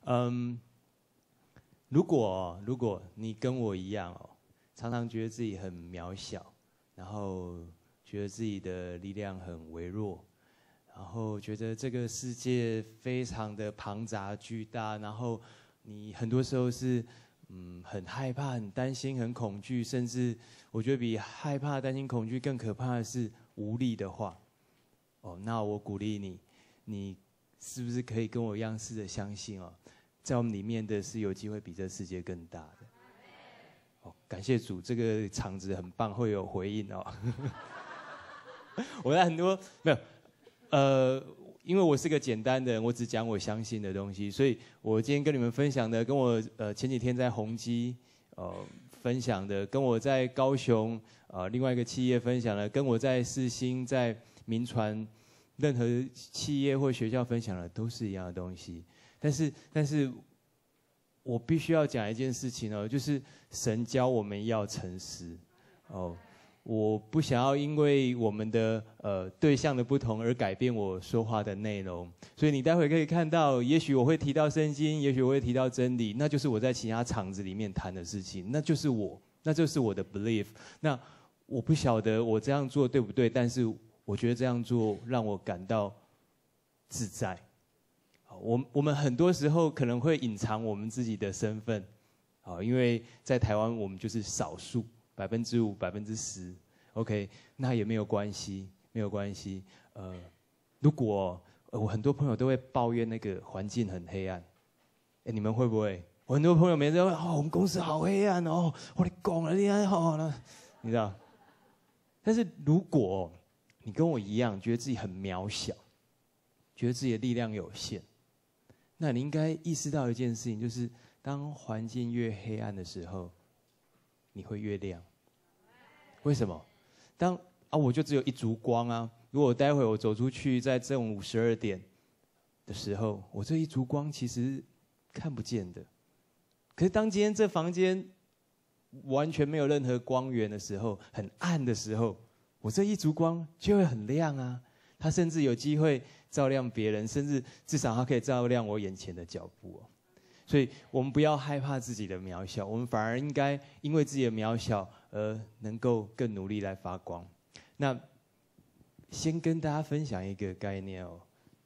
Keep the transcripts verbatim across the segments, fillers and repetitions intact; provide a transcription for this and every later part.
嗯，如果如果你跟我一样哦，常常觉得自己很渺小，然后觉得自己的力量很微弱，然后觉得这个世界非常的庞杂巨大，然后你很多时候是嗯很害怕、很担心、很恐惧，甚至我觉得比害怕、担心、恐惧更可怕的是无力的话，哦，那我鼓励你，你是不是可以跟我一样试着相信哦，在我们里面的是有机会比这世界更大的。哦，感谢主，这个场子很棒，会有回应哦。我在很多没有，呃，因为我是个简单的人，我只讲我相信的东西，所以我今天跟你们分享的，跟我呃前几天在宏基呃分享的，跟我在高雄呃另外一个企业分享的，跟我在世新在民传任何企业或学校分享的，都是一样的东西。但是，但是我必须要讲一件事情哦，就是神教我们要诚实哦。我不想要因为我们的呃对象的不同而改变我说话的内容，所以你待会可以看到，也许我会提到圣经，也许我会提到真理，那就是我在其他场子里面谈的事情，那就是我，那就是我的 belief。那我不晓得我这样做对不对，但是我觉得这样做让我感到自在。我我们很多时候可能会隐藏我们自己的身份，啊，因为在台湾我们就是少数。百分之五、百分之十 ，OK， 那也没有关系，没有关系。呃，如果、呃、我很多朋友都会抱怨那个环境很黑暗，哎，你们会不会？我很多朋友每次都会哦，我们公司好黑暗哦，我的讲了，你还好了，你知道？但是如果你跟我一样，觉得自己很渺小，觉得自己的力量有限，那你应该意识到一件事情，就是当环境越黑暗的时候，你会越亮。为什么？当啊，我就只有一烛光啊。如果待会我走出去，在正午十二点的时候，我这一烛光其实看不见的。可是当今天这房间完全没有任何光源的时候，很暗的时候，我这一烛光就会很亮啊。它甚至有机会照亮别人，甚至至少它可以照亮我眼前的脚步哦。所以我们不要害怕自己的渺小，我们反而应该因为自己的渺小而能够更努力来发光。那先跟大家分享一个概念哦。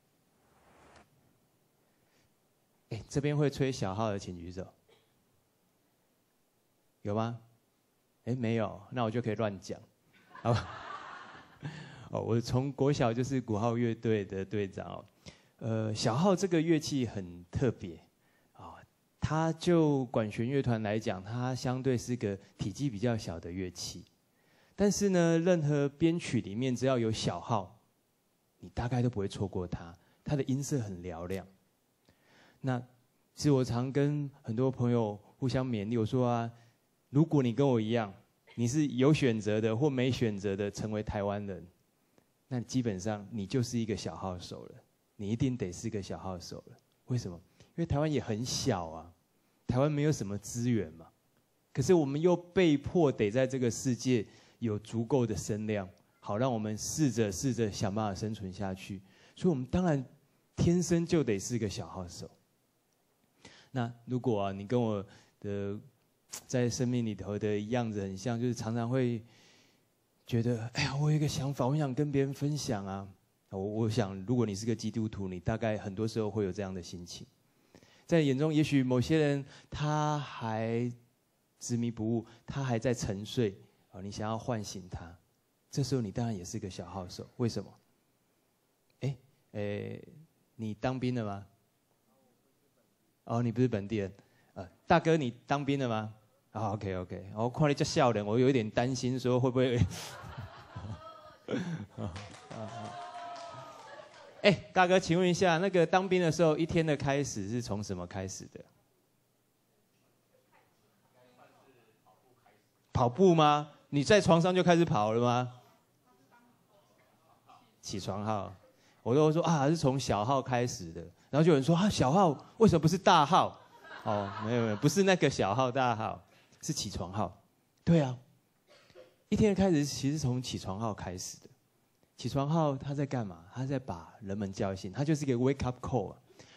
哎，这边会吹小号的请举手。有吗？哎，没有，那我就可以乱讲。好，哦，我从国小就是鼓号乐队的队长哦。呃，小号这个乐器很特别。它就管弦乐团来讲，它相对是个体积比较小的乐器，但是呢，任何编曲里面只要有小号，你大概都不会错过它。它的音色很嘹亮。那其实我常跟很多朋友互相勉励，我说啊，如果你跟我一样，你是有选择的或没选择的成为台湾人，那基本上你就是一个小号手了，你一定得是个小号手了。为什么？因为台湾也很小啊。台湾没有什么资源嘛，可是我们又被迫得在这个世界有足够的声量，好让我们试着试着想办法生存下去。所以，我们当然天生就得是个小号手。那如果啊，你跟我的在生命里头的样子很像，就是常常会觉得，哎呀，我有一个想法，我想跟别人分享啊。我我想，如果你是个基督徒，你大概很多时候会有这样的心情。在眼中，也许某些人他还执迷不悟，他还在沉睡，哦，你想要唤醒他，这时候你当然也是个小号手。为什么？哎，诶，你当兵了吗？哦，你不是本地人，呃，大哥，你当兵了吗？啊、哦、，OK OK， 我看你这笑脸，我有一点担心，说会不会？哎，大哥，请问一下，那个当兵的时候，一天的开始是从什么开始的？跑步吗？你在床上就开始跑了吗？起床号，我都说啊，是从小号开始的。然后就有人说啊，小号为什么不是大号？哦，没有没有，不是那个小号大号，是起床号。对啊，一天的开始其实从起床号开始的。起床号他在干嘛？他在把人们叫醒，他就是一个 wake up call 啊。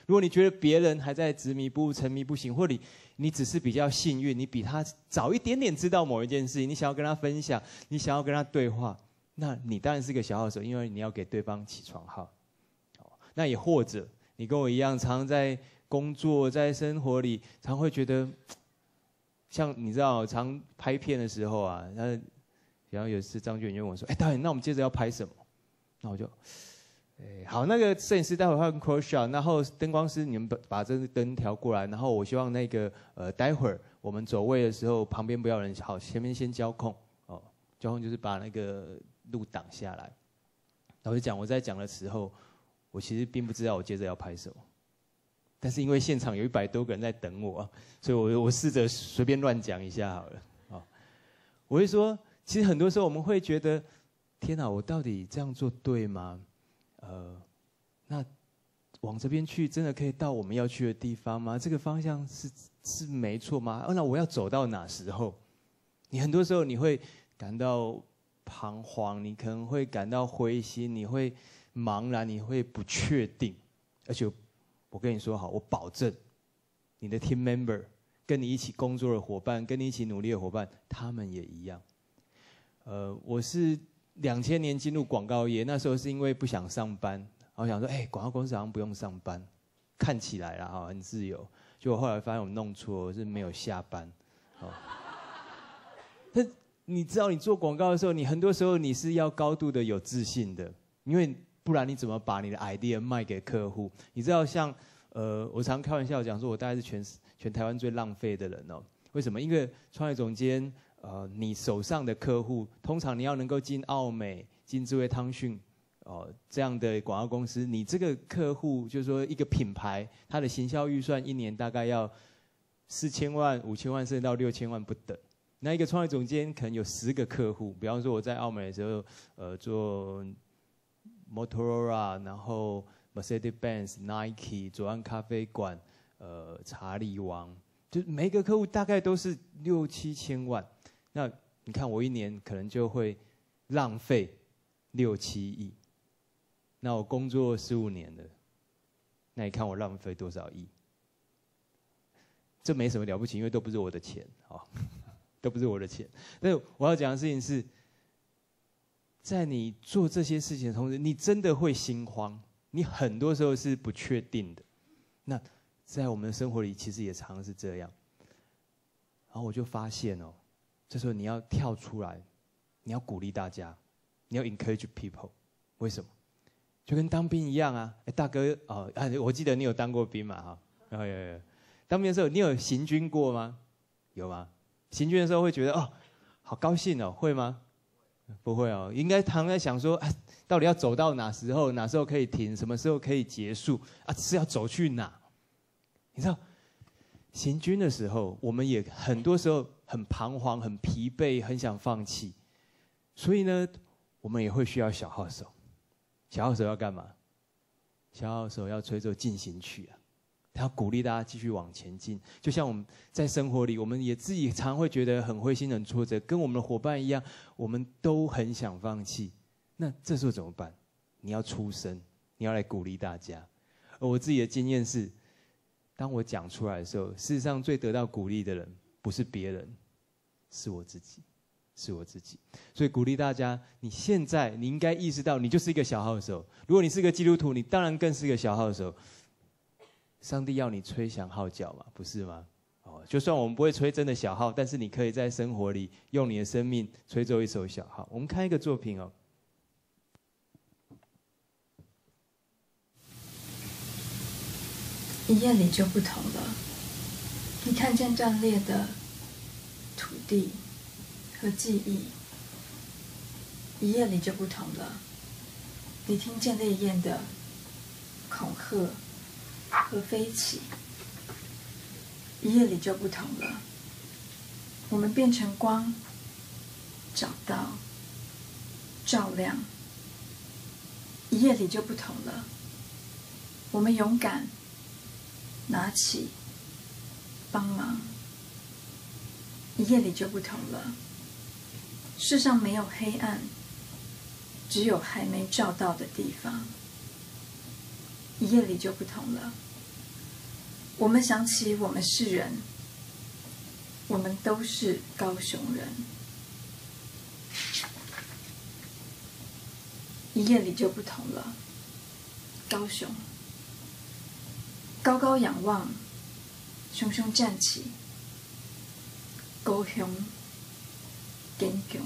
如果你觉得别人还在执迷不悟、沉迷不醒，或你你只是比较幸运，你比他早一点点知道某一件事情，你想要跟他分享，你想要跟他对话，那你当然是个小号手，因为你要给对方起床号。那也或者你跟我一样，常在工作、在生活里，常会觉得，像你知道，常拍片的时候啊，那然后有一次张俊元问我说：“哎，导演，那我们接着要拍什么？”那我就。哎，好，那个摄影师待会换 close shot， 然后灯光师你们把把这个灯调过来，然后我希望那个呃，待会儿我们走位的时候旁边不要有人，好，前面先交控哦，交控就是把那个路挡下来。老实讲，我在讲的时候，我其实并不知道我接着要拍什么，但是因为现场有一百多个人在等我，所以我我试着随便乱讲一下好了。哦，我会说，其实很多时候我们会觉得，天哪，我到底这样做对吗？呃，那往这边去，真的可以到我们要去的地方吗？这个方向是是没错吗？哦，那我要走到哪时候？你很多时候你会感到彷徨，你可能会感到灰心，你会茫然，你会不确定。而且我跟你说好，我保证，你的 team member 跟你一起工作的伙伴，跟你一起努力的伙伴，他们也一样。呃，我是。两千年进入广告业，那时候是因为不想上班，然后想说，哎，广告公司好像不用上班，看起来啦哈很自由。结果后来发现我弄错，我是没有下班。哦，但你知道，你做广告的时候，你很多时候你是要高度的有自信的，因为不然你怎么把你的 idea 卖给客户？你知道像，呃，我常开玩笑讲说，我大概是全全台湾最浪费的人哦。为什么？因为创业总监。呃，你手上的客户，通常你要能够进奥美、进智慧汤讯，哦、呃，这样的广告公司，你这个客户就是说一个品牌，它的行销预算一年大概要四千万、五千万，甚至到六千万不等。那一个创业总监可能有十个客户，比方说我在奥美的时候，呃，做 Motorola， 然后 Mercedes-Benz、Nike、左岸咖啡馆，呃，查理王，就每一个客户大概都是六七千万。那你看，我一年可能就会浪费六七亿。那我工作十五年了，那你看我浪费多少亿？这没什么了不起，因为都不是我的钱，哦，都不是我的钱。但是我要讲的事情是，在你做这些事情的同时，你真的会心慌，你很多时候是不确定的。那在我们的生活里，其实也常是这样。然后我就发现哦。这时候你要跳出来，你要鼓励大家，你要 encourage people。为什么？就跟当兵一样啊！哎，大哥哦，啊，我记得你有当过兵嘛哈？有有有。当兵的时候，你有行军过吗？有吗？行军的时候会觉得哦，好高兴哦，会吗？不会哦，应该常在想说，哎，到底要走到哪时候？哪时候可以停？什么时候可以结束？啊，是要走去哪？你知道？行军的时候，我们也很多时候很彷徨、很疲惫、很想放弃，所以呢，我们也会需要小号手。小号手要干嘛？小号手要吹奏进行曲啊，他要鼓励大家继续往前进。就像我们在生活里，我们也自己常会觉得很灰心、很挫折，跟我们的伙伴一样，我们都很想放弃。那这时候怎么办？你要出声，你要来鼓励大家。而我自己的经验是。当我讲出来的时候，事实上最得到鼓励的人不是别人，是我自己，是我自己。所以鼓励大家，你现在你应该意识到，你就是一个小号手。如果你是个基督徒，你当然更是个小号手。上帝要你吹响号角嘛，不是吗？哦，就算我们不会吹真的小号，但是你可以在生活里用你的生命吹奏一首小号。我们看一个作品哦。 一夜里就不同了，你看见断裂的土地和记忆。一夜里就不同了，你听见烈焰的恐吓和飞起。一夜里就不同了，我们变成光，找到照亮。一夜里就不同了，我们勇敢拿起帮忙。一夜里就不同了，世上没有黑暗，只有还没照到的地方。一夜里就不同了， 我们想起我们是人，我们都是高雄人。一夜里就不同了。高雄，高高仰望，熊熊站起，高雄，坚强。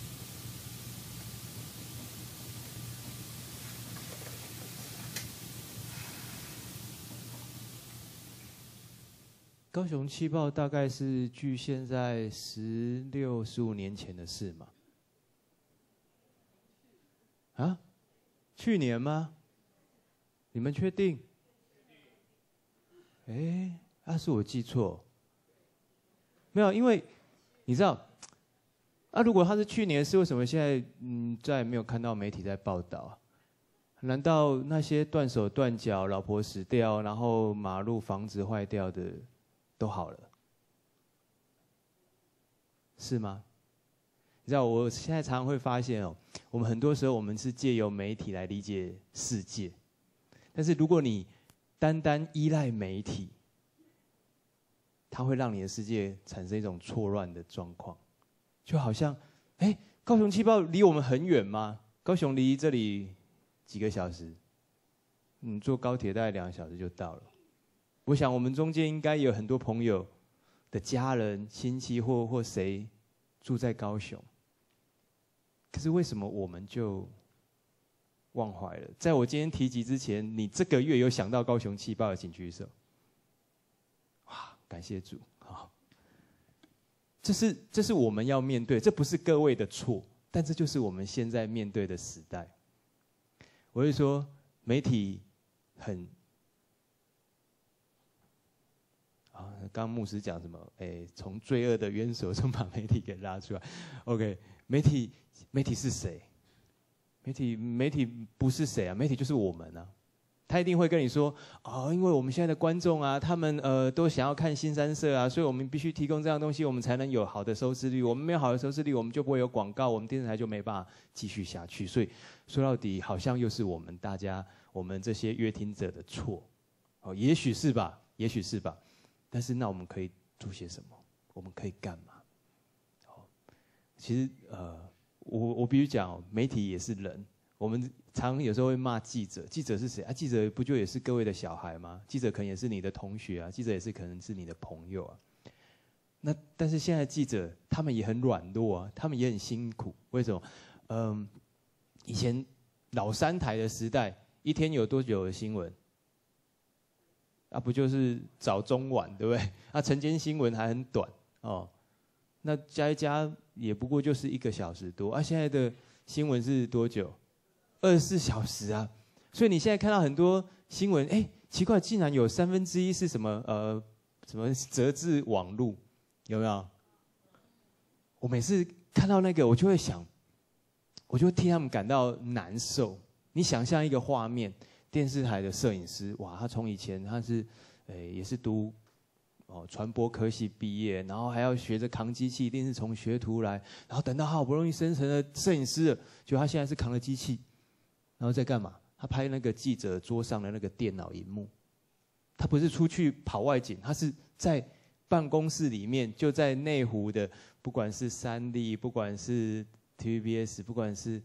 高雄气爆大概是距现在十六、十五年前的事嘛？啊？去年吗？你们确定？哎，那、啊、是我记错？没有，因为你知道，啊，如果他是去年的事，为什么现在嗯再也没有看到媒体在报道啊？难道那些断手断脚、老婆死掉，然后马路房子坏掉的都好了？是吗？你知道，我现在常常会发现哦，我们很多时候我们是借由媒体来理解世界，但是如果你单单依赖媒体，它会让你的世界产生一种错乱的状况，就好像，哎，高雄气爆离我们很远吗？高雄离这里几个小时，你坐高铁大概两个小时就到了。我想我们中间应该有很多朋友的家人、亲戚或或谁住在高雄。可是为什么我们就忘怀了？在我今天提及之前，你这个月有想到高雄气爆的，请举手。哇，感谢主！好，这是这是我们要面对，这不是各位的错，但这就是我们现在面对的时代。我会说，媒体很啊，刚刚牧师讲什么？哎，从罪恶的渊手中把媒体给拉出来。OK， 媒体。媒体是谁？媒体媒体不是谁啊？媒体就是我们啊！他一定会跟你说哦，因为我们现在的观众啊，他们呃都想要看新三色啊，所以我们必须提供这样的东西，我们才能有好的收视率。我们没有好的收视率，我们就不会有广告，我们电视台就没办法继续下去。所以说到底，好像又是我们大家，我们这些乐听者的错。哦，也许是吧，也许是吧。但是那我们可以做些什么？我们可以干嘛？哦，其实呃。我我必须讲，媒体也是人。我们常有时候会骂记者，记者是谁啊？记者不就也是各位的小孩吗？记者可能也是你的同学啊，记者也是可能是你的朋友啊。那但是现在记者他们也很软弱啊，他们也很辛苦。为什么？嗯，以前老三台的时代，一天有多久的新闻？啊，不就是早中晚，对不对？啊，晨间新闻还很短哦。那加一加也不过就是一个小时多啊！现在的新闻是多久？二十四小时啊！所以你现在看到很多新闻，哎，奇怪，竟然有三分之一是什么？呃，什么折自网路？有没有？我每次看到那个，我就会想，我就会替他们感到难受。你想象一个画面，电视台的摄影师，哇，他从以前他是，哎，也是读。哦，传播科系毕业，然后还要学着扛机器，一定是从学徒来。然后等到他好不容易升成了摄影师了，结果他现在是扛了机器，然后在干嘛？他拍那个记者桌上的那个电脑荧幕。他不是出去跑外景，他是在办公室里面，就在内湖的，不管是三立，不管是 T V B S， 不管是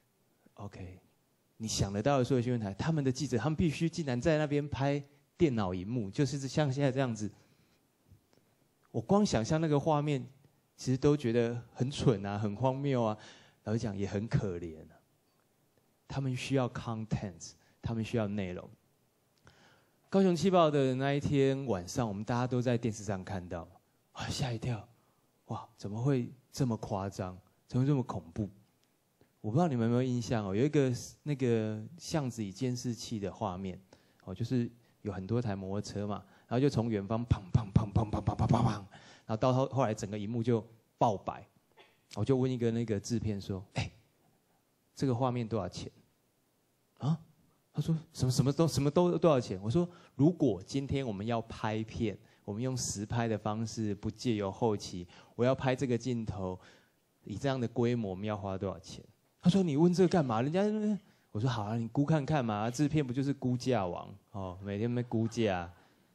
OK， 你想得到的所有新闻台，他们的记者，他们必须竟然在那边拍电脑荧幕，就是像现在这样子。我光想象那个画面，其实都觉得很蠢啊，很荒谬啊，老实讲也很可怜啊。他们需要 content， 他们需要内容。高雄气爆的那一天晚上，我们大家都在电视上看到，啊，吓一跳，哇，怎么会这么夸张？怎么会这么恐怖？我不知道你们有没有印象哦，有一个那个巷子里监视器的画面，哦，就是有很多台摩托车嘛。然后就从远方砰砰砰砰砰砰砰砰砰，然后到后后来整个荧幕就爆白，我就问一个那个制片说：“哎，这个画面多少钱？”啊，他说什么什么都什么都多少钱？我说如果今天我们要拍片，我们用实拍的方式，不借由后期，我要拍这个镜头，以这样的规模，我们要花多少钱？他说你问这个干嘛？人家我说好啊，你估看看嘛，制片不就是估价王哦，每天在估价。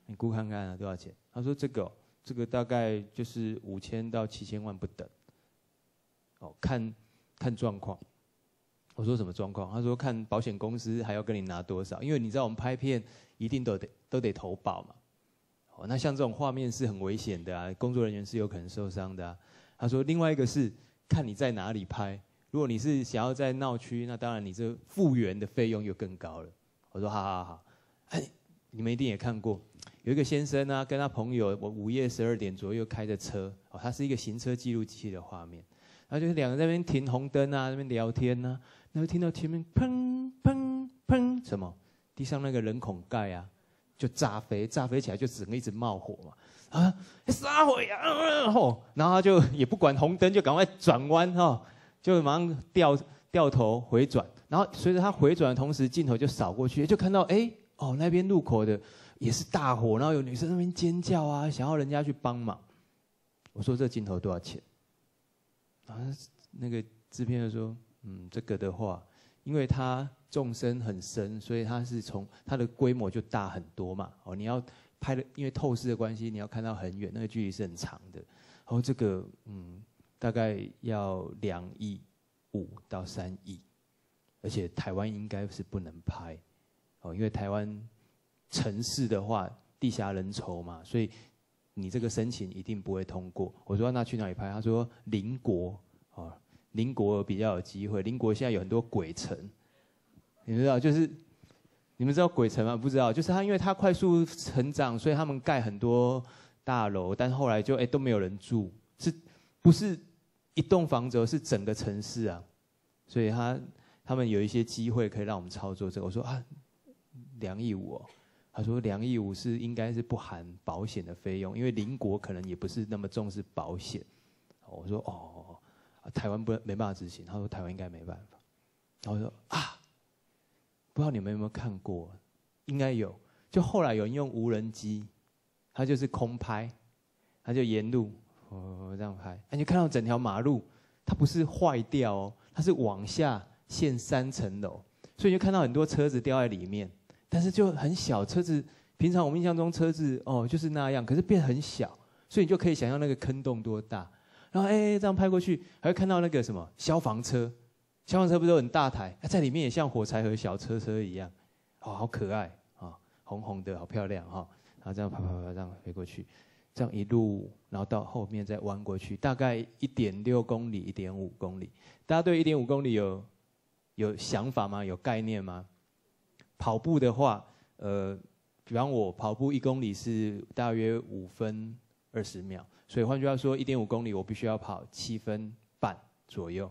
你估看看啊，多少钱？他说这个、哦，这个大概就是五千到七千万不等。哦，看看状况。我说什么状况？他说看保险公司还要跟你拿多少，因为你知道我们拍片一定都得都得投保嘛。哦，那像这种画面是很危险的啊，工作人员是有可能受伤的啊。他说另外一个是看你在哪里拍，如果你是想要在闹区，那当然你这复原的费用又更高了。我说好好好，哎，你们一定也看过，有一个先生啊，跟他朋友，我午夜十二点左右开着车，哦，他是一个行车记录器的画面，然后就是两个在那边停红灯啊，那边聊天啊，然后听到前面砰砰砰什么，地上那个人孔盖啊，就炸飞，炸飞起来就整个一直冒火嘛，啊，撒火呀，然后然后他就也不管红灯，就赶快转弯哈，就马上掉掉头回转，然后随着他回转的同时，镜头就扫过去，就看到哎哦那边路口的也是大火，然后有女生在那边尖叫啊，想要人家去帮忙。我说这镜头多少钱？啊，那个制片就说，嗯，这个的话，因为它纵深很深，所以它是从它的规模就大很多嘛。哦，你要拍的，因为透视的关系，你要看到很远，那个距离是很长的。然后这个，嗯，大概要两亿五到三亿，而且台湾应该是不能拍，哦，因为台湾城市的话，地狭人稠嘛，所以你这个申请一定不会通过。我说那去哪里拍？他说邻国，哦，邻国比较有机会。邻国现在有很多鬼城，你们知道，就是你们知道鬼城吗？不知道，就是它因为它快速成长，所以他们盖很多大楼，但后来就哎都没有人住，是不是一栋房子，是整个城市啊？所以他他们有一些机会可以让我们操作这个。我说啊，两亿五哦。他说两亿五是应该是不含保险的费用，因为邻国可能也不是那么重视保险。我说哦，台湾不没办法执行。他说台湾应该没办法。然后我说啊，不知道你们有没有看过？应该有。就后来有人用无人机，他就是空拍，他就沿路哦这样拍，你就看到整条马路，它不是坏掉哦，它是往下陷三层楼，所以你就看到很多车子掉在里面。但是就很小，车子平常我们印象中车子哦就是那样，可是变很小，所以你就可以想象那个坑洞多大。然后哎这样拍过去，还会看到那个什么消防车，消防车不是都很大台，在里面也像火柴盒小车车一样，哦好可爱啊，哦，红红的好漂亮哈，哦，然后这样啪啪啪这样飞过去，这样一路，然后到后面再弯过去，大概一点六公里、一点五公里。大家对一点五公里有有想法吗？有概念吗？跑步的话，呃，比方我跑步一公里是大约五分二十秒，所以换句话说，一点五公里我必须要跑七分半左右。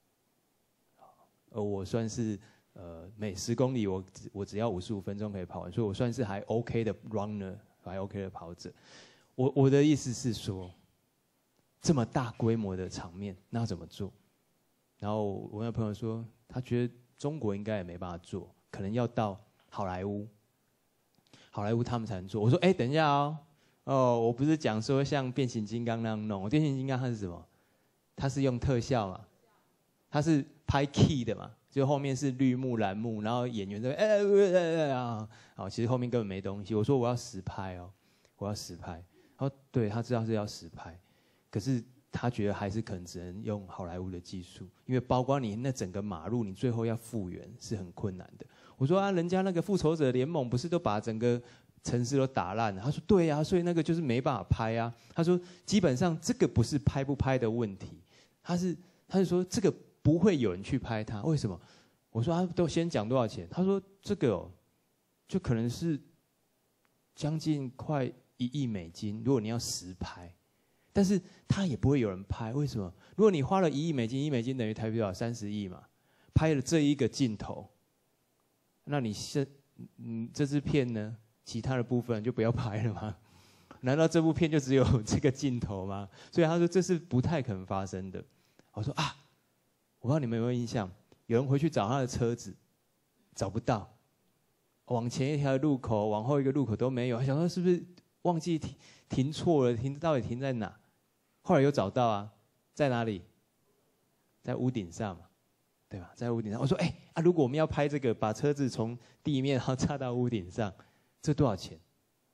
而我算是呃每十公里我只我只要五十五分钟可以跑完，所以我算是还 OK 的 runner， 还 OK 的跑者。我我的意思是说，这么大规模的场面，那要怎么做？然后我那朋友说，他觉得中国应该也没办法做。可能要到好莱坞，好莱坞他们才能做。我说，哎，等一下哦，哦，我不是讲说像变形金刚那样弄，变形金刚它是什么？它是用特效嘛，它是拍 key 的嘛，就后面是绿幕、蓝幕，然后演员在哎哎啊，好，其实后面根本没东西。我说我要实拍哦，我要实拍。哦，对，他知道是要实拍，可是他觉得还是可能只能用好莱坞的技术，因为包括你那整个马路，你最后要复原是很困难的。我说啊，人家那个复仇者联盟不是都把整个城市都打烂了？他说对呀，所以那个就是没办法拍啊。他说基本上这个不是拍不拍的问题，他是他是说这个不会有人去拍它，为什么？我说他都先讲多少钱？他说这个哦，就可能是将近快一亿美金，如果你要实拍。但是他也不会有人拍，为什么？如果你花了一亿美金，一亿美金等于台币多少？三十亿嘛，拍了这一个镜头，那你是嗯这支片呢？其他的部分就不要拍了吗？难道这部片就只有这个镜头吗？所以他说这是不太可能发生的。我说啊，我不知道你们有没有印象，有人回去找他的车子，找不到，往前一条路口，往后一个路口都没有，他想说是不是忘记停停错了？停到底停在哪？后来有找到啊，在哪里？在屋顶上嘛，对吧？在屋顶上。我说，哎、欸、啊，如果我们要拍这个，把车子从地面然后插到屋顶上，这多少钱？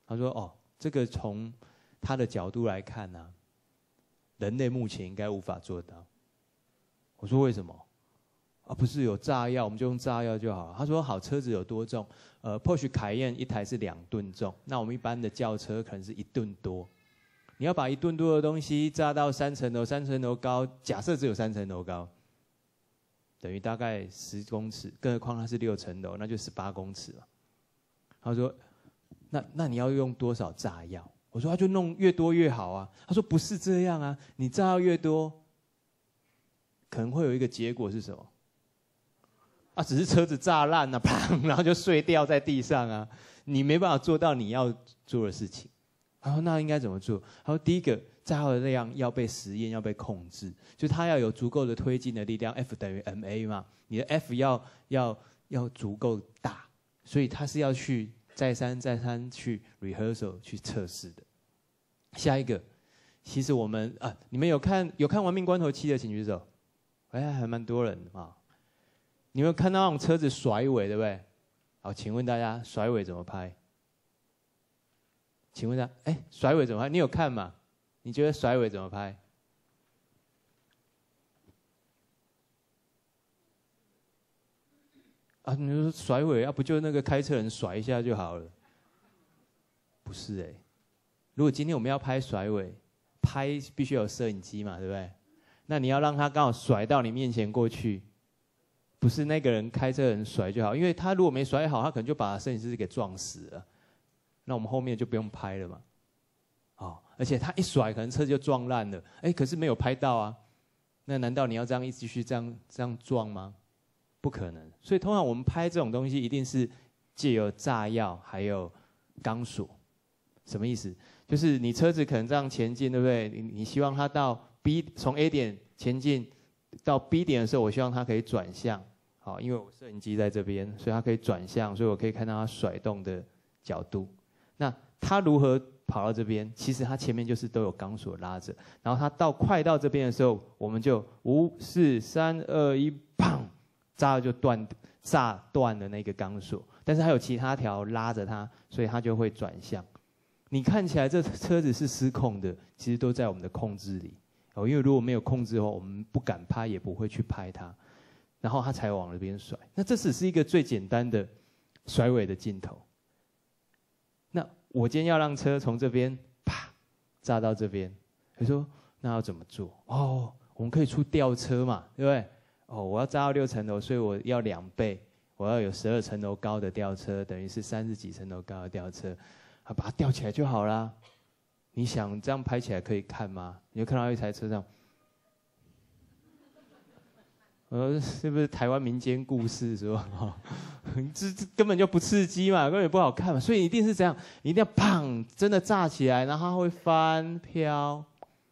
他说：“哦，这个从他的角度来看呢、啊，人类目前应该无法做到。”我说：“为什么？啊，不是有炸药，我们就用炸药就好了。”他说：“好，车子有多重？呃 ，Porsche 凯宴一台是两吨重，那我们一般的轿车可能是一吨多。你要把一吨多的东西炸到三层楼，三层楼高，假设只有三层楼高，等于大概十公尺，更何况它是六层楼，那就十八公尺了。”他说：“那那你要用多少炸药？”我说：“他就弄越多越好啊。”他说：“不是这样啊，你炸药越多，可能会有一个结果是什么？啊，只是车子炸烂了、啊，砰，然后就碎掉在地上啊，你没办法做到你要做的事情。”他说：“那应该怎么做？”他说：“第一个，炸药的量要被实验，要被控制，就它要有足够的推进的力量 ，F 等于 ma 嘛，你的 F 要要要足够大，所以它是要去再三再三去 rehearsal 去测试的。”下一个，其实我们啊，你们有看有看《亡命关头七》的，请举手。哎，还蛮多人啊。你们有看到那种车子甩尾，对不对？好，请问大家甩尾怎么拍？请问一下，哎，甩尾怎么拍？你有看吗？你觉得甩尾怎么拍？啊，你说甩尾，啊不就那个开车人甩一下就好了？不是哎、欸，如果今天我们要拍甩尾，拍必须有摄影机嘛，对不对？那你要让他刚好甩到你面前过去，不是那个人开车人甩就好，因为他如果没甩好，他可能就把摄影师给撞死了。那我们后面就不用拍了嘛。哦，而且他一甩，可能车就撞烂了。哎，可是没有拍到啊。那难道你要这样一直继续这样这样撞吗？不可能。所以通常我们拍这种东西，一定是借由炸药还有钢索。什么意思？就是你车子可能这样前进，对不对？你你希望它到 B 从 A 点前进到 B 点的时候，我希望它可以转向。好，因为我摄影机在这边，所以它可以转向，所以我可以看到它甩动的角度。那它如何跑到这边？其实它前面就是都有钢索拉着，然后它到快到这边的时候，我们就五四三二一，砰，炸了就断，炸断了那个钢索。但是还有其他条拉着它，所以它就会转向。你看起来这车子是失控的，其实都在我们的控制里哦。因为如果没有控制的话，我们不敢拍，也不会去拍它，然后它才往那边甩。那这只是一个最简单的甩尾的镜头。那我今天要让车从这边啪炸到这边，他说那要怎么做？哦，我们可以出吊车嘛，对不对？哦，我要炸到六层楼，所以我要两倍，我要有十二层楼高的吊车，等于是三十几层楼高的吊车，啊，把它吊起来就好啦。你想这样拍起来可以看吗？你就看到一台车上，呃，是不是台湾民间故事是吧？哦，这这根本就不刺激嘛，根本不好看嘛，所以一定是这样，一定要砰，真的炸起来，然后它会翻飘，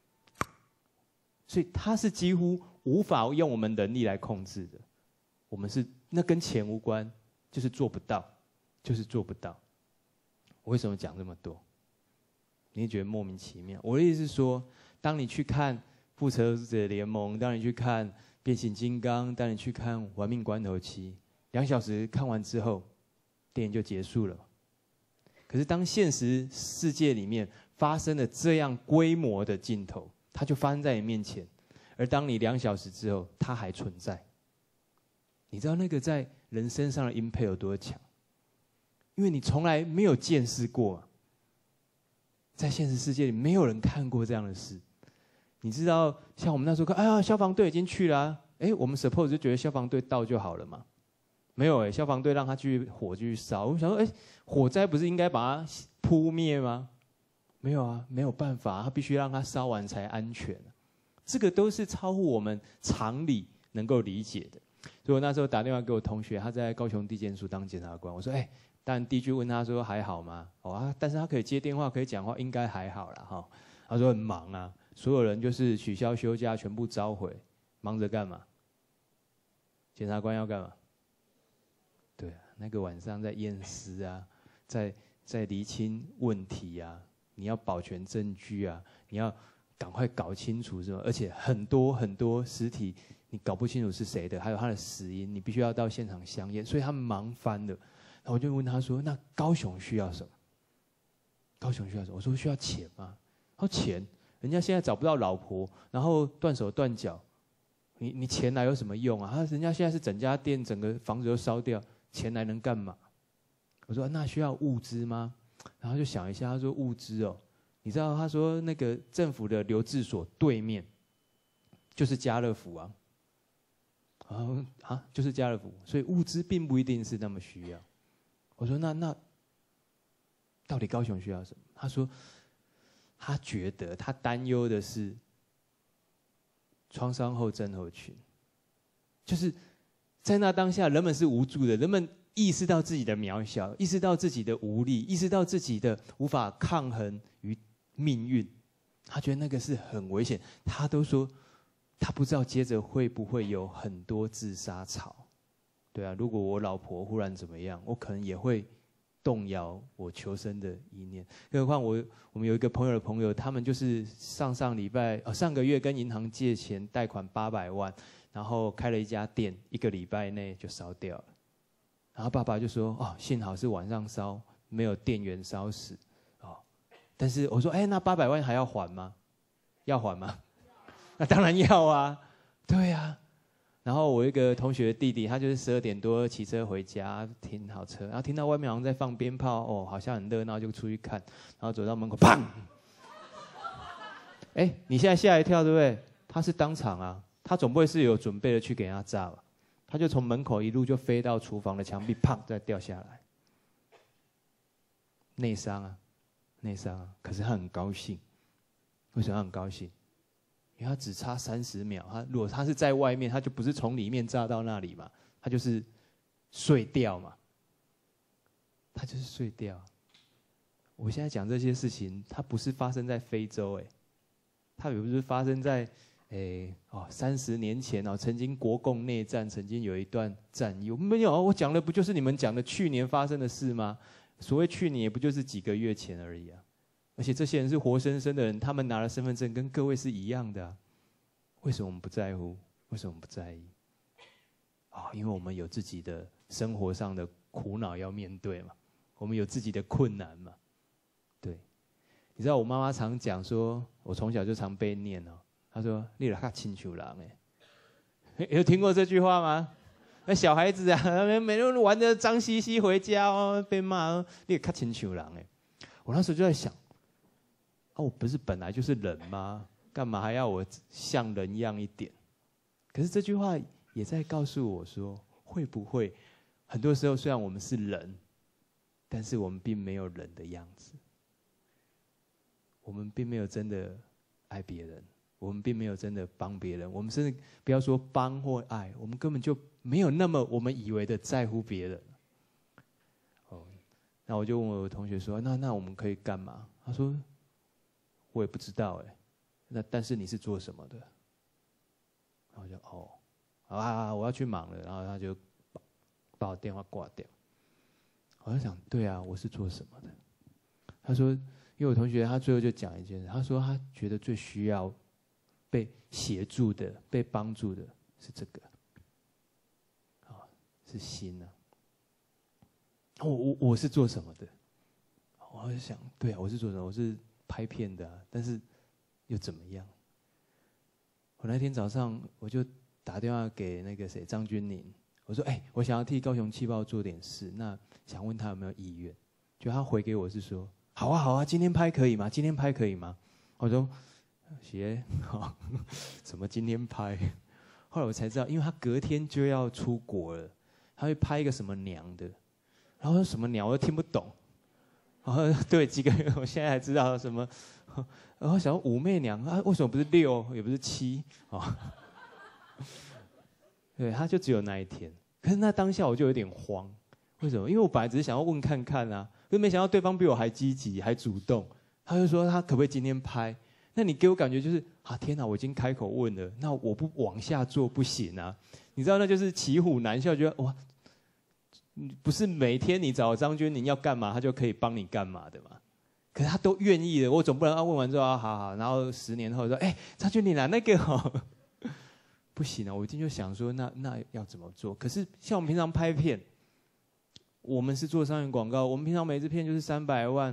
所以它是几乎无法用我们人力来控制的。我们是那跟钱无关，就是做不到，就是做不到。我为什么讲这么多？你会觉得莫名其妙。我的意思是说，当你去看《复仇者联盟》，当你去看《变形金刚》，当你去看《玩命关头七》，两小时看完之后，电影就结束了。可是当现实世界里面发生了这样规模的镜头，它就发生在你面前，而当你两小时之后，它还存在。你知道那个在人身上的 impact 有多强？因为你从来没有见识过嘛，在现实世界里没有人看过这样的事。你知道，像我们那时候看，哎呀，消防队已经去了、啊，哎，我们 suppose 就觉得消防队到就好了嘛。没有哎，消防队让他继续火继续烧。我想说，哎，火灾不是应该把它扑灭吗？没有啊，没有办法，他必须让它烧完才安全。这个都是超乎我们常理能够理解的。所以我那时候打电话给我同学，他在高雄地检署当检察官。我说，哎，当然第一句问他说还好吗？哦啊，但是他可以接电话，可以讲话，应该还好啦。哈、哦。他说很忙啊，所有人就是取消休假，全部召回，忙着干嘛？检察官要干嘛？对啊，那个晚上在验尸啊，在在厘清问题啊，你要保全证据啊，你要赶快搞清楚是吧？而且很多很多尸体你搞不清楚是谁的，还有他的死因，你必须要到现场相验，所以他们忙翻了。然后我就问他说：“那高雄需要什么？” 高雄需要什么？我说需要钱吗？他说钱，人家现在找不到老婆，然后断手断脚，你你钱来有什么用啊？他人家现在是整家店整个房子都烧掉，钱来能干嘛？我说那需要物资吗？然后就想一下，他说物资哦，你知道他说那个政府的留置所对面就是家乐福啊，啊啊就是家乐福，所以物资并不一定是那么需要。我说那那到底高雄需要什么？他说他觉得他担忧的是创伤后症候群，就是在那当下，人们是无助的，人们意识到自己的渺小，意识到自己的无力，意识到自己的无法抗衡于命运。他觉得那个是很危险，他都说他不知道接着会不会有很多自杀潮。对啊，如果我老婆忽然怎么样，我可能也会动摇我求生的意念。更何况我我们有一个朋友的朋友，他们就是上上礼拜呃上个月跟银行借钱贷款八百万，然后开了一家店，一个礼拜内就烧掉了。然后爸爸就说：“哦，幸好是晚上烧，没有店员烧死。”哦，但是我说：“哎，那八百万还要还吗？要还吗？”那当然要啊，对啊。然后我一个同学的弟弟，他就是十二点多骑车回家，停好车，然后听到外面好像在放鞭炮，哦，好像很热闹，就出去看，然后走到门口，砰！哎，你现在吓一跳，对不对？他是当场啊，他总不会是有准备的去给人家炸吧？他就从门口一路就飞到厨房的墙壁，砰，再掉下来，内伤啊，内伤啊。可是他很高兴，为什么他很高兴？因为他只差三十秒，他如果他是在外面，他就不是从里面炸到那里嘛，他就是碎掉嘛，他就是碎掉。我现在讲这些事情，它不是发生在非洲，哎，它也不是发生在。哎哦，三十年前哦，曾经国共内战，曾经有一段战役，没有？我讲的不就是你们讲的去年发生的事吗？所谓去年，也不就是几个月前而已啊。而且这些人是活生生的人，他们拿了身份证，跟各位是一样的啊。为什么我们不在乎？为什么我们不在意？啊、哦，因为我们有自己的生活上的苦恼要面对嘛，我们有自己的困难嘛。对，你知道我妈妈常讲说，我从小就常被念哦。他说：“你来看亲像人哎，有听过这句话吗？那小孩子啊，每天玩得脏兮兮回家哦，被骂，你看亲像人哎。”我那时候就在想，啊，我不是本来就是人吗？干嘛还要我像人样一点？可是这句话也在告诉我说，会不会很多时候虽然我们是人，但是我们并没有人的样子，我们并没有真的爱别人。我们并没有真的帮别人，我们甚至不要说帮或爱，我们根本就没有那么我们以为的在乎别人。哦，那我就问我同学说：“那那我们可以干嘛？”他说：“我也不知道哎。”那但是你是做什么的？然后我就哦，好啊，我要去忙了。然后他就把我电话挂掉。我就想，对啊，我是做什么的？他说，因为我同学他最后就讲一件事，他说他觉得最需要被协助的、被帮助的是这个，啊，是心啊。我我我是做什么的？我就想，对啊，我是做什么？我是拍片的、啊，但是又怎么样？我那天早上我就打电话给那个谁张君宁，我说：“哎、欸，我想要替高雄气爆做点事，那想问他有没有意愿？”就他回给我是说：“好啊，好啊，今天拍可以吗？今天拍可以吗？”我说。鞋好，什么今天拍？后来我才知道，因为他隔天就要出国了，他会拍一个什么娘的，然后什么鸟我都听不懂。然后对几个月，我现在还知道什么，然后想武媚娘啊，为什么不是六，也不是七啊？对，他就只有那一天。可是那当下我就有点慌，为什么？因为我本来只是想要问看看啊，可是没想到对方比我还积极，还主动。他就说他可不可以今天拍？那你给我感觉就是啊，天哪！我已经开口问了，那我不往下做不行啊！你知道那就是骑虎难下，觉得哇，不是每天你找张君宁要干嘛，他就可以帮你干嘛的嘛？可是他都愿意的，我总不能啊问完之后啊，好好，然后十年后说，哎、欸，张君宁啊，那个好，不行啊！我一定就想说，那那要怎么做？可是像我们平常拍片，我们是做商业广告，我们平常每支片就是三百万。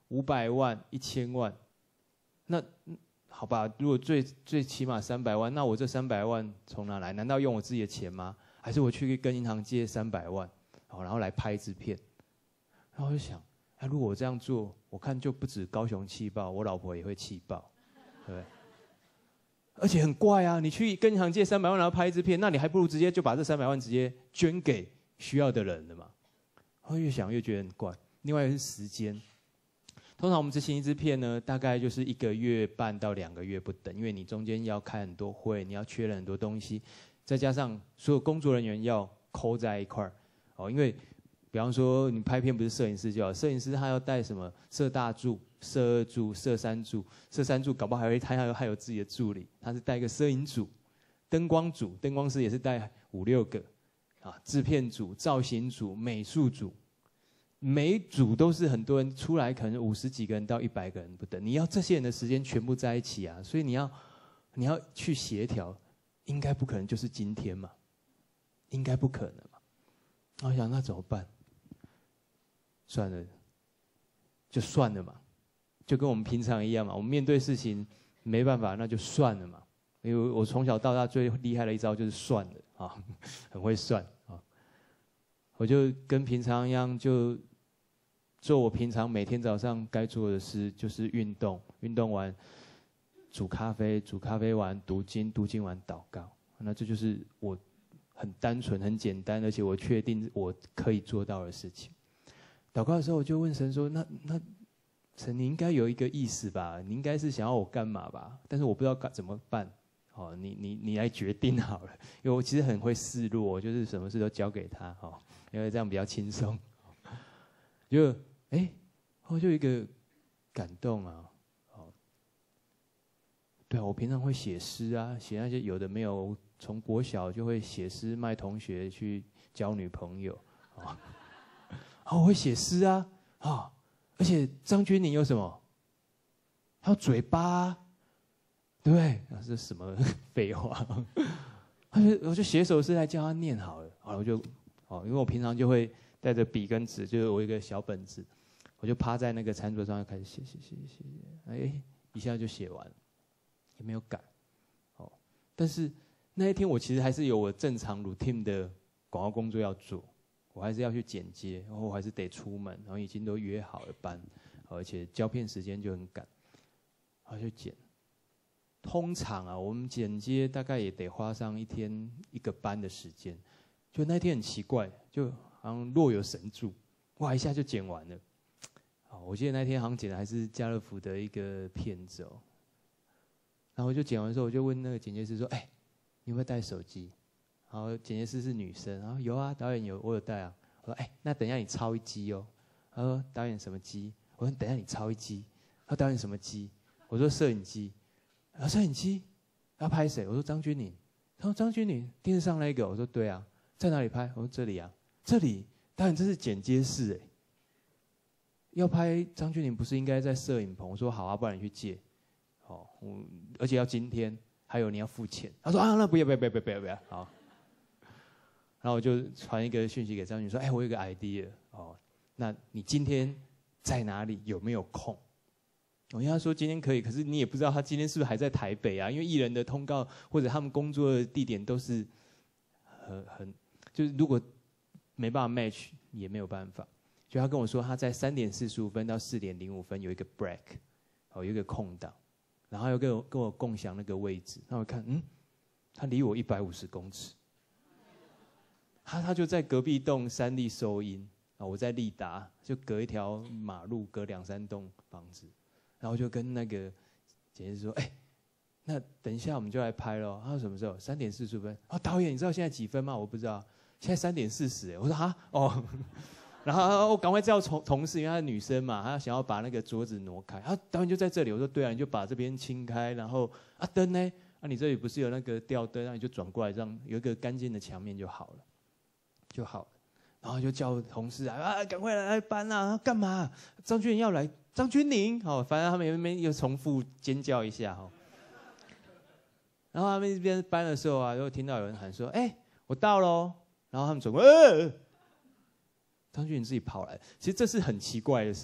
五百万、一千万，那好吧，如果最最起码三百万，那我这三百万从哪来？难道用我自己的钱吗？还是我去跟银行借三百万，好，然后来拍制片？然后我就想，哎，如果我这样做，我看就不止高雄气爆，我老婆也会气爆，对不对？而且很怪啊，你去跟银行借三百万，然后拍一支片，那你还不如直接就把这三百万直接捐给需要的人了嘛。然后越想越觉得很怪。另外一个是时间，通常我们执行一支片呢，大概就是一个月半到两个月不等，因为你中间要开很多会，你要确认很多东西，再加上所有工作人员要扣在一块儿，哦，因为比方说你拍片不是摄影师就好，摄影师他要带什么摄大助、摄二助、摄三助，摄三助搞不好还会他还有还有自己的助理，他是带一个摄影组、灯光组，灯光师也是带五六个，啊，制片组、造型组、美术组。每一组都是很多人出来，可能五十几个人到一百个人不等。你要这些人的时间全部在一起啊，所以你要你要去协调，应该不可能就是今天嘛，应该不可能嘛。我想那怎么办？算了，就算了嘛，就跟我们平常一样嘛。我们面对事情没办法，那就算了嘛。因为我从小到大最厉害的一招就是算了啊，很会算啊。我就跟平常一样，就做我平常每天早上该做的事，就是运动。运动完煮咖啡，煮咖啡完读经，读经完祷告。那这就是我很单纯、很简单，而且我确定我可以做到的事情。祷告的时候，我就问神说：“那那神，你应该有一个意思吧？你应该是想要我干嘛吧？但是我不知道该怎么办。哦，你你你来决定好了，因为我其实很会示弱，就是什么事都交给他，哦，因为这样比较轻松。就哎，欸，我就一个感动啊，哦，对啊，我平常会写诗啊，写那些有的没有，从国小就会写诗卖同学去交女朋友，啊，哦，我会写诗啊，啊，而且张钧甯有什么？他有嘴巴啊。对不对？这是什么废话？他就我就写首诗来叫他念好了，好了我就，哦，因为我平常就会带着笔跟纸，就是我一个小本子，我就趴在那个餐桌上开始写写写写，哎，一下就写完了，也没有改，哦，但是那一天我其实还是有我正常 routine 的广告工作要做，我还是要去剪接，然后我还是得出门，然后已经都约好了班，而且胶片时间就很赶，然后就剪。通常啊，我们剪接大概也得花上一天一个班的时间。就那天很奇怪，就好像若有神助，哇，一下就剪完了。好，我记得那天好像剪的还是家乐福的一个片子哦。然后我就剪完之后，我就问那个剪接师说：“哎，你有没有带手机？”然后剪接师是女生，然后有啊，导演有，我有带啊。我说：“哎，那等一下你抄一机哦。”他说：“导演什么机？”我说：“等一下你抄一机。”他说：“导演什么机？”我说：“摄影机。”啊，摄影机要拍谁？我说张钧甯。他说张钧甯电视上那个。我说对啊，在哪里拍？我说这里啊，这里。当然这是剪接室哎。要拍张钧甯不是应该在摄影棚？我说好啊，不然你去借。哦，我而且要今天，还有你要付钱。他说啊，那不要不要不要不要不要不要。好，然后我就传一个讯息给张钧甯说，哎，我有个 idea 哦，那你今天在哪里？有没有空？我跟他说今天可以，可是你也不知道他今天是不是还在台北啊？因为艺人的通告或者他们工作的地点都是很很，就是如果没办法 match 也没有办法。就他跟我说他在三点四十五分到四点零五分有一个 break， 哦，有一个空档，然后又跟我跟我共享那个位置。那我看，嗯，他离我一百五十公尺，他他就在隔壁栋三立收音啊，我在立达，就隔一条马路，隔两三栋房子。然后就跟那个姐姐说：“哎，那等一下我们就来拍咯。”他说什么时候？三点四十分。哦，导演，你知道现在几分吗？我不知道，现在三点四十。哎，我说啊，哦。然后我赶快叫同同事，因为她是女生嘛，她想要把那个桌子挪开。啊，导演就在这里。我说对啊，你就把这边清开，然后啊灯呢？啊你这里不是有那个吊灯，那你就转过来，让有一个干净的墙面就好了，就好了。然后就叫同事啊，啊赶快来来搬啊！干嘛？张钧甯要来。张钧甯，好，反正他们那边又重复尖叫一下哈。然后他们这边搬的时候啊，又听到有人喊说：“哎，我到喽！”然后他们走过，呃，张钧甯自己跑来。其实这是很奇怪的事情，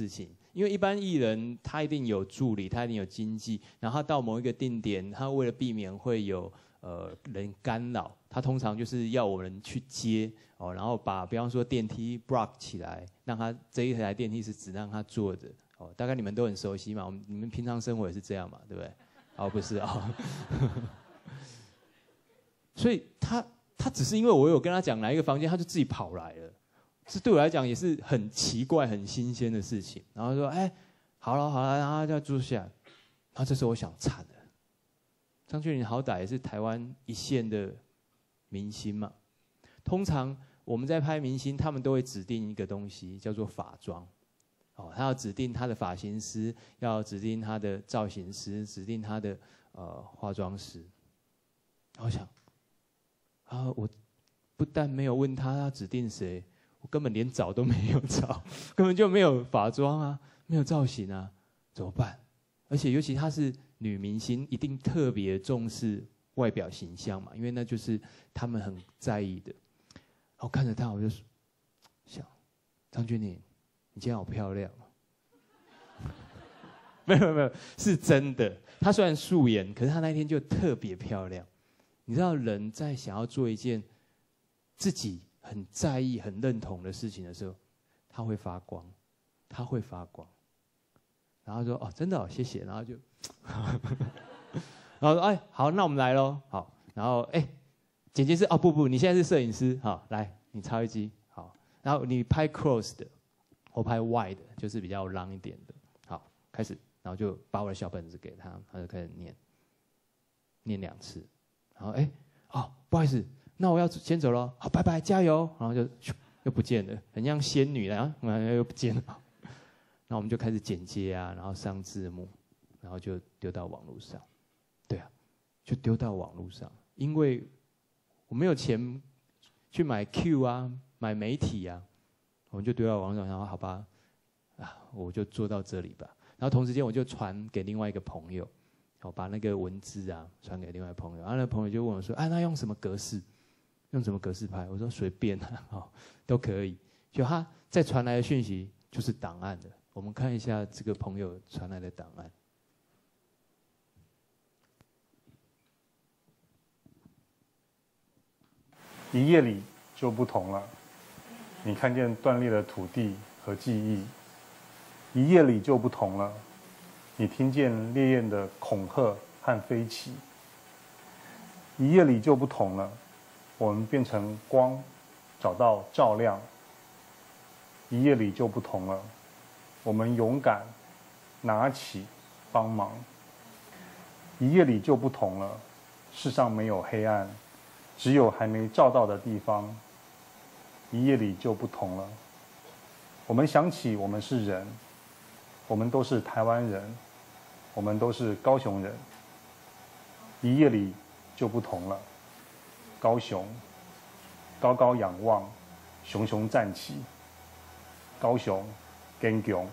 因为一般艺人他一定有助理，他一定有经纪，然后他到某一个定点，他为了避免会有呃人干扰，他通常就是要我们去接哦，然后把比方说电梯 block 起来，让他这一台电梯是只让他坐的哦，大概你们都很熟悉嘛，我们你们平常生活也是这样嘛，对不对？哦，不是哦，所以他他只是因为我有跟他讲哪一个房间，他就自己跑来了。这对我来讲也是很奇怪、很新鲜的事情。然后说：“哎，好了好了，然后就要坐下。”然后这时候我想，惨了，张峻宁好歹也是台湾一线的明星嘛。通常我们在拍明星，他们都会指定一个东西，叫做发妆。哦，他要指定他的发型师，要指定他的造型师，指定他的呃化妆师。然后我想，啊，我不但没有问他要指定谁。我根本连找都没有找，根本就没有化妆啊，没有造型啊，怎么办？而且尤其她是女明星，一定特别重视外表形象嘛，因为那就是他们很在意的。然后看着她，我就想，张峻宁，你今天好漂亮哦。没有没有，是真的。她虽然素颜，可是她那天就特别漂亮。你知道，人在想要做一件自己很在意、很认同的事情的时候，他会发光，他会发光。然后说：“哦，真的哦，谢谢。”然后就，然后说：“哎，好，那我们来咯。好，然后哎，剪辑师哦，不不，你现在是摄影师，好，来，你超一机，好，然后你拍 close 的，我拍 wide 的，就是比较 long 一点的，好，开始，然后就把我的小本子给他，他就开始念，念两次，然后哎，哦，不好意思。”那我要先走了，好，拜拜，加油！然后就又不见了，很像仙女，然后又不见了。然后我们就开始剪接啊，然后上字幕，然后就丢到网络上。对啊，就丢到网络上，因为我没有钱去买 Q 啊，买媒体啊，我们就丢到网络上。然后好吧，啊，我就做到这里吧。然后同时间我就传给另外一个朋友，我把那个文字啊传给另外一个朋友，然后那个朋友就问我说：“啊，那用什么格式？”用什么格式拍？我说随便啊，哦，都可以。就他再传来的讯息就是档案的，我们看一下这个朋友传来的档案。 一夜里就不同了，你看见断裂的土地和记忆。一夜里就不同了，你听见烈焰的恐吓和飞起。一夜里就不同了。我们变成光，找到照亮。一夜里就不同了，我们勇敢拿起帮忙。一夜里就不同了，世上没有黑暗，只有还没照到的地方。一夜里就不同了，我们想起我们是人，我们都是台湾人，我们都是高雄人。一夜里就不同了。高雄，高高仰望，熊熊站起。高雄，坚强。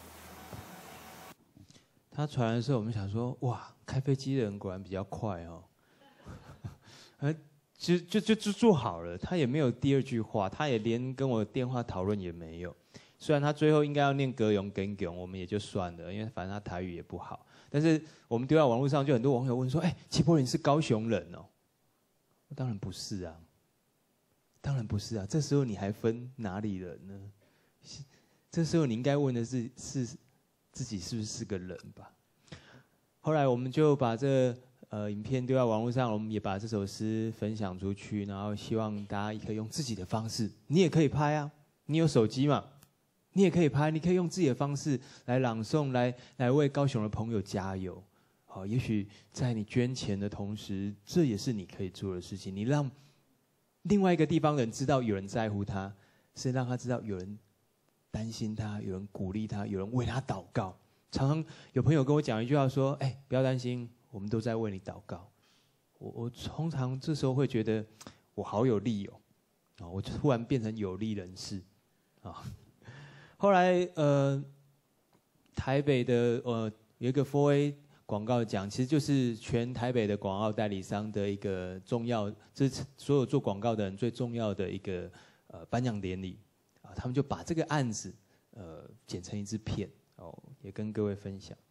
他传的时候，我们想说，哇，开飞机的人果然比较快哦。呃，就就就就做好了，他也没有第二句话，他也连跟我电话讨论也没有。虽然他最后应该要念高雄坚强，我们也就算了，因为反正他台语也不好。但是我们丢到网络上，就很多网友问说：“哎，齐柏林是高雄人哦？”当然不是啊，当然不是啊。这时候你还分哪里人呢？这时候你应该问的是是自己是不是个人吧。后来我们就把这呃影片丢到网络上，我们也把这首诗分享出去，然后希望大家也可以用自己的方式，你也可以拍啊，你有手机嘛，你也可以拍，你可以用自己的方式来朗诵，来来为高雄的朋友加油。好，也许在你捐钱的同时，这也是你可以做的事情。你让另外一个地方人知道有人在乎他，是让他知道有人担心他，有人鼓励他，有人为他祷告。常常有朋友跟我讲一句话说：“哎，不要担心，我们都在为你祷告。”我我通常这时候会觉得我好有力哦，啊，我突然变成有力人士啊。后来呃，台北的呃有一个 四 A。广告奖其实就是全台北的广告代理商的一个重要，这是所有做广告的人最重要的一个呃颁奖典礼啊。他们就把这个案子呃剪成一支片哦， 也跟各位分享。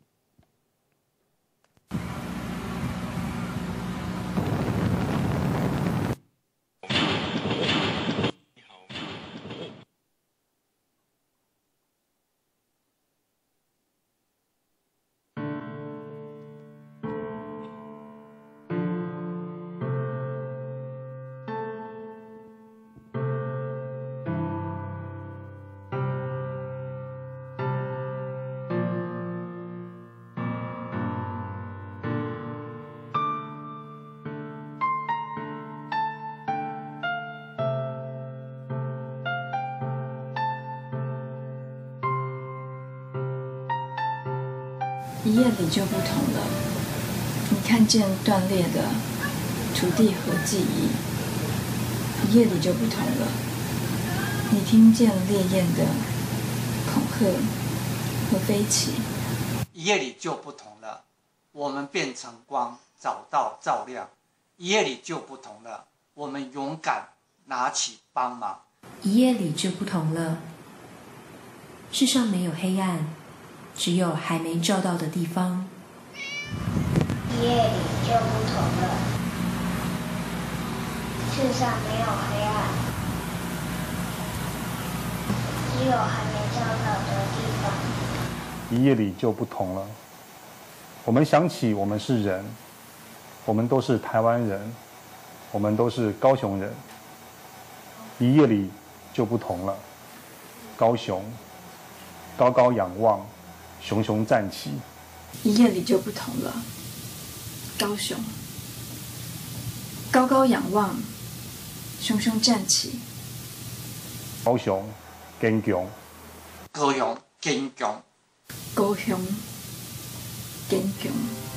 一夜里就不同了，你看见断裂的土地和记忆；一夜里就不同了，你听见烈焰的恐吓和飞起； 一夜里就不同了，我们变成光，找到照亮；一夜里就不同了，我们勇敢拿起帮忙； 一夜里就不同了，世上没有黑暗，只有还没照到的地方。 一夜里就不同了，世上没有黑暗，只有还没照到的地方。 一夜里就不同了，我们想起我们是人，我们都是台湾人，我们都是高雄人。一夜里就不同了，高雄高高仰望，熊熊站起； 一夜里就不同了，高雄高高仰望，熊熊站起； 高雄坚强， 高雄坚强， 高雄坚强。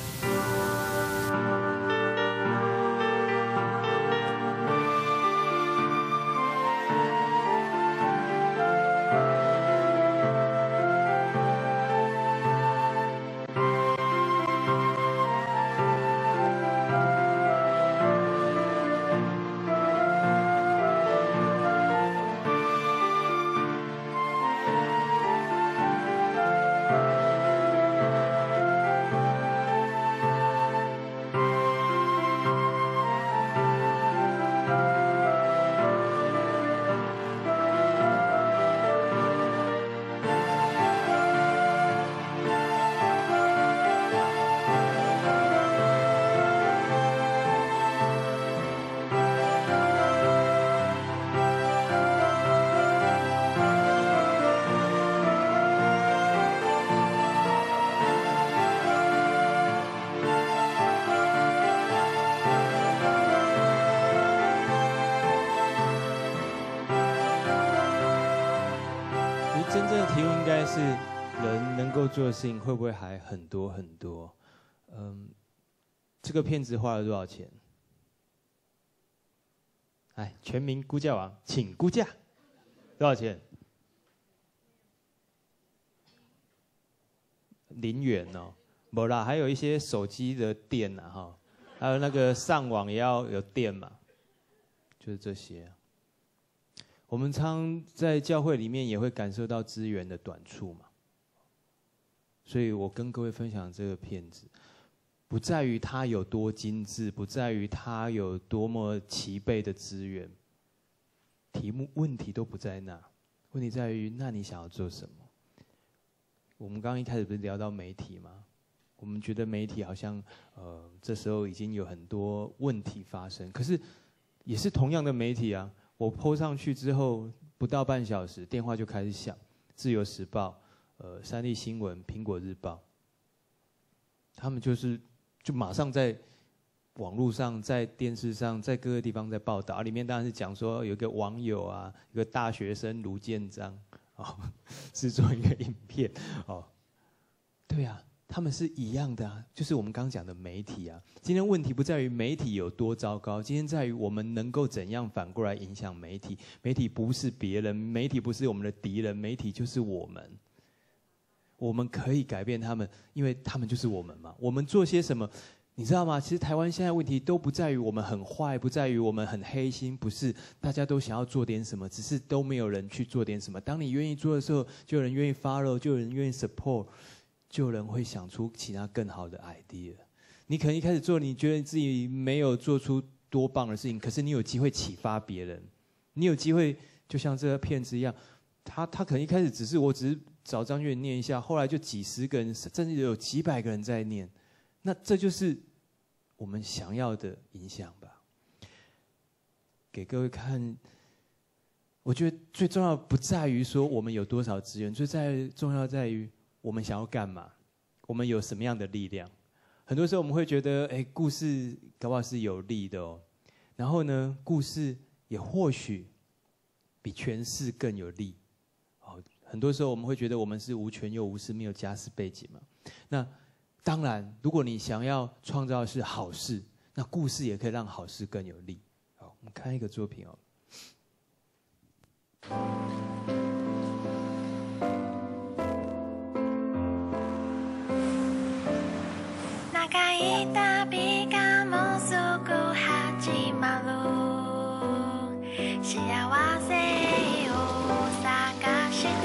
真正的题目应该是人能够做的事情会不会还很多很多？嗯，这个片子花了多少钱？哎，全民估价王，请估价，多少钱？零元哦，没啦，还有一些手机的电呐、啊、哈，还有那个上网也要有电嘛，就是这些、啊。我们常在教会里面也会感受到资源的短处嘛，所以我跟各位分享这个片子，不在于它有多精致，不在于它有多么齐备的资源，题目问题都不在那，问题在于那你想要做什么？我们刚刚一开始不是聊到媒体吗？我们觉得媒体好像呃这时候已经有很多问题发生，可是也是同样的媒体啊。我 po 上去之后，不到半小时，电话就开始响。自由时报、呃，三立新闻、苹果日报，他们就是就马上在网络上、在电视上、在各个地方在报道。里面当然是讲说有一个网友啊，一个大学生卢建章哦，制作一个影片哦，对啊。他们是一样的啊，就是我们刚刚讲的媒体啊。今天问题不在于媒体有多糟糕，今天在于我们能够怎样反过来影响媒体。媒体不是别人，媒体不是我们的敌人，媒体就是我们。我们可以改变他们，因为他们就是我们嘛。我们做些什么，你知道吗？其实台湾现在问题都不在于我们很坏，不在于我们很黑心，不是大家都想要做点什么，只是都没有人去做点什么。当你愿意做的时候，就有人愿意 follow， 就有人愿意 support。 就有人会想出其他更好的 idea。你可能一开始做，你觉得自己没有做出多棒的事情，可是你有机会启发别人，你有机会就像这个骗子一样，他他可能一开始只是我只是找张月念一下，后来就几十个人，甚至有几百个人在念，那这就是我们想要的影响吧。给各位看，我觉得最重要不在于说我们有多少资源，最在重要在于我们想要干嘛，我们有什么样的力量。很多时候我们会觉得，哎，故事搞不好是有利的哦，然后呢，故事也或许比诠释更有利。哦，很多时候我们会觉得我们是无权又无势，没有家世背景嘛。那当然，如果你想要创造的是好事，那故事也可以让好事更有利。好，我们看一个作品哦。 長い旅がもうすぐ始まる幸せを探して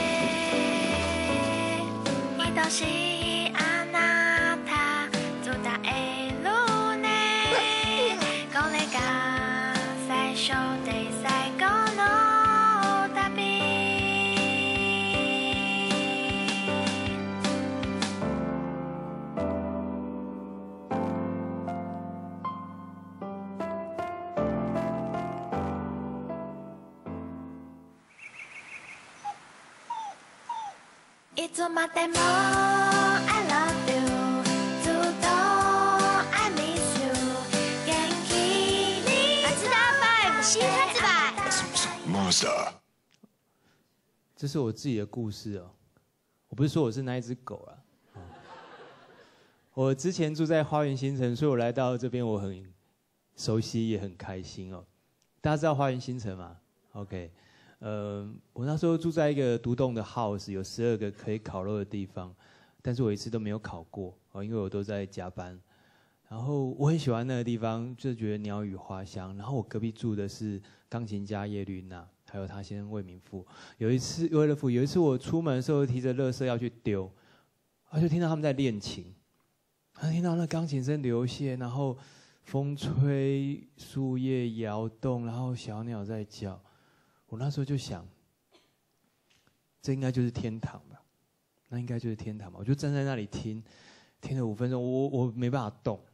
愛しいあなた伝えるねこれが最初で最後の旅いつまでも I love you ずっと I miss you 元気にマツダファイブ新発売 Mazda。 这是我自己的故事哦，我不是说我是那一只狗啊。我之前住在花园新城，所以我来到这边我很熟悉，也很开心哦。大家知道花园新城吗 ？OK。呃，我那时候住在一个独栋的 house， 有十二个可以烤肉的地方，但是我一次都没有烤过哦，因为我都在加班。然后我很喜欢那个地方，就觉得鸟语花香。然后我隔壁住的是钢琴家叶绿娜，还有她先生魏明富。有一次，魏乐富有一次我出门的时候提着垃圾要去丢，我就听到他们在练琴，然后听到那钢琴声流泻，然后风吹树叶摇动，然后小鸟在叫。我那时候就想，这应该就是天堂吧？那应该就是天堂吧？我就站在那里听，听了五分钟，我我没办法动。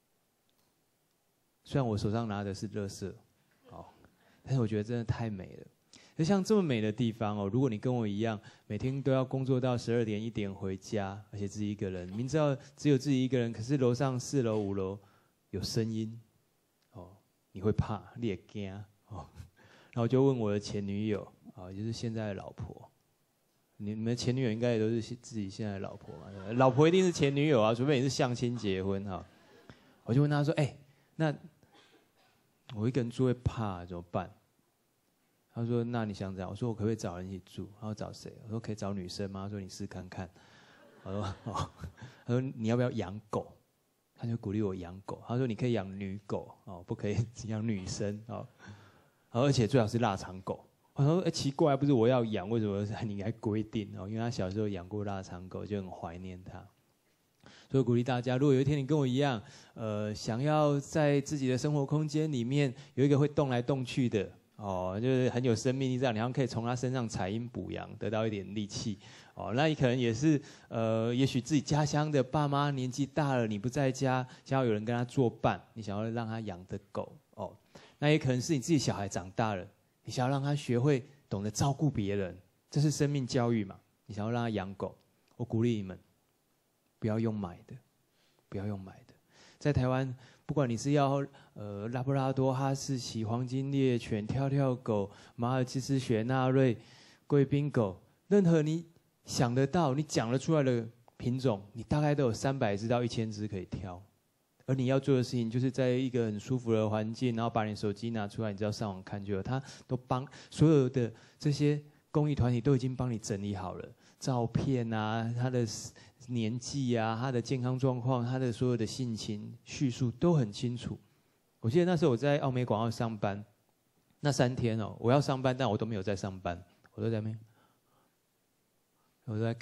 虽然我手上拿的是垃圾，哦，但是我觉得真的太美了。就像这么美的地方哦，如果你跟我一样，每天都要工作到十二点一点回家，而且自己一个人，明知道只有自己一个人，可是楼上四楼五楼有声音，哦，你会怕，你也惊哦。然后我就问我的前女友啊，就是现在的老婆，你你们的前女友应该也都是自己现在的老婆嘛？老婆一定是前女友啊，除非你是相亲结婚哈。我就问她说：“哎、欸，那我一个人住会怕怎么办？”她说：“那你想怎样？”我说：“我可不可以找人一起住？”她说：“找谁？”我说：“可以找女生吗？”她说：“你试看看。”我说：“哦。”她说：“你要不要养狗？”她就鼓励我养狗。她说：“你可以养女狗哦，不可以养女生哦。”而且最好是腊肠狗。我说：“哎，奇怪，不是我要养，为什么你还规定哦？”因为他小时候养过腊肠狗，就很怀念它。所以鼓励大家，如果有一天你跟我一样，呃，想要在自己的生活空间里面有一个会动来动去的哦，就是很有生命力，这样你好像可以从它身上采阴补阳，得到一点力气哦。那你可能也是呃，也许自己家乡的爸妈年纪大了，你不在家，想要有人跟他作伴，你想要让他养的狗哦。那也可能是你自己小孩长大了，你想要让他学会懂得照顾别人，这是生命教育嘛？你想要让他养狗，我鼓励你们，不要用买的，不要用买的。在台湾，不管你是要呃拉布拉多、哈士奇、黄金猎犬、跳跳狗、马尔济斯雪纳瑞、贵宾狗，任何你想得到、你讲得出来的品种，你大概都有三百只到一千只可以挑。而你要做的事情，就是在一个很舒服的环境，然后把你手机拿出来，你只要上网看就有。他都帮所有的这些公益团体都已经帮你整理好了，照片啊，他的年纪啊，他的健康状况，他的所有的性情叙述都很清楚。我记得那时候我在奥美广告上班，那三天哦，我要上班，但我都没有在上班，我都在那边，我都在看。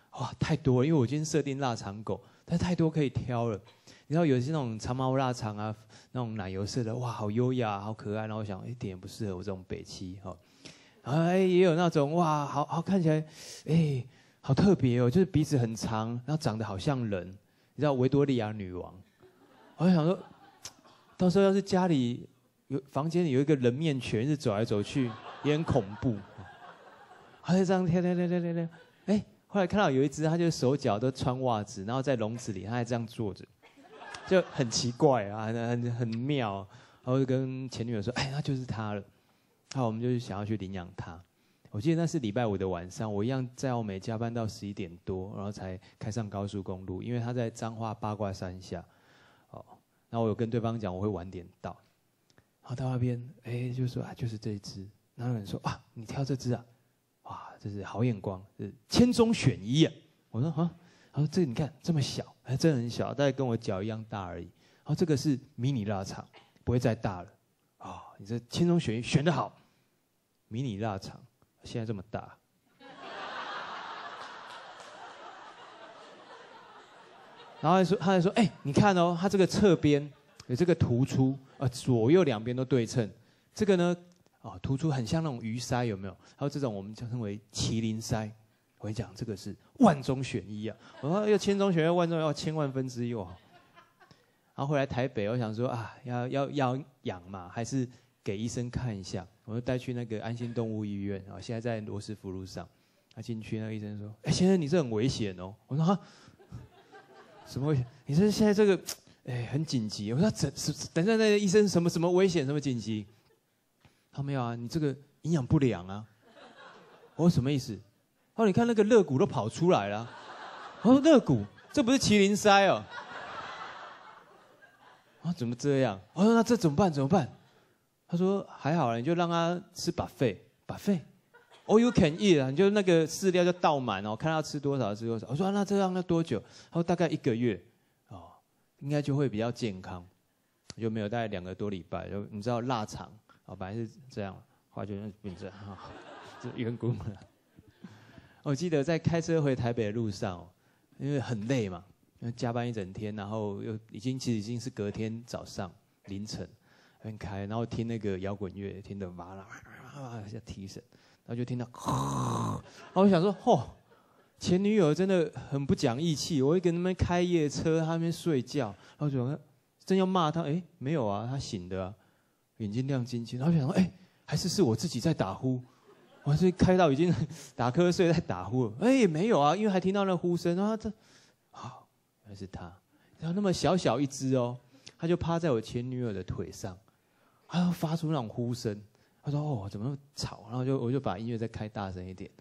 哇，太多了，因为我今天设定腊肠狗，但太多可以挑了。你知道有些那种长毛腊肠啊，那种奶油色的，哇，好优雅，好可爱。然后我想，一点也不适合我这种北七哈。然后哎，也有那种哇，好好看起来，哎，好特别哦，就是鼻子很长，然后长得好像人。你知道维多利亚女王，我就想说，到时候要是家里有房间里有一个人面犬，是走来走去，也很恐怖。还是这样跳跳跳跳跳跳，哎，后来看到有一只，它就手脚都穿袜子，然后在笼子里，它还这样坐着。就很奇怪啊，很很很妙，然后就跟前女友说：“哎，那就是他了。”然后我们就想要去领养他。我记得那是礼拜五的晚上，我一样在澳美加班到十一点多，然后才开上高速公路，因为他在彰化八卦山下。哦，然后我有跟对方讲我会晚点到，然后到那边，哎，就说啊，就是这一只。然后有人说啊，你挑这只啊，哇，这是好眼光，是千中选一啊。我说啊。他说：“这个你看这么小，还真的很小，大概跟我脚一样大而已。然后这个是迷你腊肠，不会再大了。啊、哦，你这千中选一，选得好。迷你腊肠现在这么大。”然后他说：“他还说，哎、欸，你看哦，它这个侧边有这个突出，呃，左右两边都对称。这个呢，哦，突出很像那种鱼鳃，有没有？还有这种我们称为麒麟鳃。”我跟你讲，这个是万中选一啊！我说要千中选一，万中要千万分之一哦。然后回来台北，我想说啊，要要要养嘛，还是给医生看一下。我就带去那个安心动物医院，然后现在在罗斯福路上。他进去，那个医生说：“哎、欸，先生，你这很危险哦。”我说：“啊，什么危险？你这现在这个，哎、欸，很紧急。”我说：“等等一下，那个医生什么什么危险，什么紧急？”他没有啊，你这个营养不良啊。我说什么意思？哦，你看那个肋骨都跑出来了。我说肋骨，这不是麒麟鳃哦。啊，怎么这样？我说那这怎么办？怎么办？他说还好啦，你就让他吃 buffet，buffet，all you can eat 啊，你就那个饲料就倒满哦，看他吃多少吃多少。我说、啊、那这样要多久？他说大概一个月，哦，应该就会比较健康。就没有大概两个多礼拜，就你知道腊肠哦，本来是这样，后来就变这样，哦、就缘故了。我记得在开车回台北的路上，因为很累嘛，因为加班一整天，然后又已经其实已经是隔天早上凌晨，很开，然后听那个摇滚乐，听得哇啦哇啦要提神，然后就听到，然后我想说，嚯，前女友真的很不讲义气，我会跟他们开夜车，他那边睡觉，然后就真要骂他，哎，没有啊，他醒的啊，眼睛亮晶晶，然后想说，哎，还是是我自己在打呼。我是开到已经打瞌睡在打呼了，哎、欸，没有啊，因为还听到那呼声，然后这，好，原来是他，然后那么小小一只哦，他就趴在我前女友的腿上，他就发出那种呼声，他说哦，怎么那么吵？然后就我就把音乐再开大声一点，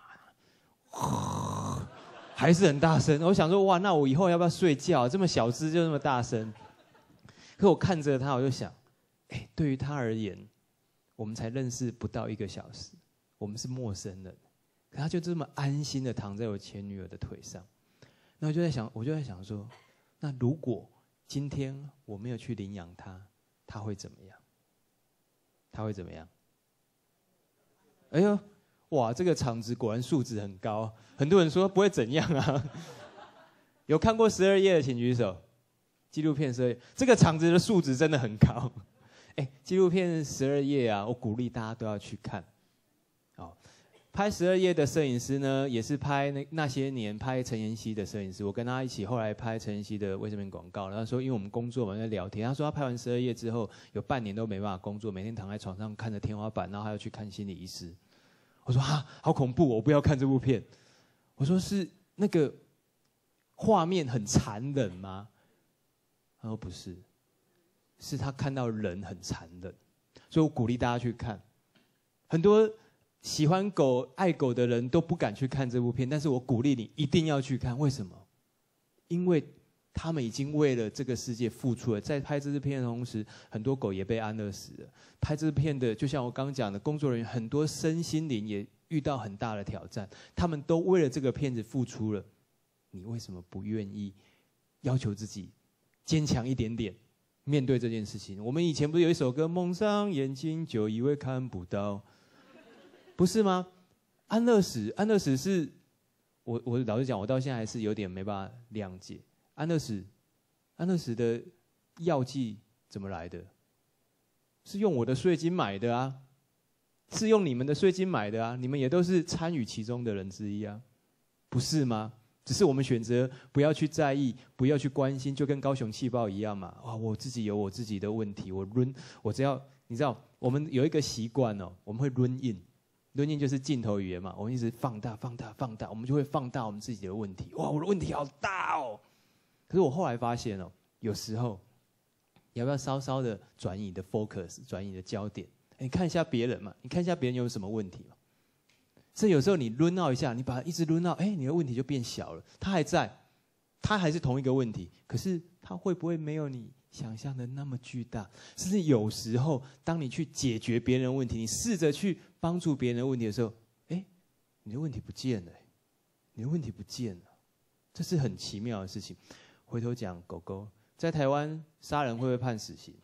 还是很大声。我想说哇，那我以后要不要睡觉？这么小只就那么大声？可我看着他，我就想，哎、欸，对于他而言，我们才认识不到一个小时。我们是陌生人，可他就这么安心的躺在我前女友的腿上，那我就在想，我就在想说，那如果今天我没有去领养他，他会怎么样？他会怎么样？哎呦，哇，这个场子果然素质很高，很多人说不会怎样啊。有看过十二夜的请举手，纪录片十二夜，这个场子的素质真的很高。哎，纪录片十二夜啊，我鼓励大家都要去看。哦，拍十二夜的摄影师呢，也是拍那那些年拍陈妍希的摄影师。我跟他一起后来拍陈妍希的卫生棉广告。然后说，因为我们工作嘛，在聊天。他说他拍完十二夜之后，有半年都没办法工作，每天躺在床上看着天花板，然后还要去看心理医师。我说啊，好恐怖，我不要看这部片。我说是那个画面很残忍吗？他说不是，是他看到人很残忍。所以我鼓励大家去看。很多喜欢狗、爱狗的人都不敢去看这部片，但是我鼓励你一定要去看。为什么？因为他们已经为了这个世界付出了。在拍这支片的同时，很多狗也被安乐死了。拍这支片的，就像我刚刚讲的，工作人员很多身心灵也遇到很大的挑战，他们都为了这个片子付出了。你为什么不愿意要求自己坚强一点点，面对这件事情？我们以前不是有一首歌《蒙上眼睛就以为看不到》，不是吗？安乐死，安乐死是我我老实讲，我到现在还是有点没办法谅解安乐死，安乐死的药剂怎么来的？是用我的税金买的啊，是用你们的税金买的啊，你们也都是参与其中的人之一啊，不是吗？只是我们选择不要去在意，不要去关心，就跟高雄气爆一样嘛。哇，我自己有我自己的问题，我抡，我只要你知道，我们有一个习惯哦，我们会抡印，抡印就是镜头语言嘛，我们一直放大、放大、放大，我们就会放大我们自己的问题。哇，我的问题好大哦。可是我后来发现哦，有时候要不要稍稍的转移你的 focus， 转移你的焦点？你看一下别人嘛，你看一下别人有什么问题嘛。所以有时候你抡out一下，你把它一直抡out，哎，你的问题就变小了。他还在，他还是同一个问题，可是他会不会没有你想象的那么巨大？甚至有时候，当你去解决别人的问题，你试着去帮助别人的问题的时候，哎，你的问题不见了，你的问题不见了，这是很奇妙的事情。回头讲狗狗，在台湾杀人会不会判死刑？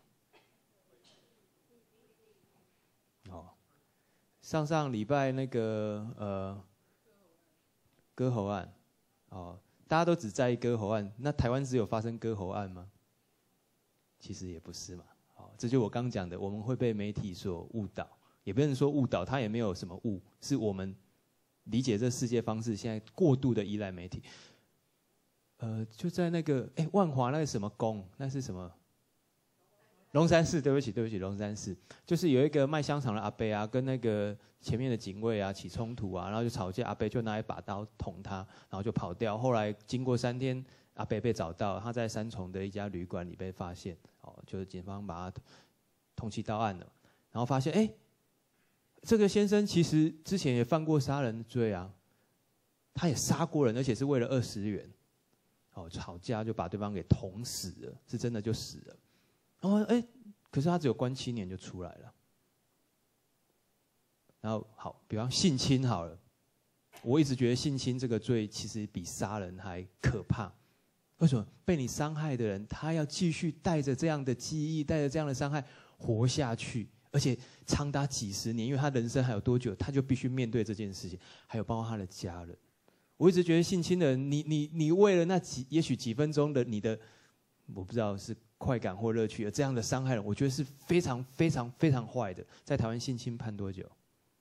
哦。上上礼拜那个呃割喉案，哦，大家都只在意割喉案，那台湾只有发生割喉案吗？其实也不是嘛，哦，这就我刚讲的，我们会被媒体所误导，也不能说误导，它也没有什么误，是我们理解这世界方式现在过度的依赖媒体。呃，就在那个哎万华那个什么宫，那是什么？龙山寺，对不起，对不起，龙山寺就是有一个卖香肠的阿伯啊，跟那个前面的警卫啊起冲突啊，然后就吵架，阿伯就拿一把刀捅他，然后就跑掉。后来经过三天，阿伯被找到，他在三重的一家旅馆里被发现，哦，就是警方把他通缉到案了，然后发现，哎，这个先生其实之前也犯过杀人罪啊，他也杀过人，而且是为了二十元，哦，吵架就把对方给捅死了，是真的就死了。哦，哎，可是他只有关七年就出来了。然后好，比方性侵好了，我一直觉得性侵这个罪其实比杀人还可怕。为什么？被你伤害的人，他要继续带着这样的记忆，带着这样的伤害活下去，而且长达几十年，因为他人生还有多久，他就必须面对这件事情，还有包括他的家人。我一直觉得性侵的人，你你你为了那几也许几分钟的你的，我不知道是快感或乐趣，而这样的伤害人，我觉得是非常非常非常坏的。在台湾性侵判多久？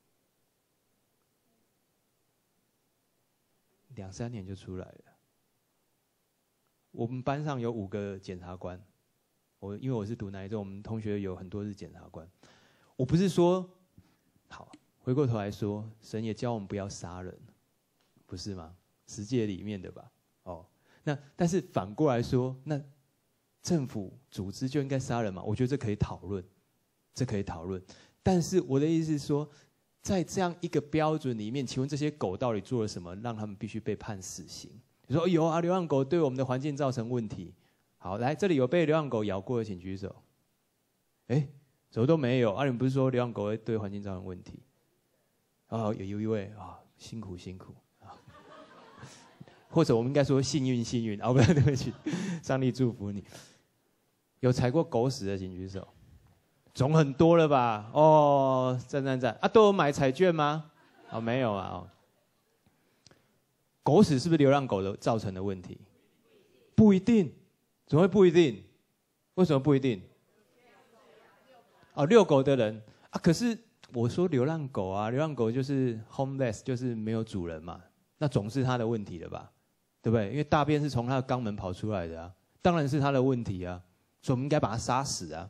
两三年就出来了。我们班上有五个检察官，我因为我是读南一中，我们同学有很多是检察官。我不是说，好，回过头来说，神也教我们不要杀人，不是吗？十诫里面的吧？哦，那但是反过来说，那政府组织就应该杀人嘛？我觉得这可以讨论，这可以讨论。但是我的意思是说，在这样一个标准里面，请问这些狗到底做了什么，让他们必须被判死刑？你说有啊，流浪狗对我们的环境造成问题。好，来这里有被流浪狗咬过的，请举手。哎，怎么都没有？啊，你们不是说流浪狗会对环境造成问题？哦，有有一位啊，辛苦辛苦啊，或者我们应该说幸运幸运啊，不对不起，上帝祝福你。有踩过狗屎的，请举手。总很多了吧？哦，赞赞赞！啊，都有买彩券吗？哦，没有啊。哦，狗屎是不是流浪狗的造成的问题？不一定，怎么会不一定？为什么不一定？哦，遛狗的人啊，可是我说流浪狗啊，流浪狗就是 homeless， 就是没有主人嘛，那总是他的问题了吧？对不对？因为大便是从他的肛门跑出来的啊，当然是他的问题啊，所以我们应该把他杀死啊。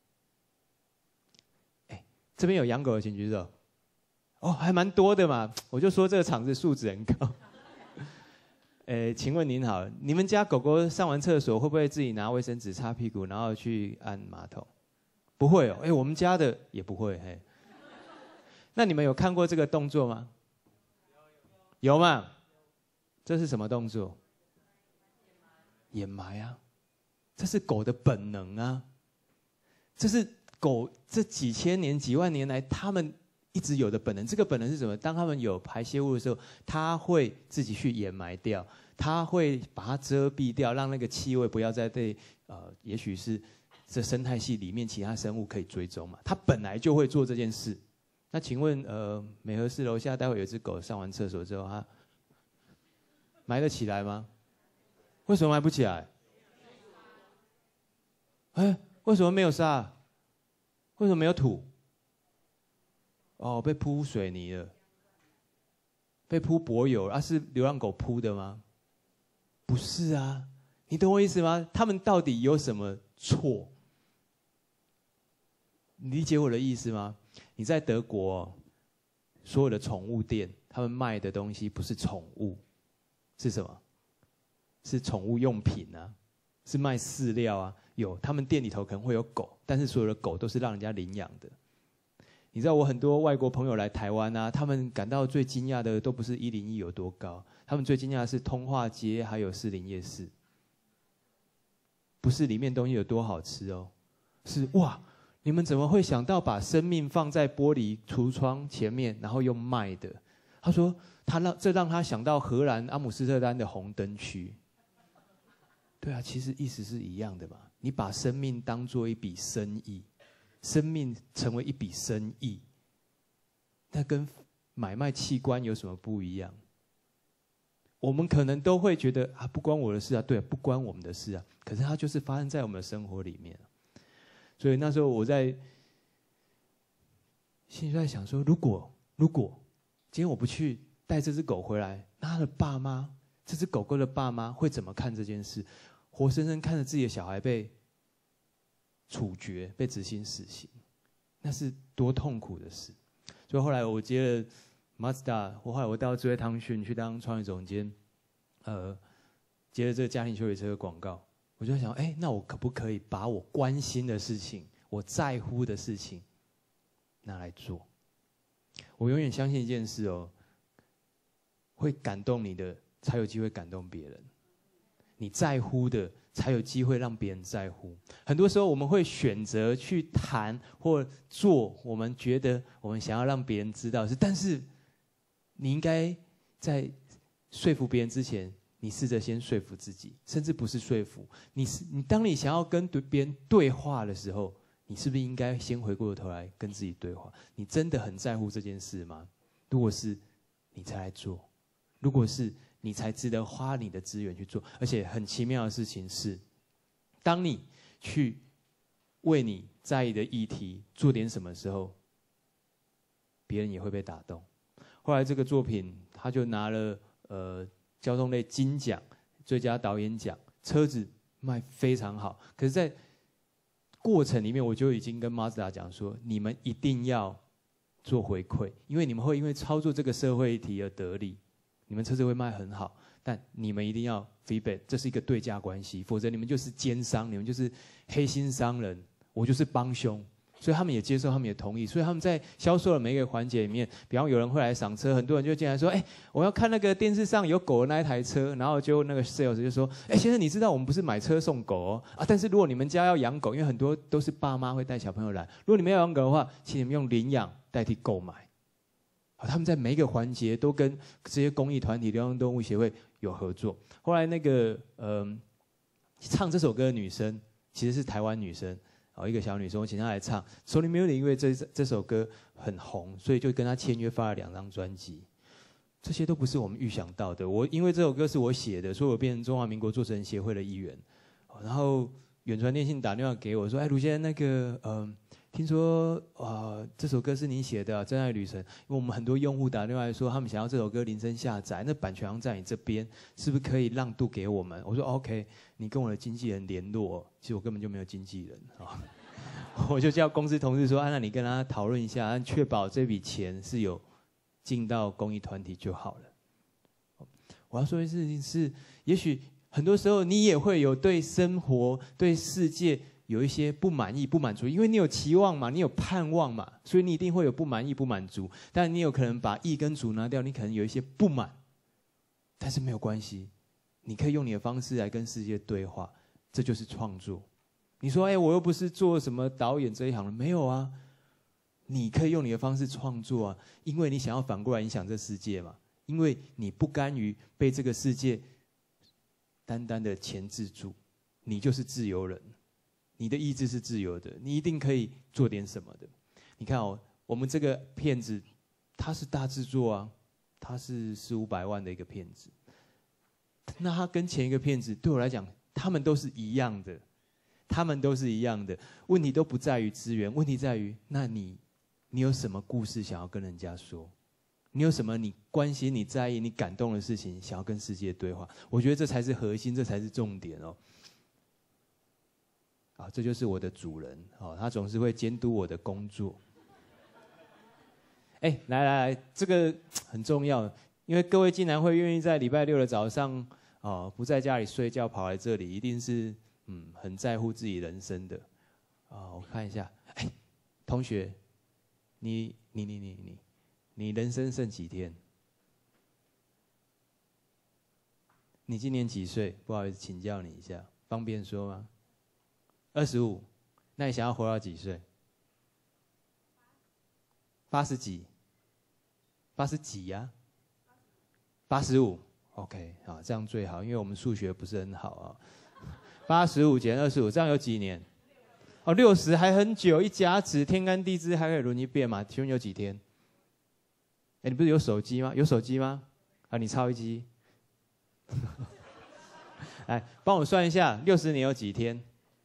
这边有养狗的，请举手。哦，还蛮多的嘛，我就说这个场子素质很高。诶，请问您好，你们家狗狗上完厕所会不会自己拿卫生纸擦屁股，然后去按马桶？不会哦，哎，我们家的也不会。嘿，那你们有看过这个动作吗？有吗？这是什么动作？掩埋啊，这是狗的本能啊，这是狗这几千年、几万年来，它们一直有的本能。这个本能是什么？当它们有排泄物的时候，它会自己去掩埋掉，它会把它遮蔽掉，让那个气味不要再被呃，也许是这生态系里面其他生物可以追踪嘛。它本来就会做这件事。那请问，呃，美和市楼下待会有一只狗上完厕所之后，它埋得起来吗？为什么埋不起来？哎，为什么没有沙？为什么没有土？哦，被铺水泥了，被铺柏油了，啊，是流浪狗铺的吗？不是啊，你懂我意思吗？他们到底有什么错？你理解我的意思吗？你在德国，所有的宠物店，他们卖的东西不是宠物，是什么？是宠物用品啊，是卖饲料啊。有，他们店里头可能会有狗，但是所有的狗都是让人家领养的。你知道我很多外国朋友来台湾啊，他们感到最惊讶的都不是一零一有多高，他们最惊讶的是通化街还有士林夜市，不是里面东西有多好吃哦，是哇，你们怎么会想到把生命放在玻璃橱窗前面，然后用卖的？他说他让这让他想到荷兰阿姆斯特丹的红灯区。对啊，其实意思是一样的嘛，你把生命当作一笔生意。生命成为一笔生意，那跟买卖器官有什么不一样？我们可能都会觉得啊，不关我的事啊，对啊，不关我们的事啊。可是它就是发生在我们的生活里面。所以那时候我在心里在想说，如果如果今天我不去带这只狗回来，那它的爸妈，这只狗狗的爸妈会怎么看这件事？活生生看着自己的小孩被处决，被执行死刑，那是多痛苦的事。所以后来我接了 Mazda， 我后来我到智慧汤逊去当创意总监，呃，接了这个家庭休息车的广告，我就在想，哎，那我可不可以把我关心的事情，我在乎的事情拿来做？我永远相信一件事哦，会感动你的，才有机会感动别人。你在乎的，才有机会让别人在乎。很多时候我们会选择去谈或做我们觉得我们想要让别人知道的事，但是你应该在说服别人之前，你试着先说服自己，甚至不是说服你是你。当你想要跟别人对话的时候，你是不是应该先回过头来跟自己对话？你真的很在乎这件事吗？如果是，你才来做；如果是，你才值得花你的资源去做。而且很奇妙的事情是，当你去为你在意的议题做点什么时候，别人也会被打动。后来这个作品，他就拿了呃交通类金奖、最佳导演奖，车子卖非常好。可是，在过程里面，我就已经跟 Mazda 讲说，你们一定要做回馈，因为你们会因为操作这个社会议题而得利。你们车子会卖很好，但你们一定要 feedback， 这是一个对价关系，否则你们就是奸商，你们就是黑心商人，我就是帮凶。所以他们也接受，他们也同意。所以他们在销售的每一个环节里面，比方有人会来赏车，很多人就进来说：“哎，我要看那个电视上有狗的那一台车。”然后就那个 sales 就说：“哎，先生，你知道我们不是买车送狗哦啊，但是如果你们家要养狗，因为很多都是爸妈会带小朋友来，如果你们要养狗的话，请你们用领养代替购买。”他们在每一个环节都跟这些公益团体、流浪动物协会有合作。后来那个呃，唱这首歌的女生其实是台湾女生，哦，一个小女生，我请她来唱。Sony Music 因为这这首歌很红，所以就跟她签约发了两张专辑。这些都不是我们预想到的。我因为这首歌是我写的，所以我变成中华民国作词人协会的一员。然后远传电信打电话给我说：“哎，卢先生，那个呃。”听说啊、呃，这首歌是你写的、啊《真爱旅程》，因为我们很多用户打电话来说，他们想要这首歌铃声下载，那版权好像在你这边，是不是可以让渡给我们？我说 OK， 你跟我的经纪人联络。其实我根本就没有经纪人啊，我就叫公司同事说，啊，那你跟他讨论一下，确保这笔钱是有进到公益团体就好了。我要说的事情是，也许很多时候你也会有对生活、对世界。有一些不满意、不满足，因为你有期望嘛，你有盼望嘛，所以你一定会有不满意、不满足。但你有可能把意跟足拿掉，你可能有一些不满，但是没有关系，你可以用你的方式来跟世界对话，这就是创作。你说，哎，我又不是做什么导演这一行的，没有啊，你可以用你的方式创作啊，因为你想要反过来影响这世界嘛，因为你不甘于被这个世界单单的钳制住，你就是自由人。你的意志是自由的，你一定可以做点什么的。你看哦，我们这个片子，它是大制作啊，它是四五百万的一个片子。 那他跟前一个骗子对我来讲，他们都是一样的，他们都是一样的。问题都不在于资源，问题在于，那你，你有什么故事想要跟人家说？你有什么你关心、你在意、你感动的事情，想要跟世界对话？我觉得这才是核心，这才是重点哦。啊，这就是我的主人哦，他总是会监督我的工作。哎，来来来，这个很重要，因为各位竟然会愿意在礼拜六的早上哦，不在家里睡觉跑来这里，一定是嗯很在乎自己人生的。啊、哦，我看一下，哎，同学，你你你你你，你人生剩几天？你今年几岁？不好意思，请教你一下，方便说吗？二十五，那你想要活到几岁？八十几？八十几呀？八十五 ，OK， 好，这样最好，因为我们数学不是很好啊。八十五减二十五，这样有几年？哦，六十还很久，一甲子天干地支还可以轮一遍嘛？请问有几天？哎，你不是有手机吗？有手机吗？啊，你抄一机。来，帮我算一下，六十年有几天？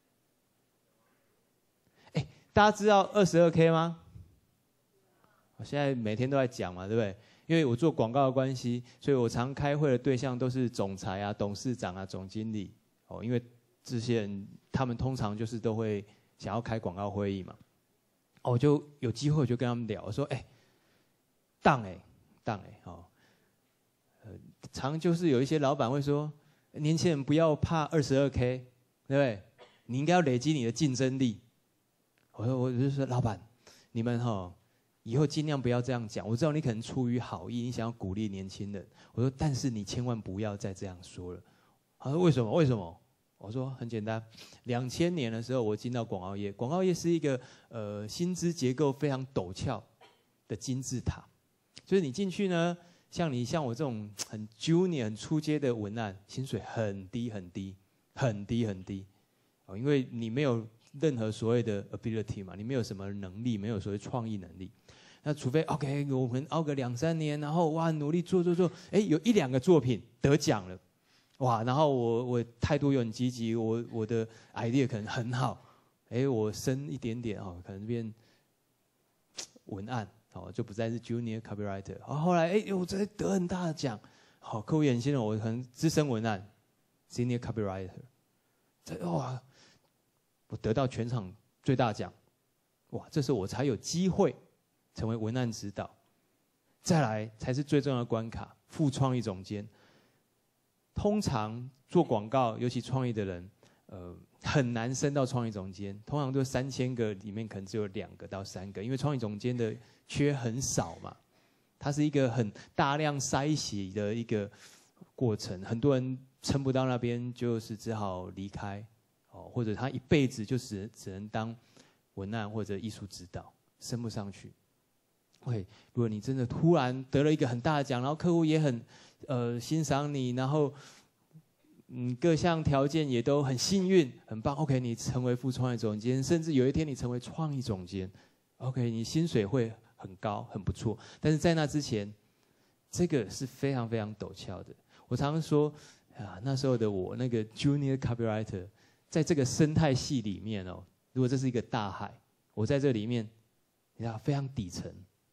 哎，大家知道二十二 K 吗？我现在每天都在讲嘛，对不对？因为我做广告的关系，所以我常开会的对象都是总裁啊、董事长啊、总经理哦，因为这些人他们通常就是都会想要开广告会议嘛。哦，我就有机会我就跟他们聊，我说：“哎，当哎，当哎，哦，呃，常就是有一些老板会说，年轻人不要怕二十二 K， 对不对？你应该要累积你的竞争力。”我说：“我就说老板，你们哈、哦。”以后尽量不要这样讲。我知道你可能出于好意，你想要鼓励年轻人。我说，但是你千万不要再这样说了。他说为什么？为什么？我说很简单，两千年的时候我进到广告业，广告业是一个呃薪资结构非常陡峭的金字塔，就是你进去呢，像你像我这种很 junior 很初阶的文案，薪水很低很低很低很低，哦，因为你没有任何所谓的 ability 嘛，你没有什么能力，没有所谓创意能力。那除非 OK， 我们熬个两三年，然后哇努力做做做，哎，有一两个作品得奖了，哇，然后我我态度又很积极，我我的 idea 可能很好，哎，我升一点点哦，可能变文案哦，就不再是 junior copywriter。然后后来哎，我这得很大的奖，好，客户眼信了，我可能资深文案 senior copywriter， 这哇，我得到全场最大奖，哇，这时候我才有机会成为文案指导，再来才是最重要的关卡，副创意总监。通常做广告，尤其创意的人，呃，很难升到创意总监。通常都三千个里面可能只有两个到三个，因为创意总监的缺很少嘛，它是一个很大量筛洗的一个过程，很多人撑不到那边，就是只好离开，哦，或者他一辈子就只只能当文案或者艺术指导，升不上去。OK， 如果你真的突然得了一个很大的奖，然后客户也很呃欣赏你，然后嗯各项条件也都很幸运，很棒。OK， 你成为副创意总监，甚至有一天你成为创意总监 ，OK， 你薪水会很高，很不错。但是在那之前，这个是非常非常陡峭的。我常常说啊，那时候的我那个 junior copywriter， 在这个生态系里面哦，如果这是一个大海，我在这里面，你知道非常底层。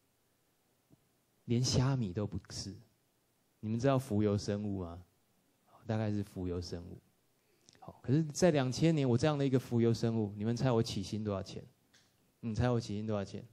连虾米都不是，你们知道浮游生物吗？大概是浮游生物。好，可是，在两千年，我这样的一个浮游生物，你们猜我起薪多少钱？你猜我起薪多少钱？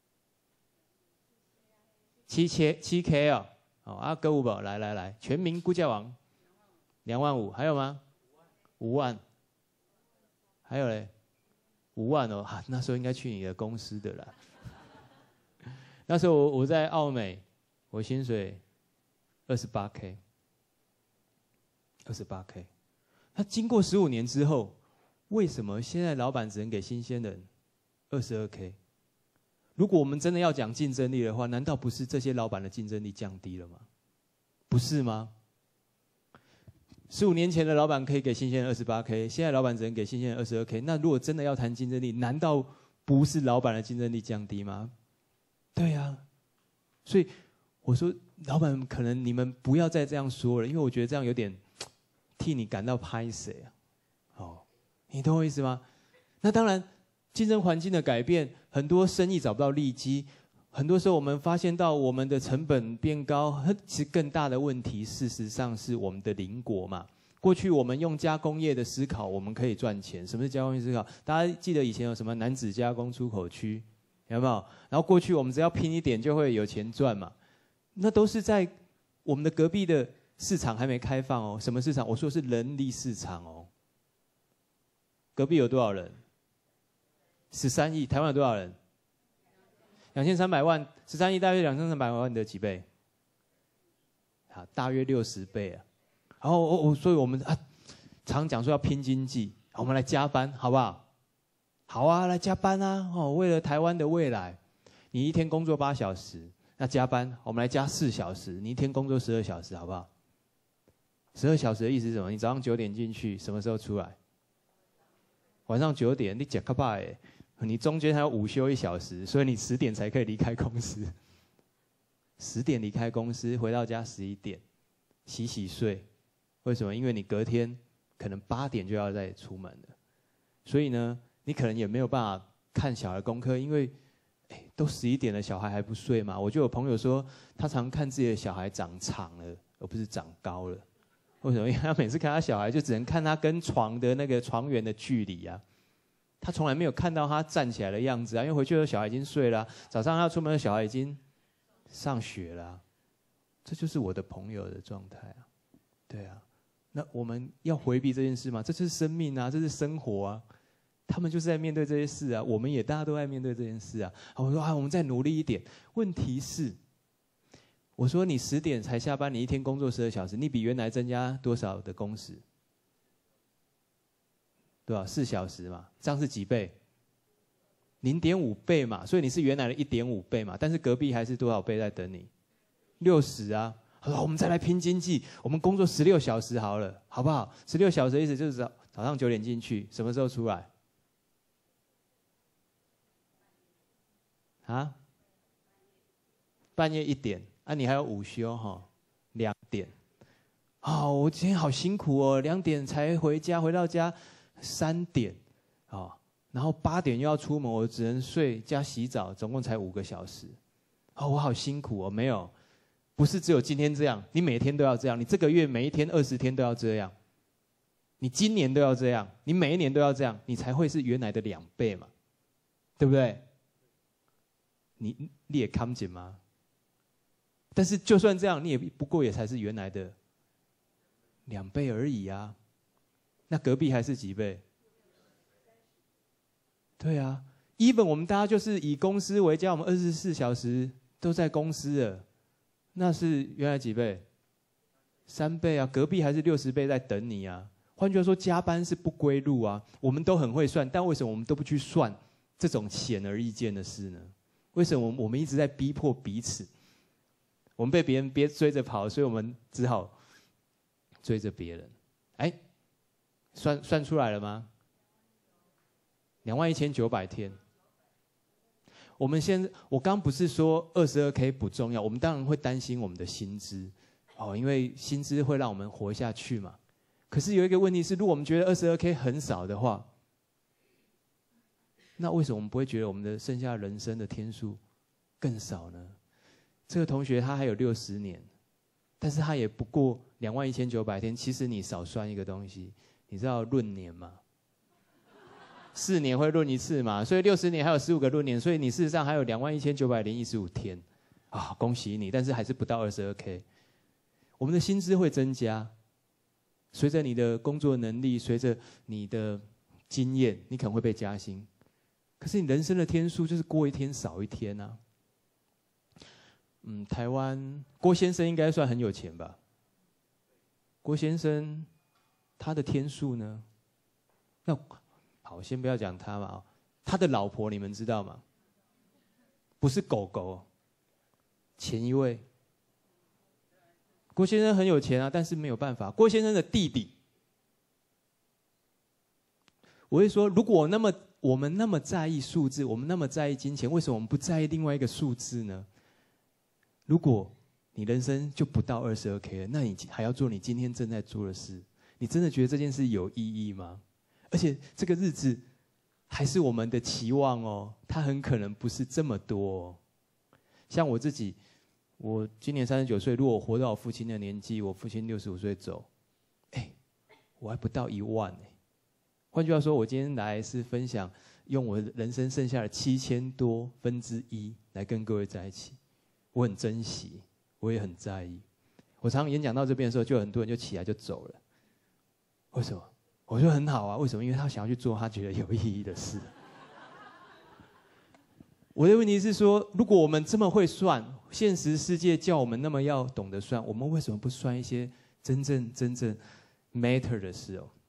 七千七 K 哦，好啊，歌舞宝，来来来，全民估价王，两万五，还有吗？五万，还有嘞，五万哦，啊，那时候应该去你的公司的啦。那时候我我在澳美，我薪水二十八 K， 二十八 K。那经过十五年之后，为什么现在老板只能给新鲜人二十二 K？ 如果我们真的要讲竞争力的话，难道不是这些老板的竞争力降低了吗？不是吗？十五年前的老板可以给新鲜人二十八 K， 现在老板只能给新鲜人二十二 K。那如果真的要谈竞争力，难道不是老板的竞争力降低吗？对呀、啊，所以我说，老板可能你们不要再这样说了，因为我觉得这样有点替你感到拍谁啊？哦，你懂我意思吗？那当然，竞争环境的改变，很多生意找不到利基，很多时候我们发现到我们的成本变高，其实更大的问题，事实上是我们的邻国嘛。过去我们用加工业的思考，我们可以赚钱。什么是加工业思考？大家记得以前有什么楠梓加工出口区，有没有？然后过去我们只要拼一点就会有钱赚嘛。那都是在我们的隔壁的市场还没开放哦。什么市场？我说的是人力市场哦。隔壁有多少人？十三亿。台湾有多少人？两千三百万。十三亿大约两千三百万的几倍？好，大约六十倍啊。然后我我所以我们啊，常讲说要拼经济，我们来加班好不好？好啊，来加班啊！哦，为了台湾的未来，你一天工作八小时，那加班我们来加四小时，你一天工作十二小时，好不好？十二小时的意思是什么？你早上九点进去，什么时候出来？晚上九点，你讲个拜哎，你中间还要午休一小时，所以你十点才可以离开公司。十点离开公司，回到家十一点，洗洗睡。为什么？因为你隔天可能八点就要再出门了，所以呢，你可能也没有办法看小孩功课，因为，哎，都十一点了，小孩还不睡嘛。我就有朋友说，他常看自己的小孩长长了，而不是长高了。为什么？因为他每次看他小孩，就只能看他跟床的那个床缘的距离啊，他从来没有看到他站起来的样子啊。因为回去的时候小孩已经睡了，早上他要出门的小孩已经上学了，这就是我的朋友的状态啊，对啊。那我们要回避这件事吗？这就是生命啊，这是生活啊。他们就是在面对这些事啊，我们也大家都在面对这件事啊。我说啊，我们再努力一点。问题是，我说你十点才下班，你一天工作十二小时，你比原来增加多少的工时？对吧？四小时嘛，这样是几倍？零点五倍嘛，所以你是原来的一点五倍嘛。但是隔壁还是多少倍在等你？六十啊。他说：“我们再来拼经济，我们工作十六小时好了，好不好？十六小时的意思就是早早上九点进去，什么时候出来？啊？半夜一点啊？你还有午休哈？两点。哦，我今天好辛苦哦，两点才回家，回到家三点，哦，然后八点又要出门，我只能睡加洗澡，总共才五个小时。哦，我好辛苦哦，没有。”不是只有今天这样，你每天都要这样，你这个月每一天二十天都要这样，你今年都要这样，你每一年都要这样，你才会是原来的两倍嘛，对不对？你你也看不见吗？但是就算这样，你也不过也才是原来的两倍而已啊。那隔壁还是几倍？对啊 ，even 我们大家就是以公司为家，我们二十四小时都在公司了。那是原来几倍？三倍啊！隔壁还是六十倍在等你啊！换句话说，加班是不归路啊！我们都很会算，但为什么我们都不去算这种显而易见的事呢？为什么我们一直在逼迫彼此？我们被别人别追着跑，所以我们只好追着别人。哎，算算出来了吗？两万一千九百天。我们现我刚不是说二十二 K 不重要，我们当然会担心我们的薪资，哦，因为薪资会让我们活下去嘛。可是有一个问题是，如果我们觉得二十二 K 很少的话，那为什么我们不会觉得我们的剩下人生的天数更少呢？这个同学他还有六十年，但是他也不过两万一千九百天。其实你少算一个东西，你知道闰年吗？四年会闰一次嘛，所以六十年还有十五个闰年，所以你事实上还有两万一千九百零一十五天，啊，恭喜你！但是还是不到二十二 K。我们的薪资会增加，随着你的工作能力，随着你的经验，你可能会被加薪。可是你人生的天数就是过一天少一天啊。嗯，台湾郭先生应该算很有钱吧？郭先生他的天数呢？那好，先不要讲他嘛，他的老婆你们知道吗？不是狗狗，前一位。郭先生很有钱啊，但是没有办法。郭先生的弟弟，我会说，如果那么我们那么在意数字，我们那么在意金钱，为什么我们不在意另外一个数字呢？如果你人生就不到二十二 K 了，那你还要做你今天正在做的事， 你真的觉得这件事有意义吗？而且这个日子还是我们的期望哦，它很可能不是这么多哦。像我自己，我今年三十九岁，如果我活到我父亲的年纪，我父亲六十五岁走，哎，我还不到一万哎。换句话说，我今天来是分享，用我人生剩下的七千多分之一来跟各位在一起，我很珍惜，我也很在意。我常常演讲到这边的时候，就有很多人就起来就走了。为什么？我说很好啊，为什么？因为他想要去做他觉得有意义的事。我的问题是说，如果我们这么会算，现实世界叫我们那么要懂得算，我们为什么不算一些真正真正 matter 的事哦？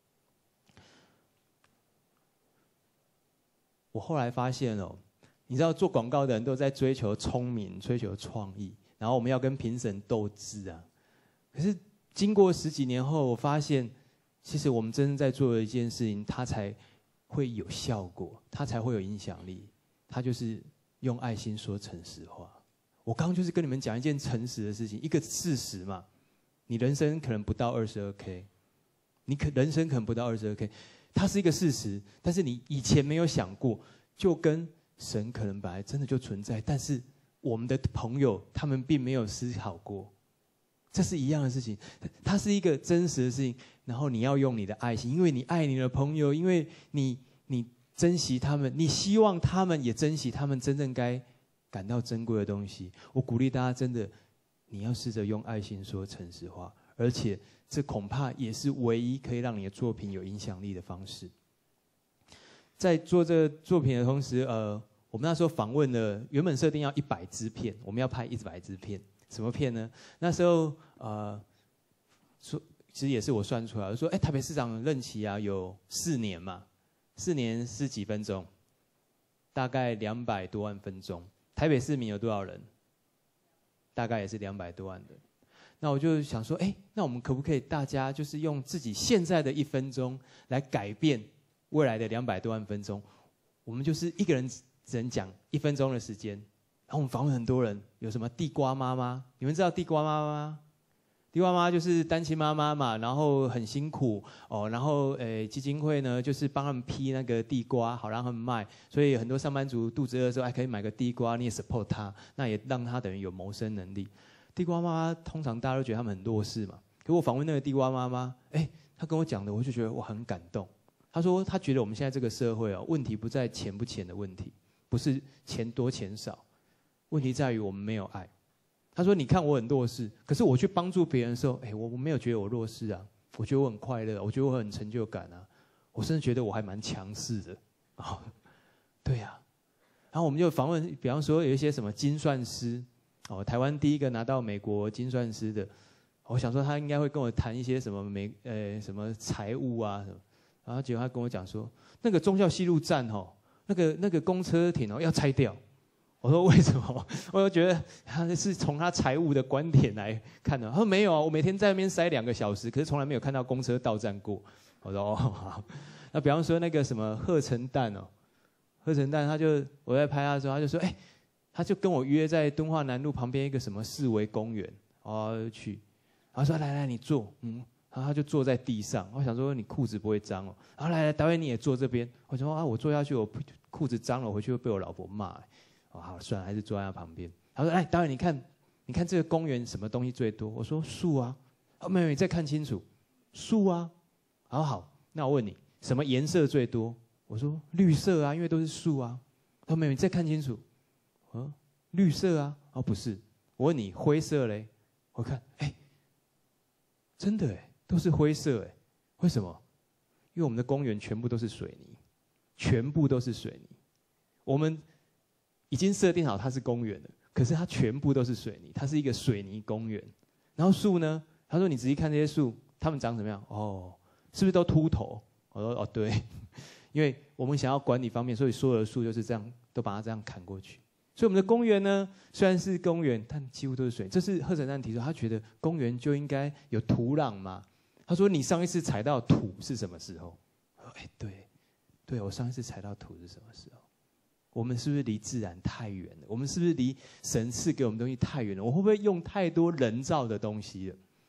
我后来发现哦，你知道做广告的人都在追求聪明、追求创意，然后我们要跟评审斗智啊。可是经过十几年后，我发现。其实我们真正在做的一件事情，它才会有效果，它才会有影响力。它就是用爱心说诚实话。我刚刚就是跟你们讲一件诚实的事情，一个事实嘛。你人生可能不到二十二 K， 你可人生可能不到二十二 K， 它是一个事实，但是你以前没有想过，就跟神可能本来真的就存在，但是我们的朋友他们并没有思考过。这是一样的事情，它是一个真实的事情。然后你要用你的爱心，因为你爱你的朋友，因为你你珍惜他们，你希望他们也珍惜他们真正该感到珍贵的东西。我鼓励大家，真的，你要试着用爱心说诚实话，而且这恐怕也是唯一可以让你的作品有影响力的方式。在做这个作品的同时，呃，我们那时候访问了，原本设定要一百支片，我们要拍一百支片。什么片呢？那时候呃，说其实也是我算出来的，说哎，台北市长任期啊有四年嘛，四年是几分钟？大概两百多万分钟。台北市民有多少人？大概也是两百多万人。那我就想说，哎，那我们可不可以大家就是用自己现在的一分钟来改变未来的两百多万分钟？我们就是一个人只能讲一分钟的时间。然后我们访问很多人，有什么地瓜妈妈？你们知道地瓜妈妈吗？地瓜妈妈就是单亲妈妈嘛，然后很辛苦哦，然后诶基金会呢就是帮他们批那个地瓜，好让他们卖，所以很多上班族肚子饿的时候还可以买个地瓜，你也 support 他，那也让他等于有谋生能力。地瓜妈妈通常大家都觉得他们很弱势嘛，可我访问那个地瓜妈妈，哎，她跟我讲的，我就觉得我很感动。她说她觉得我们现在这个社会哦，问题不在钱不钱的问题，不是钱多钱少。问题在于我们没有爱。他说：“你看我很弱势，可是我去帮助别人的时候，哎，我我没有觉得我弱势啊，我觉得我很快乐，我觉得我很成就感啊，我甚至觉得我还蛮强势的啊，对呀、啊。然后我们就访问，比方说有一些什么精算师，哦，台湾第一个拿到美国精算师的，我想说他应该会跟我谈一些什么美呃什么财务啊什么，然后结果他跟我讲说，那个忠孝西路站哦，那个那个公车亭哦要拆掉。”我说为什么？我就觉得他是从他财务的观点来看的。他说没有啊，我每天在那边塞两个小时，可是从来没有看到公车到站过。我说哦好。那比方说那个什么贺成蛋哦，贺成蛋他就我在拍他的时候，他就说哎，他就跟我约在敦化南路旁边一个什么四维公园，哦去，然后说来来你坐，嗯，然后他就坐在地上。我想说你裤子不会脏哦，然后来来导演你也坐这边。我说啊我坐下去我裤子脏了，我回去会被我老婆骂、欸。哦，好，算了，还是坐在他旁边。他说：“哎，导演，你看，你看这个公园什么东西最多？”我说：“树啊。”哦，没有，你再看清楚，树啊。好好，那我问你，什么颜色最多？我说：“绿色啊，因为都是树啊。”他说：“没有，你再看清楚，哦，绿色啊。”哦，不是，我问你，灰色嘞？我看，哎，真的哎，都是灰色哎，为什么？因为我们的公园全部都是水泥，全部都是水泥，我们。已经设定好它是公园了，可是它全部都是水泥，它是一个水泥公园。然后树呢？他说你仔细看这些树，它们长怎么样？哦，是不是都秃头？我说哦对，因为我们想要管理方面，所以所有的树就是这样，都把它这样砍过去。所以我们的公园呢，虽然是公园，但几乎都是水。这是贺成蛋提出，他觉得公园就应该有土壤嘛。他说你上一次踩到土是什么时候？我说哎对，对我上一次踩到土是什么时候？我们是不是离自然太远了？我们是不是离神赐给我们东西太远了？我会不会用太多人造的东西了？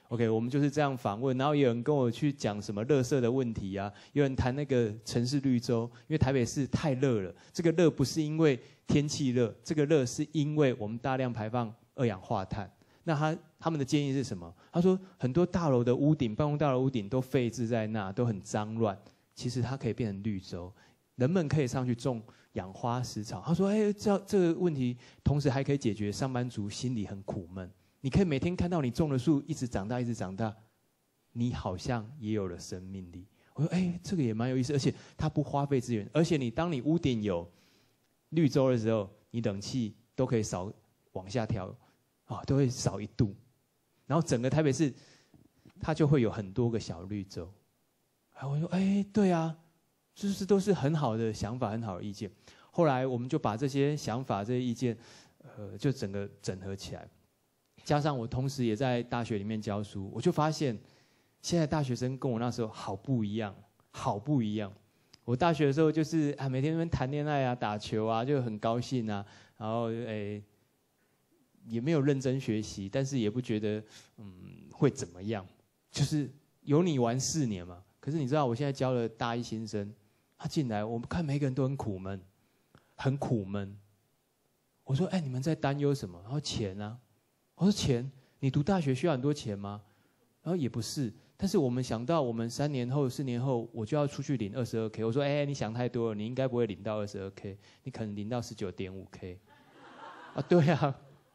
OK， 我们就是这样访问，然后也有人跟我去讲什么垃圾的问题啊，有人谈那个城市绿洲，因为台北市太热了，这个热不是因为天气热，这个热是因为我们大量排放二氧化碳。那他他们的建议是什么？他说很多大楼的屋顶，办公大楼屋顶都废置在那，都很脏乱，其实它可以变成绿洲，人们可以上去种养花食草。他说，哎，这这个问题，同时还可以解决上班族心里很苦闷。你可以每天看到你种的树一直长大，一直长大，你好像也有了生命力。我说，哎，这个也蛮有意思，而且它不花费资源，而且你当你屋顶有绿洲的时候，你冷气都可以少往下调，啊，都会少一度，然后整个台北市它就会有很多个小绿洲。然后我说，哎，对啊，就是都是很好的想法，很好的意见。后来我们就把这些想法、这些意见，呃，就整个整合起来。加上我同时也在大学里面教书，我就发现，现在大学生跟我那时候好不一样，好不一样。我大学的时候就是啊，每天在那边谈恋爱啊、打球啊，就很高兴啊，然后诶，也没有认真学习，但是也不觉得嗯会怎么样，就是有你玩四年嘛。可是你知道，我现在教了大一新生，他进来，我们看每个人都很苦闷，很苦闷。我说，哎，你们在担忧什么？他说钱啊。我说钱，你读大学需要很多钱吗？然后也不是，但是我们想到我们三年后、四年后，我就要出去领二十二 K。我说，哎，你想太多了，你应该不会领到二十二 K， 你可能领到十九点五 K。啊，对啊。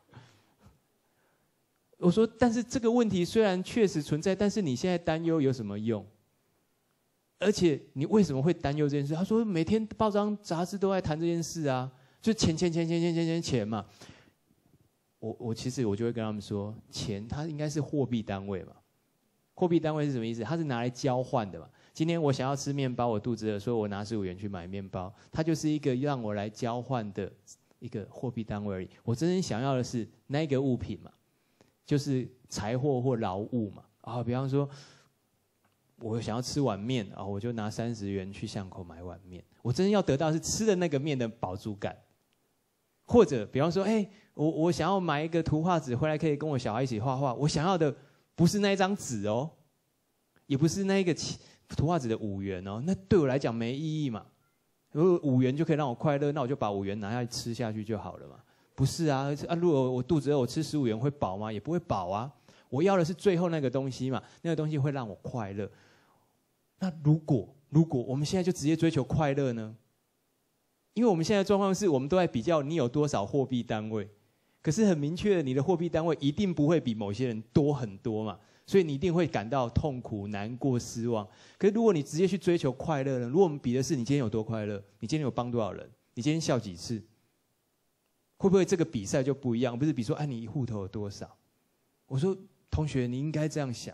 我说，但是这个问题虽然确实存在，但是你现在担忧有什么用？而且你为什么会担忧这件事？他说，每天报章杂志都在谈这件事啊，就钱钱钱钱钱钱钱钱嘛。我我其实我就会跟他们说，钱它应该是货币单位嘛。货币单位是什么意思？它是拿来交换的嘛。今天我想要吃面包，我肚子饿，所以我拿十五元去买面包，它就是一个让我来交换的一个货币单位而已。我真正想要的是那个物品嘛，就是财货或劳务嘛。啊，比方说，我想要吃碗面啊，我就拿三十元去巷口买碗面。我真正要得到的是吃的那个面的饱足感。或者比方说，哎，我我想要买一个图画纸回来，可以跟我小孩一起画画。我想要的不是那一张纸哦，也不是那一个图画纸的五元哦，那对我来讲没意义嘛。如果五元就可以让我快乐，那我就把五元拿下去吃下去就好了嘛。不是啊，啊，如果我肚子饿，我吃十五元会饱吗？也不会饱啊。我要的是最后那个东西嘛，那个东西会让我快乐。那如果如果我们现在就直接追求快乐呢？因为我们现在的状况是我们都在比较你有多少货币单位，可是很明确的，你的货币单位一定不会比某些人多很多嘛，所以你一定会感到痛苦、难过、失望。可是如果你直接去追求快乐呢？如果我们比的是你今天有多快乐，你今天有帮多少人，你今天笑几次，会不会这个比赛就不一样？不是比说，哎，你户头有多少？我说，同学，你应该这样想，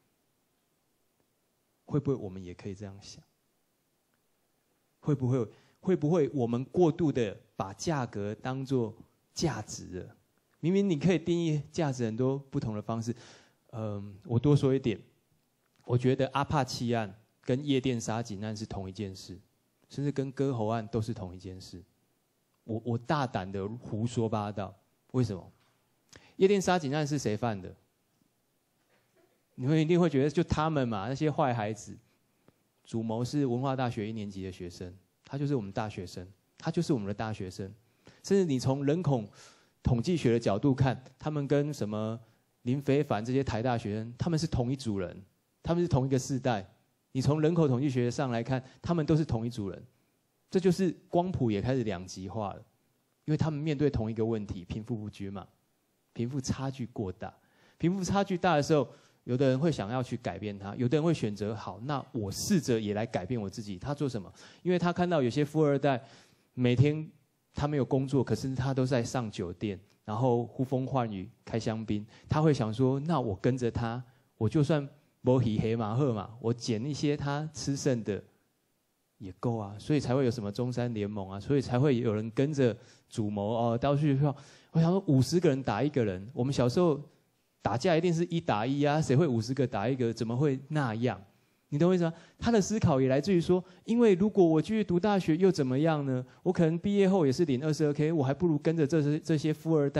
会不会我们也可以这样想？会不会？会不会我们过度的把价格当作价值了？明明你可以定义价值很多不同的方式。嗯，我多说一点，我觉得阿帕契案跟夜店杀警案是同一件事，甚至跟割喉案都是同一件事。我我大胆的胡说八道，为什么？夜店杀警案是谁犯的？你们一定会觉得就他们嘛，那些坏孩子。主谋是文化大学一年级的学生。他就是我们大学生，他就是我们的大学生，甚至你从人口统计学的角度看，他们跟什么林非凡这些台大学生，他们是同一组人，他们是同一个世代。你从人口统计学上来看，他们都是同一组人，这就是光谱也开始两极化了，因为他们面对同一个问题，贫富不均嘛，贫富差距过大，贫富差距大的时候。有的人会想要去改变他，有的人会选择好，那我试着也来改变我自己。他做什么？因为他看到有些富二代，每天他没有工作，可是他都在上酒店，然后呼风唤雨开香槟。他会想说，那我跟着他，我就算没鱼黑马赫嘛，我捡一些他吃剩的也够啊。所以才会有什么中山联盟啊，所以才会有人跟着主谋哦到处去。我想说，五十个人打一个人，我们小时候。打架一定是一打一啊，谁会五十个打一个？怎么会那样？你懂我意思吗？他的思考也来自于说，因为如果我继续读大学又怎么样呢？我可能毕业后也是领二十二 K， 我还不如跟着这些这些富二代，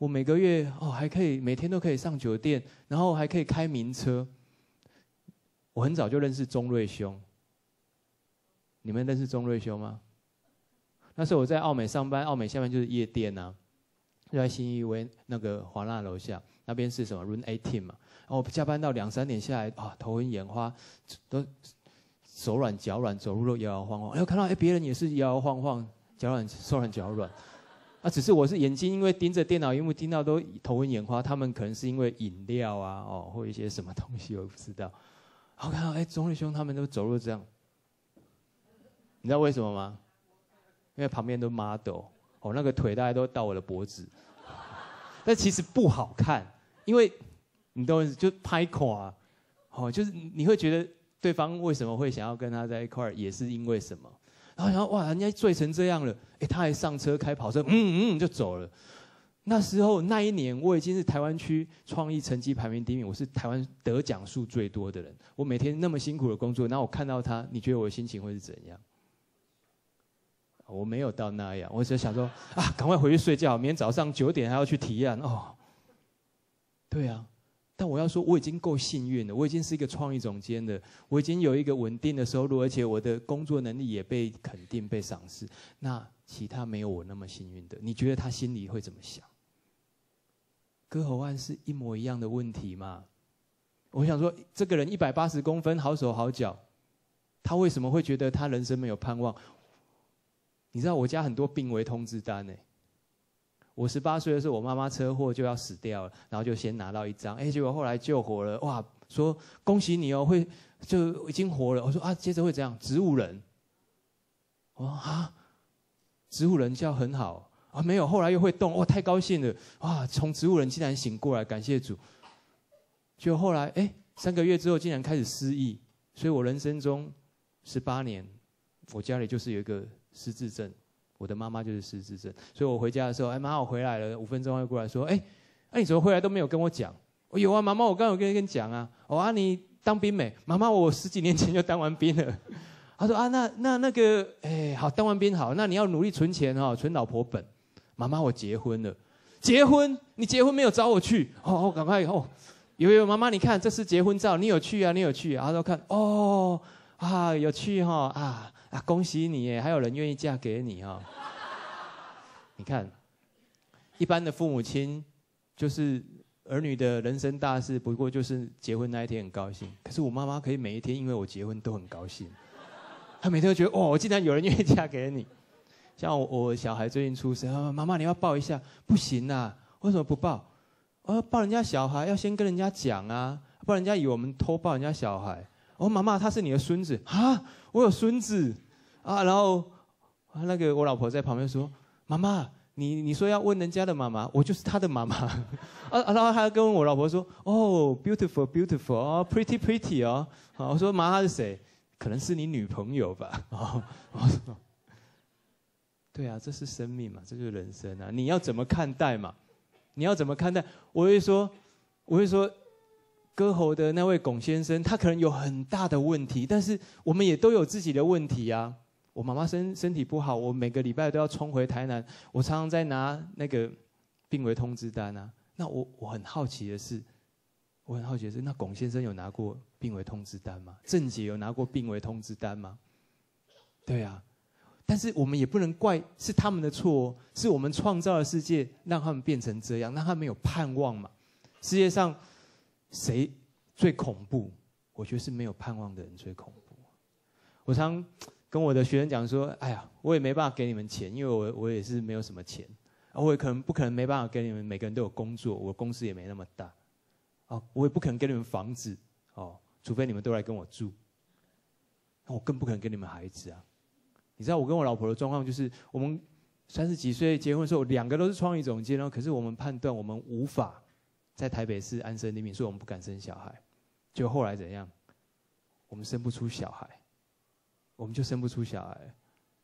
我每个月哦还可以每天都可以上酒店，然后还可以开名车。我很早就认识钟瑞兄，你们认识钟瑞兄吗？那时候我在奥美上班，奥美下面就是夜店啊，就在信义威那个华纳楼下，那边是什么 Room 十八嘛。然后我加班到两三点下来，啊，头昏眼花，都手软脚软，走路都摇摇晃晃。哎，我看到哎别人也是摇摇晃晃，脚软手软脚软。啊，只是我是眼睛因为盯着电脑荧幕盯到都头昏眼花，他们可能是因为饮料啊，哦，或一些什么东西我不知道。然后看到哎钟瑞兄他们都走路这样，你知道为什么吗？因为旁边都 model， 哦，那个腿大概都到我的脖子，但其实不好看，因为你懂我意思，就拍垮，哦，就是你会觉得对方为什么会想要跟他在一块儿，也是因为什么。然后想哇，人家醉成这样了，哎，他还上车开跑车，嗯嗯就走了。那时候那一年，我已经是台湾区创意成绩排名第一名，我是台湾得奖数最多的人。我每天那么辛苦的工作，然后我看到他，你觉得我的心情会是怎样？我没有到那样，我只想说啊，赶快回去睡觉，明天早上九点还要去提案哦。对啊。但我要说，我已经够幸运了。我已经是一个创意总监了，我已经有一个稳定的收入，而且我的工作能力也被肯定、被赏识。那其他没有我那么幸运的，你觉得他心里会怎么想？割喉案是一模一样的问题吗？我想说，这个人一百八十公分，好手好脚，他为什么会觉得他人生没有盼望？你知道我家很多病危通知单呢、欸。我十八岁的时候，我妈妈车祸就要死掉了，然后就先拿到一张，哎，结果后来救活了，哇，说恭喜你哦，会就已经活了。我说啊，接着会怎样？植物人。我说啊，植物人叫很好啊，没有，后来又会动，哇，太高兴了，哇，从植物人竟然醒过来，感谢主。结果后来，哎，三个月之后竟然开始失忆，所以我人生中十八年，我家里就是有一个失智症。我的妈妈就是失智症，所以我回家的时候，哎，妈，我回来了，五分钟会过来说，哎，那、啊、你怎么回来都没有跟我讲？我有啊，妈妈，我刚刚有跟跟你讲啊，哦啊，你当兵没？妈妈，我十几年前就当完兵了。他说啊，那那那个，哎，好，当完兵好，那你要努力存钱哈、哦，存老婆本。妈妈，我结婚了，结婚？你结婚没有找我去？哦哦，赶快哦，有有，妈妈，你看这是结婚照，你有去啊，你有去啊？他说看，哦啊，有去哈、哦、啊。啊，恭喜你耶！还有人愿意嫁给你哈、哦。你看，一般的父母亲就是儿女的人生大事，不过就是结婚那一天很高兴。可是我妈妈可以每一天因为我结婚都很高兴，她每天都觉得哦，我竟然有人愿意嫁给你。像 我, 我小孩最近出生，啊、妈妈你要抱一下，不行啊，为什么不抱？哦，抱人家小孩要先跟人家讲啊，不然人家以为我们偷抱人家小孩。哦，妈妈他是你的孙子啊，我有孙子啊，然后那个我老婆在旁边说，妈妈，你你说要问人家的妈妈，我就是他的妈妈啊，然后他跟我老婆说，哦 ，beautiful beautiful 哦 ，pretty pretty 哦，啊，我说妈她是谁？可能是你女朋友吧？哦，我说，对啊，这是生命嘛，这就是人生啊，你要怎么看待嘛？你要怎么看待？我会说，我会说。割喉的那位龚先生，他可能有很大的问题，但是我们也都有自己的问题啊。我妈妈身身体不好，我每个礼拜都要冲回台南，我常常在拿那个病危通知单啊。那我我很好奇的是，我很好奇的是，那龚先生有拿过病危通知单吗？郑姐有拿过病危通知单吗？对啊，但是我们也不能怪是他们的错哦，是我们创造的世界让他们变成这样，让他们有盼望嘛。世界上。谁最恐怖？我觉得是没有盼望的人最恐怖。我常跟我的学生讲说：“哎呀，我也没办法给你们钱，因为我我也是没有什么钱，我也可能不可能没办法给你们每个人都有工作，我公司也没那么大，哦，我也不可能给你们房子，哦，除非你们都来跟我住，那我更不可能给你们孩子啊。你知道我跟我老婆的状况就是，我们三十几岁结婚的时候，两个都是创意总监哦，可是我们判断我们无法。”在台北市安身立命，所以我们不敢生小孩。结果后来怎样？我们生不出小孩，我们就生不出小孩，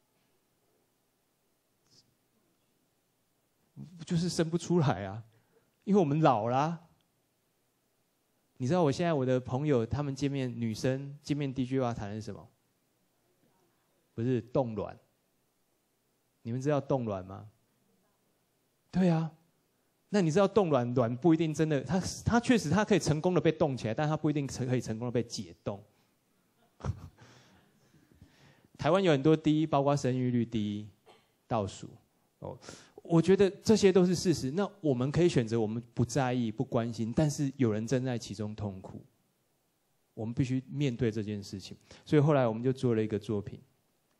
就是生不出来啊，因为我们老啦、啊。你知道我现在我的朋友他们见面，女生见面第一句话谈的是什么？不是冻卵。你们知道冻卵吗？对啊。 那你知道冻卵卵不一定真的，它它确实它可以成功的被冻起来，但它不一定可以成功的被解冻。台湾有很多第一，包括生育率第一、倒数哦，我觉得这些都是事实。那我们可以选择我们不在意、不关心，但是有人正在其中痛苦，我们必须面对这件事情。所以后来我们就做了一个作品。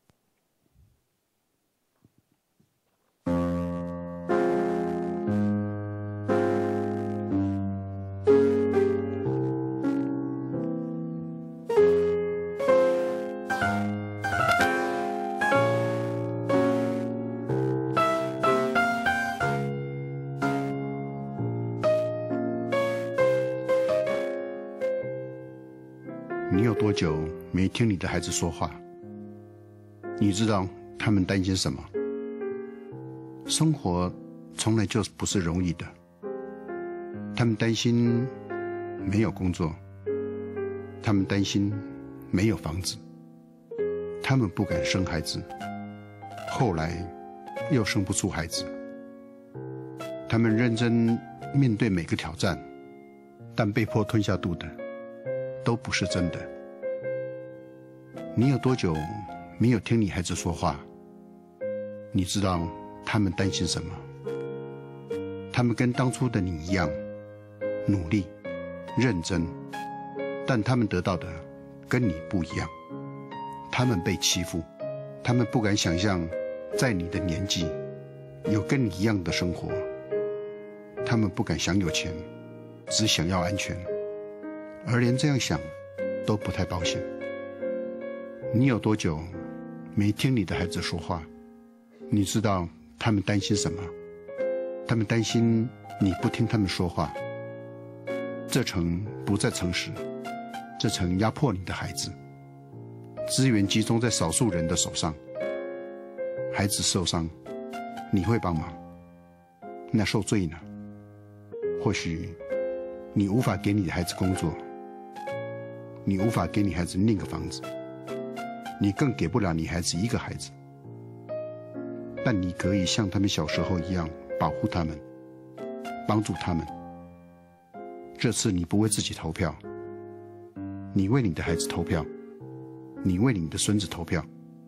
你有多久没听你的孩子说话？你知道他们担心什么？生活从来就不是容易的。他们担心没有工作，他们担心没有房子，他们不敢生孩子，后来又生不出孩子。他们认真面对每个挑战，但被迫吞下肚的都不是真的。你有多久没有听你孩子说话？你知道他们担心什么？他们跟当初的你一样，努力、认真，但他们得到的跟你不一样。他们被欺负，他们不敢想象在你的年纪有跟你一样的生活。他们不敢想有钱，只想要安全，而连这样想都不太保险。你有多久没听你的孩子说话？你知道他们担心什么？他们担心你不听他们说话，这层不再诚实，这层压迫你的孩子，资源集中在少数人的手上。孩子受伤，你会帮忙，那受罪呢？或许你无法给你的孩子工作，你无法给你孩子另一个房子，你更给不了你孩子一个孩子，但你可以像他们小时候一样保护他们，帮助他们。这次你不为自己投票，你为你的孩子投票，你为你的孙子投票。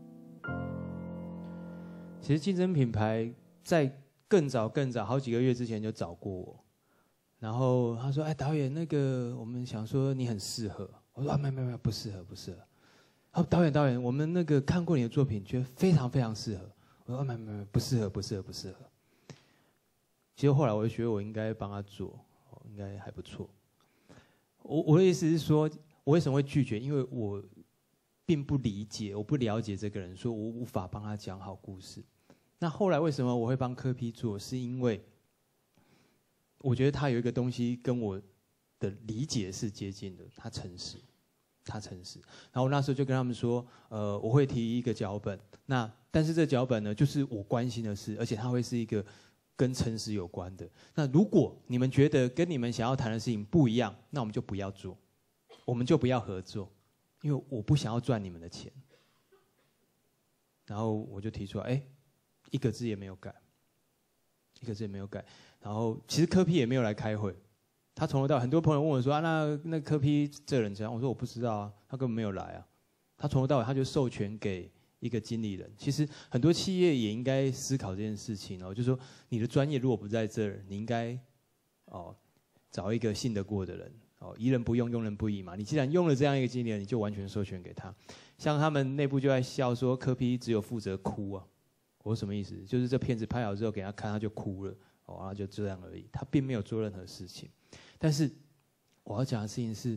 其实竞争品牌在更早更早好几个月之前就找过我，然后他说：“哎，导演，那个我们想说你很适合。”我说：“啊，没没没，不适合，不适合。”哦，导演导演，我们那个看过你的作品，觉得非常非常适合。我说：“啊，没没没，不适合，不适合，不适合。”其实后来我就觉得我应该帮他做，哦，应该还不错。我我的意思是说，我为什么会拒绝？因为我并不理解，我不了解这个人，所以我无法帮他讲好故事。那后来为什么我会帮柯 P 做？是因为我觉得他有一个东西跟我的理解是接近的，他诚实，他诚实。然后我那时候就跟他们说，呃，我会提一个脚本，那但是这脚本呢，就是我关心的事，而且它会是一个跟诚实有关的。那如果你们觉得跟你们想要谈的事情不一样，那我们就不要做，我们就不要合作，因为我不想要赚你们的钱。然后我就提出来，哎，一个字也没有改，一个字也没有改。然后其实柯 P 也没有来开会，他从头到很多朋友问我说啊，那那柯 P 这个人怎样？我说我不知道啊，他根本没有来啊。他从头到尾他就授权给一个经理人。其实很多企业也应该思考这件事情哦，就是说你的专业如果不在这儿，你应该哦找一个信得过的人哦，疑人不用，用人不疑嘛。你既然用了这样一个经理人，你就完全授权给他。像他们内部就在笑说，柯 P 只有负责哭啊。我什么意思？就是这片子拍好之后给他看，他就哭了，哦，然后就这样而已，他并没有做任何事情。但是我要讲的事情是，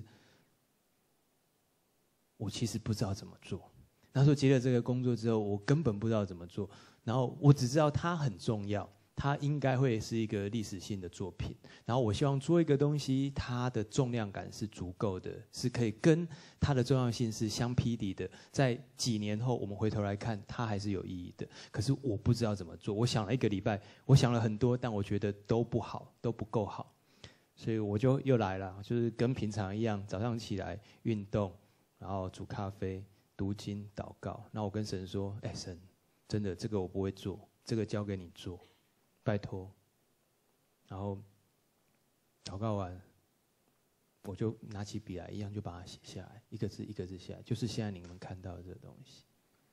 我其实不知道怎么做。那时候接了这个工作之后，我根本不知道怎么做，然后我只知道它很重要，它应该会是一个历史性的作品。然后我希望做一个东西，它的重量感是足够的，是可以跟它的重要性是相匹敌的。在几年后，我们回头来看，它还是有意义的。可是我不知道怎么做，我想了一个礼拜，我想了很多，但我觉得都不好，都不够好，所以我就又来了，就是跟平常一样，早上起来运动，然后煮咖啡、读经、祷告。那我跟神说：“哎，神，真的这个我不会做，这个交给你做。”拜托， 然后祷告完，我就拿起笔来，一样就把它写下来，一个字一个字下来，就是现在你们看到的这个东西。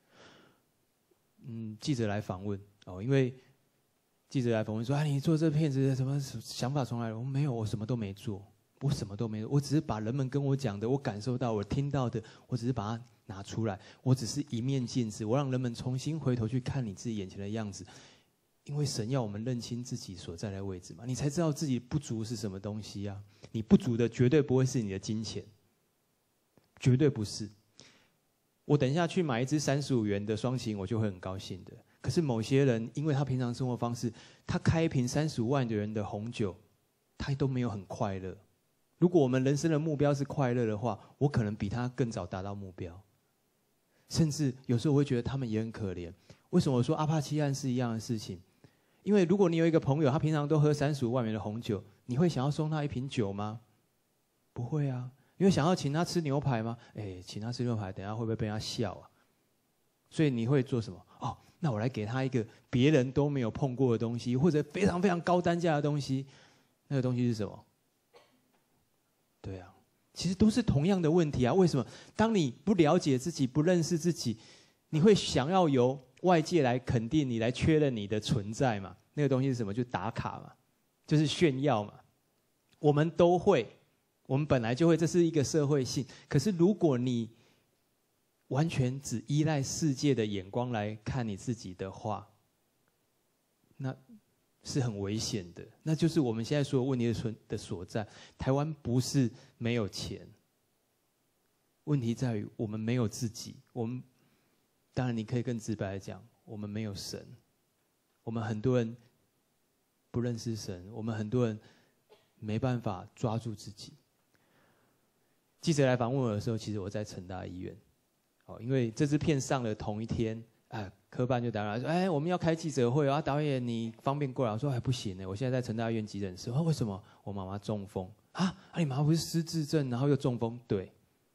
嗯，记者来访问哦，因为记者来访问说：“啊，你做这片子什么想法从来？”我没有，我什么都没做，我什么都没有，我只是把人们跟我讲的，我感受到、我听到的，我只是把它拿出来，我只是一面镜子，我让人们重新回头去看你自己眼前的样子。因为神要我们认清自己所在的位置嘛，你才知道自己不足是什么东西啊。你不足的绝对不会是你的金钱，绝对不是。我等一下去买一支三十五元的双擎，我就会很高兴的。可是某些人，因为他平常生活方式，他开一瓶三十五万的人的红酒，他都没有很快乐。如果我们人生的目标是快乐的话，我可能比他更早达到目标。甚至有时候我会觉得他们也很可怜。为什么我说阿帕契案是一样的事情？因为如果你有一个朋友，他平常都喝三十五万元的红酒，你会想要送他一瓶酒吗？不会啊。你会想要请他吃牛排吗？哎，请他吃牛排，等一下会不会被他笑啊？所以你会做什么？哦，那我来给他一个别人都没有碰过的东西，或者非常非常高单价的东西。那个东西是什么？对啊，其实都是同样的问题啊。为什么？当你不了解自己、不认识自己，你会想要由外界来肯定你，来确认你的存在嘛？那个东西是什么？就打卡嘛，就是炫耀嘛。我们都会，我们本来就会，这是一个社会性。可是如果你完全只依赖世界的眼光来看你自己的话，那是很危险的。那就是我们现在所有问题的存的所在。台湾不是没有钱，问题在于我们没有自己。我们当然你可以更直白的讲，我们没有神。我们很多人不认识神，我们很多人没办法抓住自己。记者来访问我的时候，其实我在成大医院，哦，因为这支片上了同一天，哎，科办就打来说，哎，我们要开记者会啊，导演你方便过来？我说哎不行呢，我现在在成大医院急诊室。哦，为什么？我妈妈中风啊？啊，你妈妈不是失智症，然后又中风？对。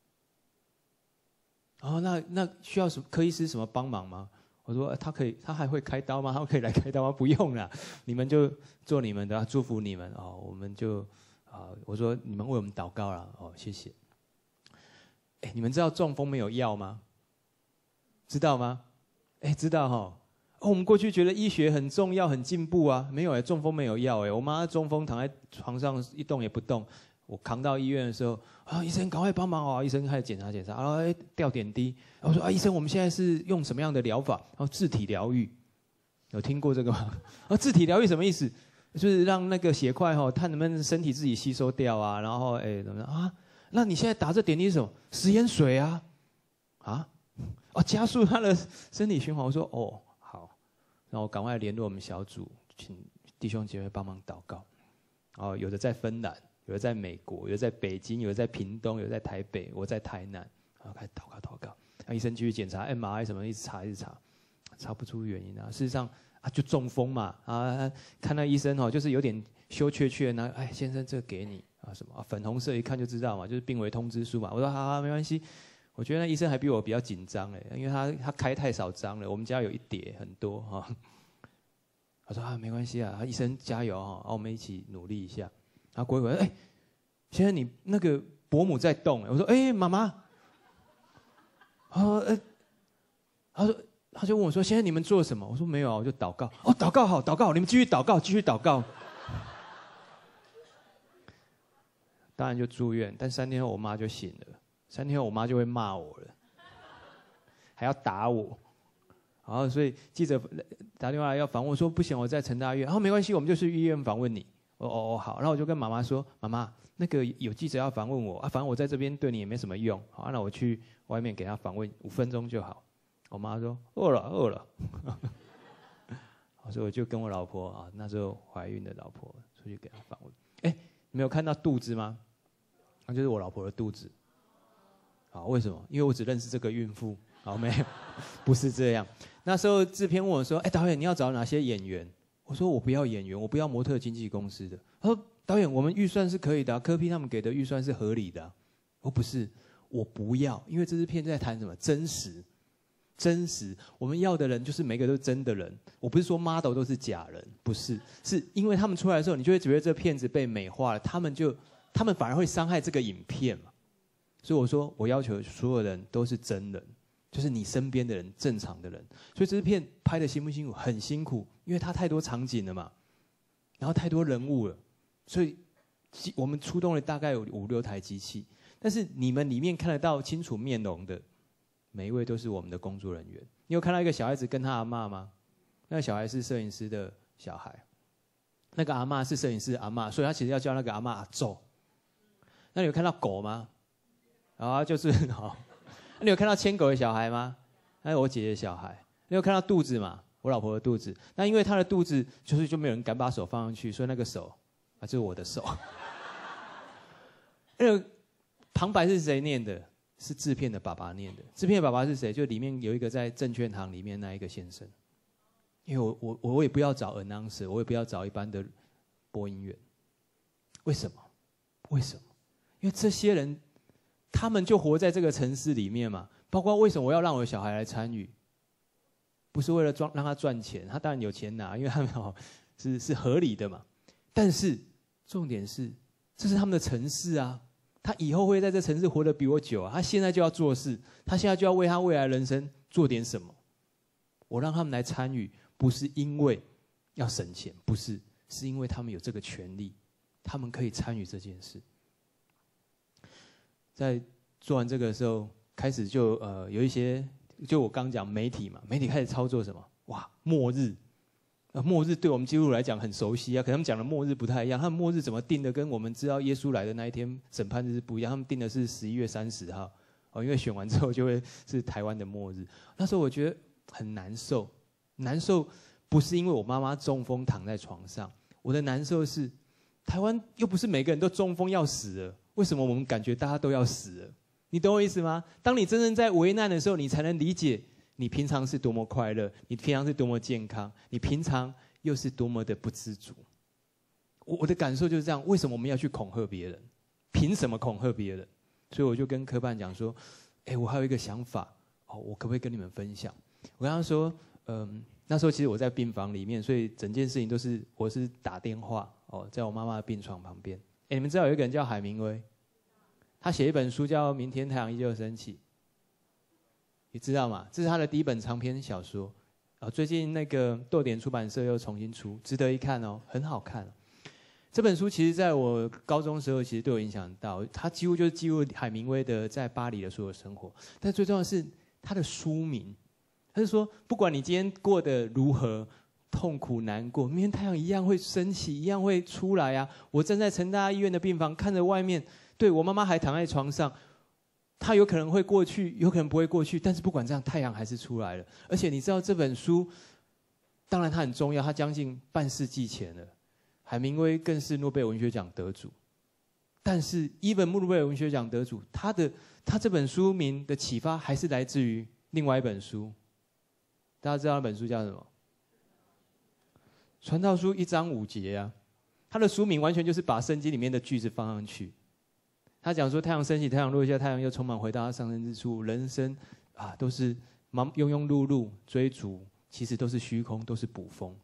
哦，那那需要什么科医师什么帮忙吗？我说他可以，他还会开刀吗？他可以来开刀吗？不用啦，你们就做你们的，祝福你们哦。我们就啊，我说你们为我们祷告啦，哦，谢谢。哎，你们知道中风没有药吗？知道吗？哎，知道哈。哦，我们过去觉得医学很重要、很进步啊，没有哎，中风没有药哎。我妈中风躺在床上一动也不动，我扛到医院的时候，啊，医生赶快帮忙哦！医生开始检查检查，然后哎吊点滴。我说啊，医生，我们现在是用什么样的疗法？然后自体疗愈，有听过这个吗？啊，自体疗愈什么意思？就是让那个血块哈、哦，看能不能身体自己吸收掉啊。然后哎怎么样啊？那你现在打这点滴是什么？食盐水啊，啊，哦，加速他的身体循环。我说哦好，然后赶快联络我们小组，请弟兄姐妹帮忙祷告。哦，有的在芬兰。有的在美国，有的在北京，有的在屏东，有的在台北，我在台南，然后开始祷告祷告。那医生继续检查 M R I 什么，一直查一直查，查不出原因啊。事实上啊，就中风嘛啊，看那医生哦，就是有点羞怯怯，那哎先生这个给你啊什么啊粉红色一看就知道嘛，就是病危通知书嘛。我说好好没关系，我觉得那医生还比我比较紧张哎，因为他他开太少张了，我们家有一叠很多哈。我说啊没关系啊，医生加油哈，啊我们一起努力一下。然后过一会儿，哎，先生你那个伯母在动，我说哎妈妈，他说哎，他说他就问我说先生你们做什么？我说没有啊，我就祷告。哦，祷告好，祷告好，你们继续祷告，继续祷告。当然就住院，但三天后我妈就醒了，三天后我妈就会骂我了，还要打我。然后所以记者打电话来要访问，我说不行，我在成大医院。然后没关系，我们就去医院访问你。哦哦哦好，然后我就跟妈妈说，妈妈，那个有记者要访问我啊，反正我在这边对你也没什么用，好，那我去外面给他访问五分钟就好。我妈说饿了饿了，所以我就跟我老婆啊，那时候怀孕的老婆出去给他访问。哎，你没有看到肚子吗？那就是我老婆的肚子。好，为什么？因为我只认识这个孕妇。好，没有，不是这样。那时候制片问我说，哎，导演你要找哪些演员？我说我不要演员，我不要模特经纪公司的。他说导演，我们预算是可以的、啊，柯 P 他们给的预算是合理的、啊。我不是，我不要，因为这支片在谈什么真实。 真实。我们要的人就是每个都是真的人。我不是说 model 都是假人，不是，是因为他们出来的时候，你就会觉得这片子被美化了，他们就他们反而会伤害这个影片嘛。所以我说，我要求所有人都是真人，就是你身边的人，正常的人。所以这支片拍的辛不辛苦？很辛苦，因为它太多场景了嘛，然后太多人物了，所以我们出动了大概有五六台机器。但是你们里面看得到清楚面容的，每一位都是我们的工作人员。你有看到一个小孩子跟他阿嬷吗？那个小孩是摄影师的小孩，那个阿嬷是摄影师的阿嬷，所以他其实要叫那个阿嬷阿祖。那你有看到狗吗？然后就是好。那你有看到牵狗的小孩吗？那是我姐姐的小孩。你有看到肚子吗？我老婆的肚子。那因为她的肚子就是就没有人敢把手放上去，所以那个手啊就是我的手。那个旁白是谁念的？是制片的爸爸念的。制片的爸爸是谁？就里面有一个在证券行里面那一个先生。因为我我我也不要找 announcer， 我也不要找一般的播音员。为什么？为什么？因为这些人，他们就活在这个城市里面嘛。包括为什么我要让我的小孩来参与，不是为了赚让他赚钱，他当然有钱拿，因为他们好是是合理的嘛。但是重点是，这是他们的城市啊。他以后会在这城市活得比我久啊！他现在就要做事，他现在就要为他未来人生做点什么。我让他们来参与，不是因为要省钱，不是，是因为他们有这个权利，他们可以参与这件事。在做完这个的时候，开始就呃有一些，就我刚讲媒体嘛，媒体开始操作什么？哇，末日！呃，末日对我们基督徒来讲很熟悉啊，可他们讲的末日不太一样。他们末日怎么定的，跟我们知道耶稣来的那一天审判日不一样。他们定的是十一月三十号，哦，因为选完之后就会是台湾的末日。那时候我觉得很难受，难受不是因为我妈妈中风躺在床上，我的难受是台湾又不是每个人都中风要死了，为什么我们感觉大家都要死了？你懂我意思吗？当你真正在危难的时候，你才能理解。你平常是多么快乐，你平常是多么健康，你平常又是多么的不知足。我我的感受就是这样。为什么我们要去恐吓别人？凭什么恐吓别人？所以我就跟科办讲说：“哎，我还有一个想法，哦，我可不可以跟你们分享？”我跟他说：“嗯，那时候其实我在病房里面，所以整件事情都是我是打电话哦，在我妈妈的病床旁边。哎，你们知道有一个人叫海明威，他写一本书叫《明天太阳依旧升起》。”你知道吗？这是他的第一本长篇小说，啊，最近那个逗点出版社又重新出，值得一看哦，很好看哦。这本书其实在我高中的时候，其实对我影响很大，它几乎就是记录海明威的在巴黎的所有生活。但最重要的是他的书名，他是说，不管你今天过得如何痛苦难过，明天太阳一样会升起，一样会出来啊！我站在成大医院的病房，看着外面，对我妈妈还躺在床上。他有可能会过去，有可能不会过去，但是不管这样，太阳还是出来了。而且你知道这本书，当然它很重要，它将近半世纪前了。海明威更是诺贝尔文学奖得主，但是伊本诺贝尔文学奖得主，他的他这本书名的启发还是来自于另外一本书。大家知道那本书叫什么？传道书一章五节啊，他的书名完全就是把圣经里面的句子放上去。他讲说，太阳升起，太阳落下，太阳又充满回到它上升之处。人生啊，都是忙庸庸碌碌追逐，其实都是虚空，都是捕风。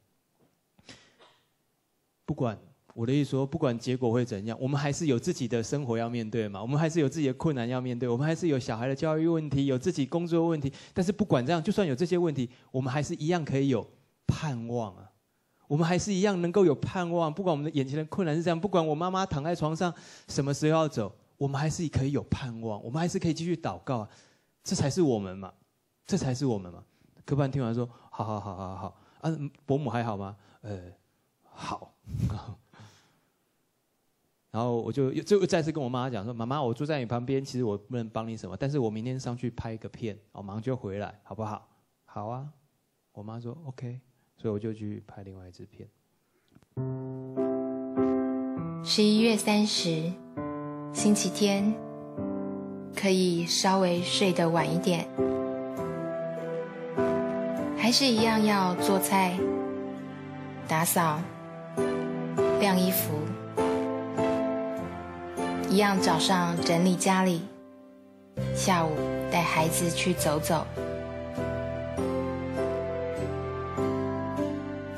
不管我的意思说，不管结果会怎样，我们还是有自己的生活要面对嘛，我们还是有自己的困难要面对，我们还是有小孩的教育问题，有自己工作问题。但是不管这样，就算有这些问题，我们还是一样可以有盼望啊。我们还是一样能够有盼望，不管我们的眼前的困难是这样，不管我妈妈躺在床上什么时候要走。我们还是可以有盼望，我们还是可以继续祷告啊，这才是我们嘛，这才是我们嘛。科办听完说：“好好好好好啊，伯母还好吗？”呃，好。然后我就就再次跟我妈讲说：“妈妈，我住在你旁边，其实我不能帮你什么，但是我明天上去拍一个片，我马上就回来，好不好？”“好啊。”我妈说 ：“OK。”所以我就去拍另外一支片。 十一月三十。星期天，可以稍微睡得晚一点，还是一样要做菜、打扫、晾衣服，一样早上整理家里，下午带孩子去走走，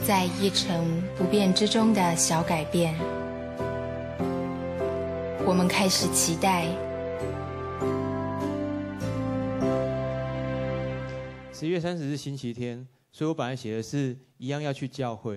在一成不变之中的小改变，我们开始期待。 十一月三十是星期天，所以我本来写的是一样要去教会，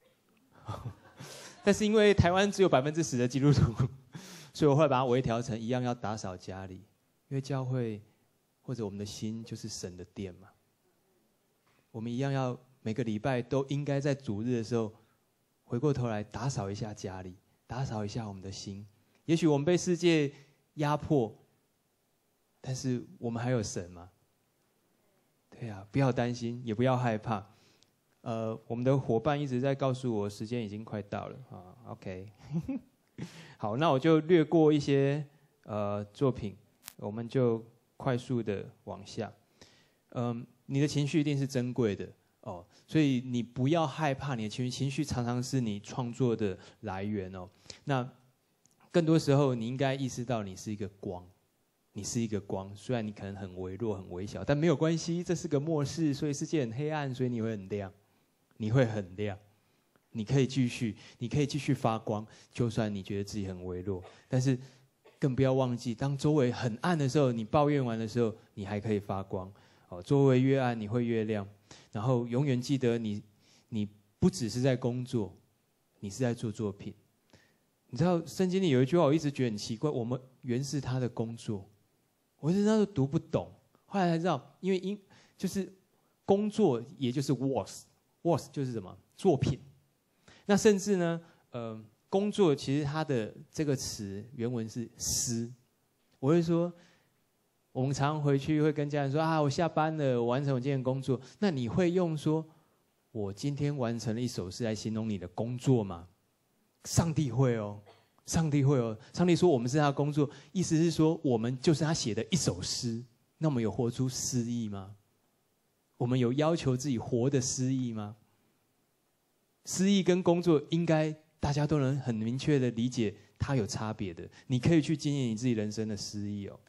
但是因为台湾只有百分之十的基督徒，所以我后来把它微调成一样要打扫家里，因为教会或者我们的心就是神的殿嘛。我们一样要每个礼拜都应该在主日的时候回过头来打扫一下家里，打扫一下我们的心。也许我们被世界压迫，但是我们还有神嘛。对啊，不要担心，也不要害怕。呃，我们的伙伴一直在告诉我，时间已经快到了啊。OK， 好，那我就略过一些呃作品，我们就快速的往下。嗯，你的情绪一定是珍贵的哦，所以你不要害怕你的情绪，情绪常常是你创作的来源哦。那更多时候，你应该意识到你是一个光。你是一个光，虽然你可能很微弱、很微小，但没有关系，这是个末世，所以世界很黑暗，所以你会很亮，你会很亮，你可以继续，你可以继续发光，就算你觉得自己很微弱，但是更不要忘记，当周围很暗的时候，你抱怨完的时候，你还可以发光。哦，周围越暗，你会越亮。然后永远记得你，你不只是在工作，你是在做作品。你知道圣经里有一句话，我一直觉得很奇怪，我们原是他的工作。我一直那时候读不懂，后来才知道，因为因就是工作，也就是 works，works 就是什么作品。那甚至呢，呃，工作其实它的这个词原文是诗。我会说，我们常常回去会跟家人说啊，我下班了，我完成我今天的工作。那你会用说，我今天完成了一首诗来形容你的工作吗？上帝会哦。上帝会哦，上帝说我们是他的工作，意思是说我们就是他写的一首诗。那我们有活出诗意吗？我们有要求自己活的诗意吗？诗意跟工作应该大家都能很明确的理解，它有差别的。你可以去经营你自己人生的诗意哦。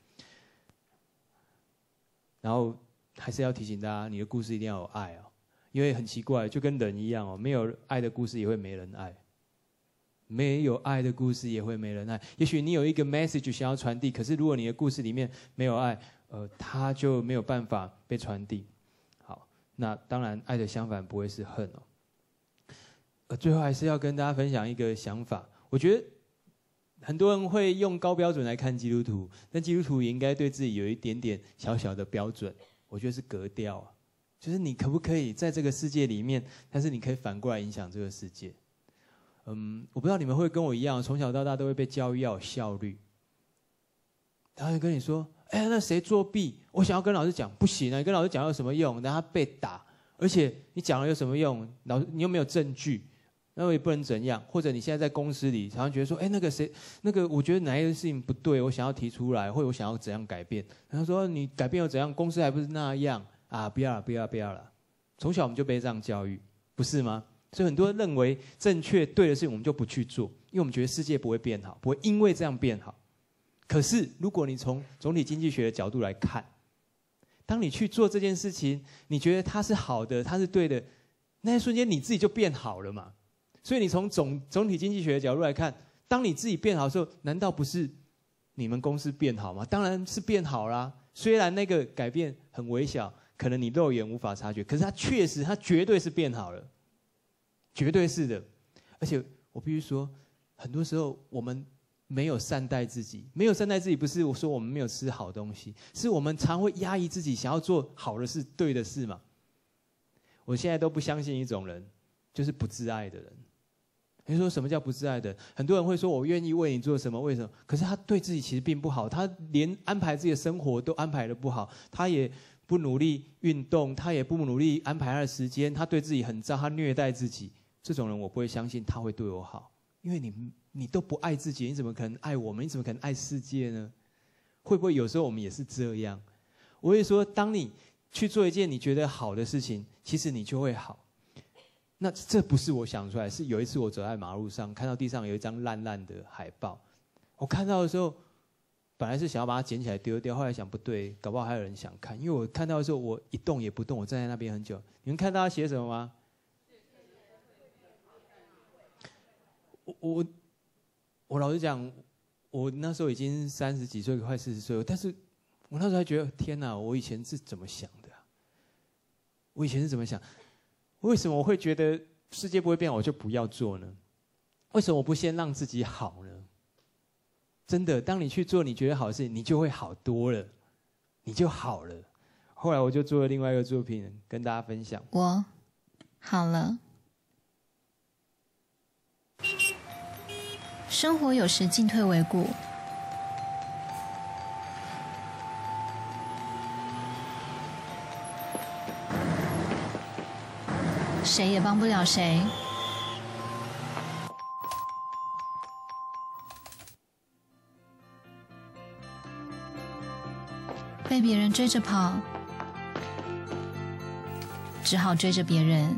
然后还是要提醒大家，你的故事一定要有爱哦，因为很奇怪，就跟人一样哦，没有爱的故事也会没人爱。没有爱的故事也会没人爱。也许你有一个 message 想要传递，可是如果你的故事里面没有爱，呃，它就没有办法被传递。好，那当然，爱的相反不会是恨哦。呃，最后还是要跟大家分享一个想法，我觉得很多人会用高标准来看基督徒，但基督徒也应该对自己有一点点小小的标准。我觉得是格调啊，就是你可不可以在这个世界里面，但是你可以反过来影响这个世界。嗯，我不知道你们会跟我一样，从小到大都会被教育要有效率。他会跟你说：“哎，那谁作弊？我想要跟老师讲，不行啊！你跟老师讲有什么用？等他被打，而且你讲了有什么用？老你又没有证据，那我也不能怎样。或者你现在在公司里，常常觉得说：哎，那个谁，那个我觉得哪一件事情不对，我想要提出来，或者我想要怎样改变。然后说你改变又怎样？公司还不是那样啊！不要了，不要，不要了。从小我们就被这样教育，不是吗？”所以很多人认为正确对的事情，我们就不去做，因为我们觉得世界不会变好，不会因为这样变好。可是如果你从总体经济学的角度来看，当你去做这件事情，你觉得它是好的，它是对的，那一瞬间你自己就变好了嘛。所以你从总总体经济学的角度来看，当你自己变好的时候，难道不是你们公司变好吗？当然是变好啦。虽然那个改变很微小，可能你肉眼无法察觉，可是它确实，它绝对是变好了。绝对是的，而且我必须说，很多时候我们没有善待自己，没有善待自己，不是我说我们没有吃好东西，是我们常会压抑自己，想要做好的事、对的事嘛。我现在都不相信一种人，就是不自爱的人。你说什么叫不自爱的人？很多人会说我愿意为你做什么，为什么？可是他对自己其实并不好，他连安排自己的生活都安排得不好，他也不努力运动，他也不努力安排他的时间，他对自己很糟，他虐待自己。这种人我不会相信他会对我好，因为你你都不爱自己，你怎么可能爱我们？你怎么可能爱世界呢？会不会有时候我们也是这样？我会说，当你去做一件你觉得好的事情，其实你就会好。那这不是我想出来，是有一次我走在马路上，看到地上有一张烂烂的海报，我看到的时候，本来是想要把它捡起来丢掉，后来想不对，搞不好还有人想看，因为我看到的时候，我一动也不动，我站在那边很久。你们看到他写什么吗？ 我我我老实讲，我那时候已经三十几岁，快四十岁了，但是我那时候还觉得天哪，我以前是怎么想的、啊？我以前是怎么想？为什么我会觉得世界不会变，我就不要做呢？为什么我不先让自己好呢？真的，当你去做你觉得好的事情，你就会好多了，你就好了。后来我就做了另外一个作品，跟大家分享。 我好了。生活有时进退维谷，谁也帮不了谁。被别人追着跑，只好追着别人。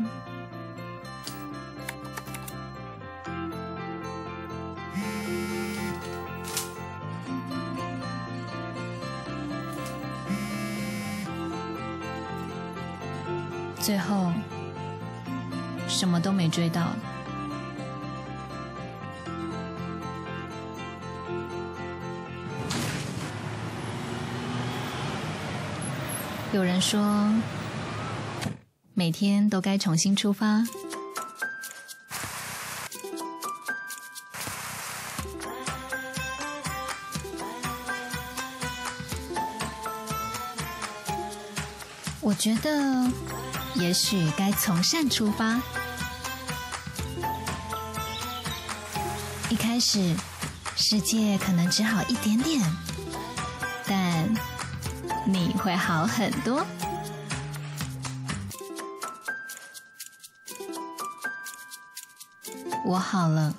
最后，什么都没追到。有人说，每天都该重新出发。我觉得，也许该从善出发。一开始，世界可能只好一点点，但你会好很多。我好了。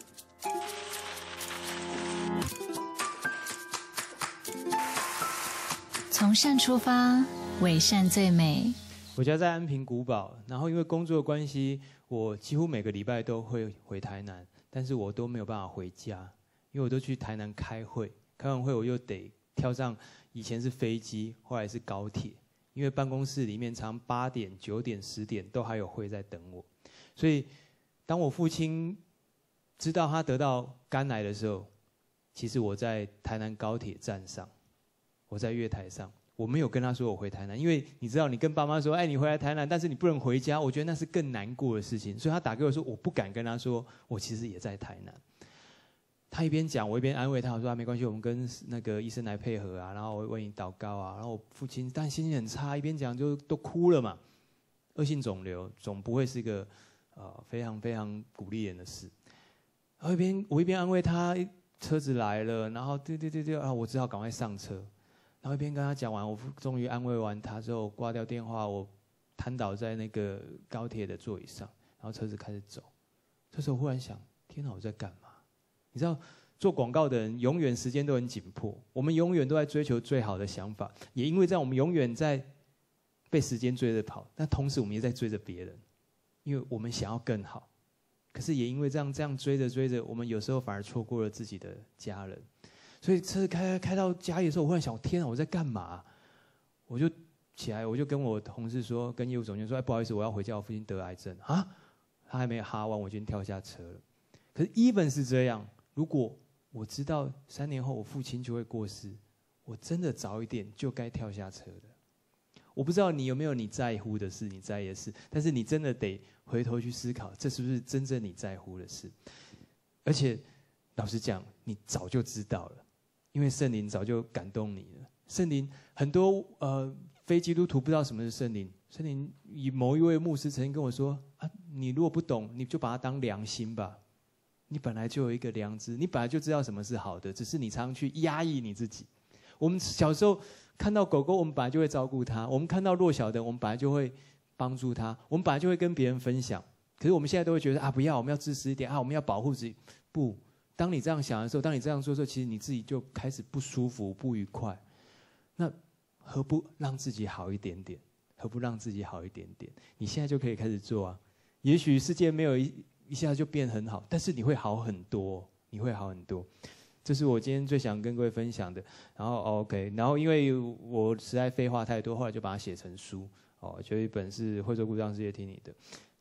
从善出发，伪善最美。 我家在安平古堡，然后因为工作的关系，我几乎每个礼拜都会回台南，但是我都没有办法回家，因为我都去台南开会，开完会我又得跳上以前是飞机，后来是高铁，因为办公室里面常八点、九点、十点都还有会在等我，所以当我父亲知道他得到肝癌的时候，其实我在台南高铁站上，我在月台上。我没有跟他说我回台南，因为你知道，你跟爸妈说，哎，你回来台南，但是你不能回家，我觉得那是更难过的事情。所以他打给我说，我不敢跟他说，我其实也在台南。他一边讲，我一边安慰他，我说啊，没关系，我们跟那个医生来配合啊，然后我为你祷告啊。然后我父亲但心情很差，一边讲就都哭了嘛。恶性肿瘤总不会是一个呃非常非常鼓励人的事。然后一边我一边安慰他，车子来了，然后对对对对啊，我只好赶快上车。然后一边跟他讲完，我终于安慰完他之后，挂掉电话，我瘫倒在那个高铁的座椅上，然后车子开始走。这时候我忽然想，天哪，我在干嘛？你知道，做广告的人永远时间都很紧迫，我们永远都在追求最好的想法，也因为这样，我们永远在被时间追着跑，但同时我们也在追着别人，因为我们想要更好。可是也因为这样，这样追着追着，我们有时候反而错过了自己的家人。所以车开开到家里的时候，我忽然想，天啊，我在干嘛？我就起来，我就跟我同事说，跟业务总监说，哎，不好意思，我要回家，我父亲得癌症啊。他还没哈完，我已经跳下车了。可是 even 是这样，如果我知道三年后我父亲就会过世，我真的早一点就该跳下车的。我不知道你有没有你在乎的事，你在意的事，但是你真的得回头去思考，这是不是真正你在乎的事？而且老实讲，你早就知道了。因为圣灵早就感动你了。圣灵很多呃非基督徒不知道什么是圣灵。圣灵以某一位牧师曾经跟我说啊，你如果不懂，你就把它当良心吧。你本来就有一个良知，你本来就知道什么是好的，只是你常常去压抑你自己。我们小时候看到狗狗，我们本来就会照顾它；我们看到弱小的，我们本来就会帮助它；我们本来就会跟别人分享。可是我们现在都会觉得啊，不要，我们要自私一点啊，我们要保护自己。不。当你这样想的时候，当你这样做的时候，其实你自己就开始不舒服、不愉快。那何不让自己好一点点？何不让自己好一点点？你现在就可以开始做啊！也许世界没有一一下就变很好，但是你会好很多，你会好很多。这是我今天最想跟各位分享的。然后 OK， 然后因为我实在废话太多，后来就把它写成书哦，就一本是《会做故障世界听你的》。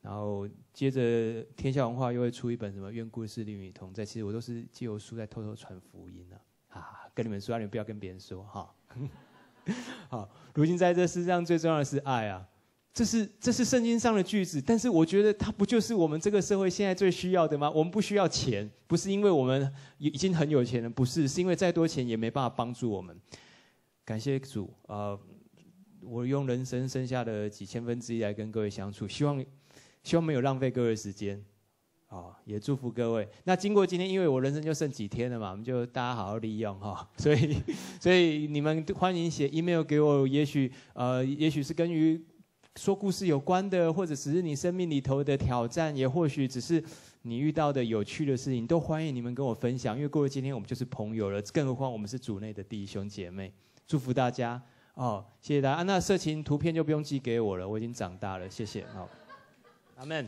然后接着天下文化又会出一本什么《愿故事令你同在》，其实我都是借由书在偷偷传福音啊。啊，跟你们说，你们不要跟别人说哈。好，如今在这世上最重要的是爱啊，这是这是圣经上的句子，但是我觉得它不就是我们这个社会现在最需要的吗？我们不需要钱，不是因为我们已经很有钱了，不是，是因为再多钱也没办法帮助我们。感谢主，呃，我用人生剩下的几千分之一来跟各位相处，希望希望没有浪费各位的时间。哦，也祝福各位。那经过今天，因为我人生就剩几天了嘛，我们就大家好好利用哈、哦。所以，所以你们欢迎写 email 给我，也许呃，也许是跟于说故事有关的，或者只是你生命里头的挑战，也或许只是你遇到的有趣的事情，都欢迎你们跟我分享。因为过了今天，我们就是朋友了，更何况我们是主内的弟兄姐妹。祝福大家哦，谢谢大家。啊、那色情图片就不用寄给我了，我已经长大了，谢谢。好，阿们。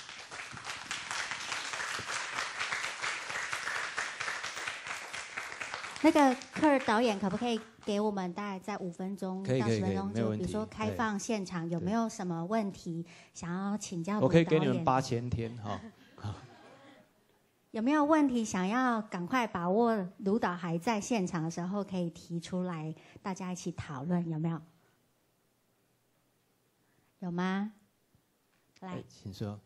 那个科尔导演可不可以给我们大概在五分钟到十分钟，就比如说开放现场有没有什么问题想要请教？ 我可以给你们八千天哈。 有没有问题想要赶快把握？卢导还在现场的时候可以提出来，大家一起讨论，有没有？有吗？来， 请说。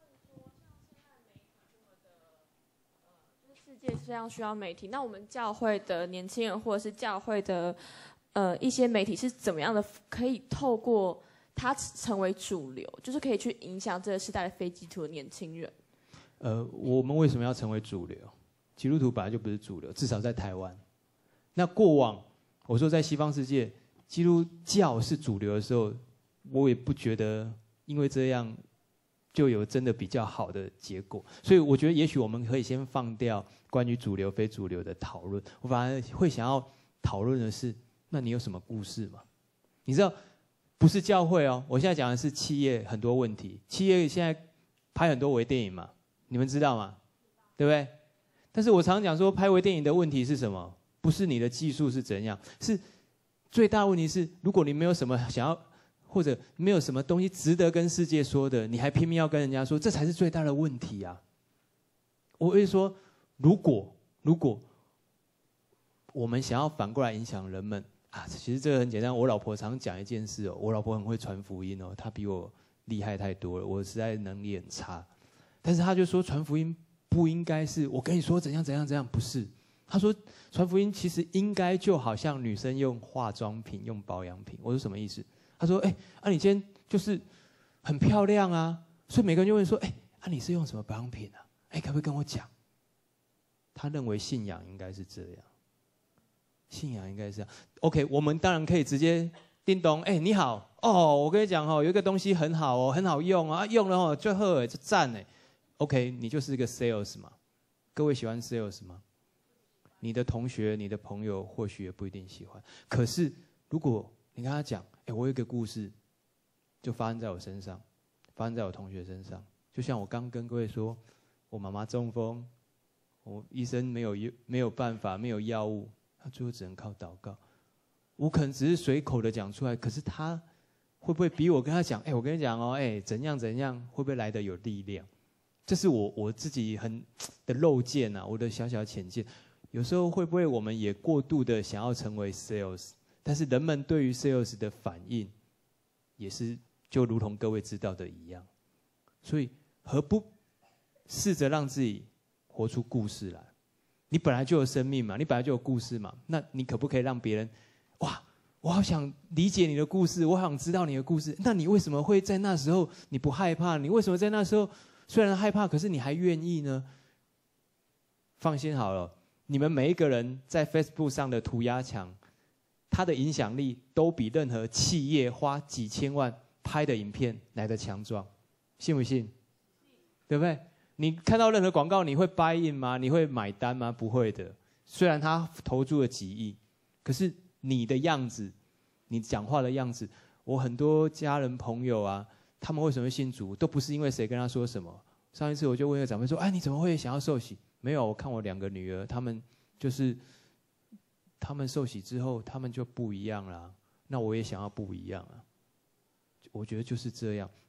世界非常需要媒体，那我们教会的年轻人或者是教会的呃一些媒体是怎么样的，可以透过它成为主流，就是可以去影响这个时代的非基督徒的年轻人？ 呃，我们为什么要成为主流？基督徒本来就不是主流，至少在台湾。那过往我说在西方世界，基督教是主流的时候，我也不觉得因为这样就有真的比较好的结果。所以我觉得也许我们可以先放掉关于主流非主流的讨论，我反而会想要讨论的是，那你有什么故事吗？你知道，不是教会哦，我现在讲的是企业很多问题。企业现在拍很多微电影嘛，你们知道吗？对不对？但是我常常讲说，拍微电影的问题是什么？不是你的技术是怎样，是最大的问题是，如果你没有什么想要，或者没有什么东西值得跟世界说的，你还拼命要跟人家说，这才是最大的问题啊！我会说，如果如果我们想要反过来影响人们啊，其实这个很简单。我老婆常讲一件事哦，我老婆很会传福音哦，她比我厉害太多了，我实在能力很差。但是她就说传福音不应该是我跟你说怎样怎样怎样，不是。她说传福音其实应该就好像女生用化妆品、用保养品。我说什么意思？她说：“哎、欸，啊你今天就是很漂亮啊，所以每个人就问说：哎、欸，啊你是用什么保养品啊？哎、欸，可不可以跟我讲？”他认为信仰应该是这样，信仰应该是这样。OK， 我们当然可以直接叮咚，哎、欸，你好哦，我跟你讲哦，有一个东西很好哦，很好用啊，用了哦就好哎，就赞哎。OK， 你就是一个 sales 嘛。各位喜欢 sales 吗？你的同学、你的朋友或许也不一定喜欢。可是如果你跟他讲，哎、欸，我有一个故事，就发生在我身上，发生在我同学身上。就像我刚跟各位说，我妈妈中风。我医生没有没有办法，没有药物，他最后只能靠祷告。我可能只是随口的讲出来，可是他会不会比我跟他讲？哎、欸，我跟你讲哦，哎、欸，怎样怎样，会不会来得有力量？这是我我自己很的漏见啊，我的小小浅见。有时候会不会我们也过度的想要成为 sales？ 但是人们对于 sales 的反应，也是就如同各位知道的一样。所以何不试着让自己活出故事来？你本来就有生命嘛，你本来就有故事嘛，那你可不可以让别人，哇，我好想理解你的故事，我好想知道你的故事。那你为什么会在那时候你不害怕？你为什么在那时候虽然害怕，可是你还愿意呢？放心好了，你们每一个人在 Facebook 上的涂鸦墙，它的影响力都比任何企业花几千万拍的影片来得强壮，信不信？对不对？你看到任何广告，你会 buy in 吗？你会买单吗？不会的。虽然他投注了几亿，可是你的样子，你讲话的样子，我很多家人朋友啊，他们为什么会信主，都不是因为谁跟他说什么。上一次我就问一个长辈说：“哎，你怎么会想要受洗？”没有，我看我两个女儿，他们就是他们受洗之后，他们就不一样啦。那我也想要不一样啊。我觉得就是这样。那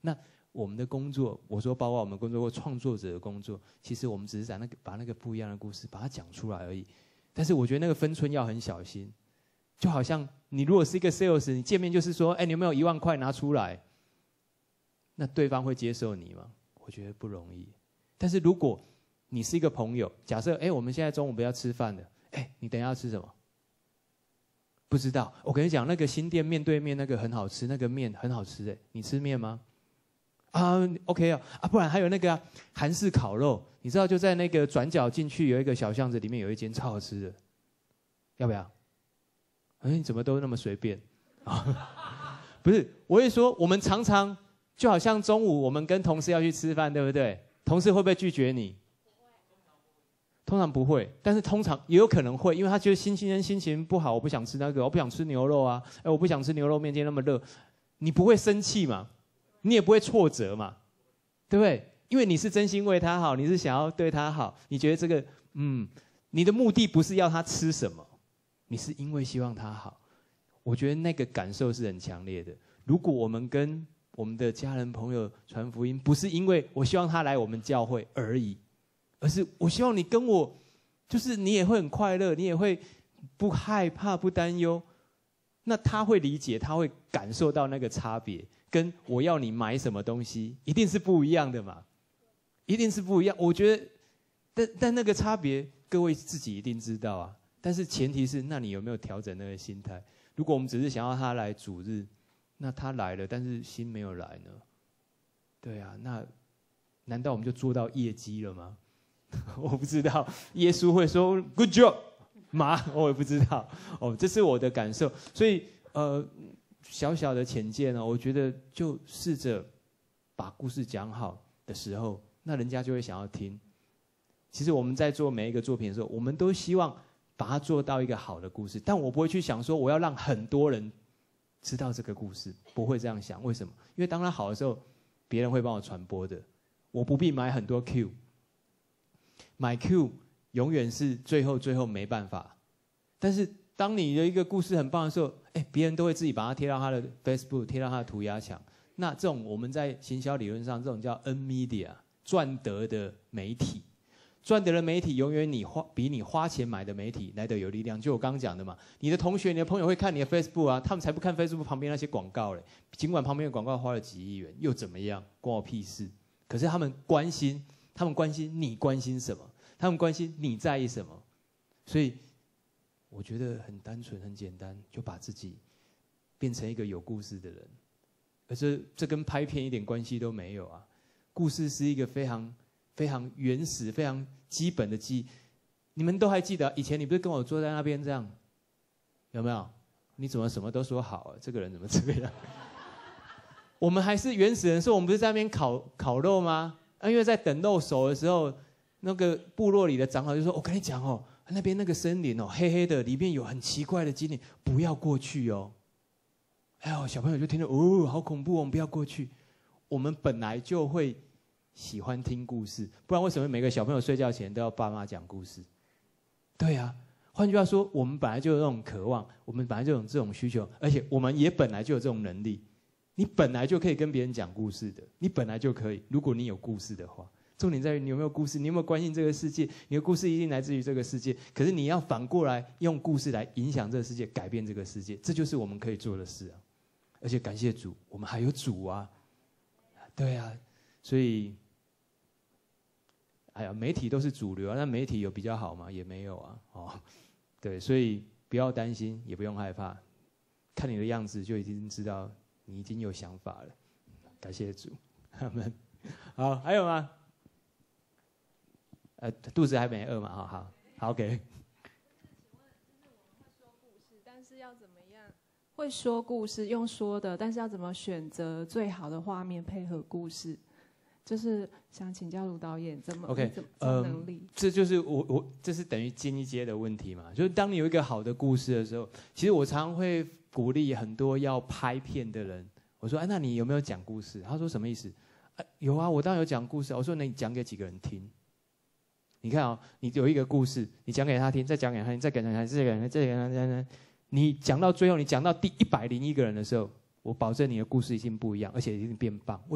我们的工作，我说包括我们工作或创作者的工作，其实我们只是把那个把那个不一样的故事把它讲出来而已。但是我觉得那个分寸要很小心，就好像你如果是一个 sales， 你见面就是说，哎，你有没有一万块拿出来？那对方会接受你吗？我觉得不容易。但是如果你是一个朋友，假设哎，我们现在中午不要吃饭了，哎，你等一下要吃什么？不知道。我跟你讲，那个新店面对面那个很好吃，那个面很好吃哎，你吃面吗？啊 ，OK 啊，啊，不然还有那个、啊、韩式烤肉，你知道就在那个转角进去有一个小巷子，里面有一间超好吃的，要不要？哎，你怎么都那么随便？啊，不是，我会说，我们常常就好像中午我们跟同事要去吃饭，对不对？同事会不会拒绝你？通常不会，但是通常也有可能会，因为他觉得心情心情不好，我不想吃那个，我不想吃牛肉啊，哎，我不想吃牛肉面，今天那么热，你不会生气嘛？你也不会挫折嘛，对不对？因为你是真心为他好，你是想要对他好，你觉得这个，嗯，你的目的不是要他吃什么，你是因为希望他好。我觉得那个感受是很强烈的。如果我们跟我们的家人朋友传福音，不是因为我希望他来我们教会而已，而是我希望你跟我，就是你也会很快乐，你也会不害怕、不担忧，那他会理解，他会感受到那个差别。跟我要你买什么东西，一定是不一样的嘛，一定是不一样。我觉得，但但那个差别，各位自己一定知道啊。但是前提是，那你有没有调整那个心态？如果我们只是想要他来主日，那他来了，但是心没有来呢？对啊，那难道我们就做到业绩了吗？我不知道，耶稣会说 “good job” 吗？我也不知道。哦，这是我的感受，所以呃。小小的浅见呢，我觉得就试着把故事讲好的时候，那人家就会想要听。其实我们在做每一个作品的时候，我们都希望把它做到一个好的故事，但我不会去想说我要让很多人知道这个故事，不会这样想。为什么？因为当它好的时候，别人会帮我传播的，我不必买很多 Q， 买 Q 永远是最后最后没办法。但是当你的一个故事很棒的时候，哎，别人都会自己把它贴到他的 Facebook， 贴到他的涂鸦墙。那这种我们在行销理论上，这种叫 N media 赚得的媒体，赚得的媒体永远你花比你花钱买的媒体来得有力量。就我刚刚讲的嘛，你的同学、你的朋友会看你的 Facebook 啊，他们才不看 Facebook 旁边那些广告嘞。尽管旁边的广告花了几亿元，又怎么样？关我屁事。可是他们关心，他们关心你关心什么？他们关心你在意什么？所以。我觉得很单纯、很简单，就把自己变成一个有故事的人，而这这跟拍片一点关系都没有啊！故事是一个非常、非常原始、非常基本的记忆。你们都还记得以前你不是跟我坐在那边这样，有没有？你怎么什么都说好、啊？这个人怎么这样？我们还是原始人的时候，我们不是在那边烤烤肉吗？啊，因为在等肉熟的时候，那个部落里的长老就说：“我跟你讲哦。”那边那个森林哦，黑黑的，里面有很奇怪的精灵，不要过去哦。哎呦，小朋友就听到哦，好恐怖哦，我们不要过去。我们本来就会喜欢听故事，不然为什么每个小朋友睡觉前都要爸妈讲故事？对啊，换句话说，我们本来就有这种渴望，我们本来就有这种需求，而且我们也本来就有这种能力。你本来就可以跟别人讲故事的，你本来就可以，如果你有故事的话。重点在于你有没有故事，你有没有关心这个世界？你的故事一定来自于这个世界，可是你要反过来用故事来影响这个世界，改变这个世界，这就是我们可以做的事啊！而且感谢主，我们还有主啊，对啊，所以，哎呀，媒体都是主流啊，那媒体有比较好吗？也没有啊，哦，对，所以不要担心，也不用害怕，看你的样子就已经知道你已经有想法了。感谢主，阿们。好，还有吗？呃，肚子还没饿嘛？好好好 ，OK。 但是要怎么样？会说故事，用说的，但是要怎么选择最好的画面配合故事？就是想请教卢导演，怎么 OK？ 怎么这能力、 呃？这就是我我这是等于进一阶的问题嘛？就是当你有一个好的故事的时候，其实我常会鼓励很多要拍片的人，我说：“哎，那你有没有讲故事？”他说：“什么意思？”啊，有啊，我当然有讲故事。我说：“那你讲给几个人听？”你看哦，你有一个故事，你讲给他听，再讲给他听，再讲给他听，再讲给他听，再讲给他听，你讲到最后，你讲到第一百零一个人的时候，我保证你的故事已经不一样，而且已经变棒。为什么？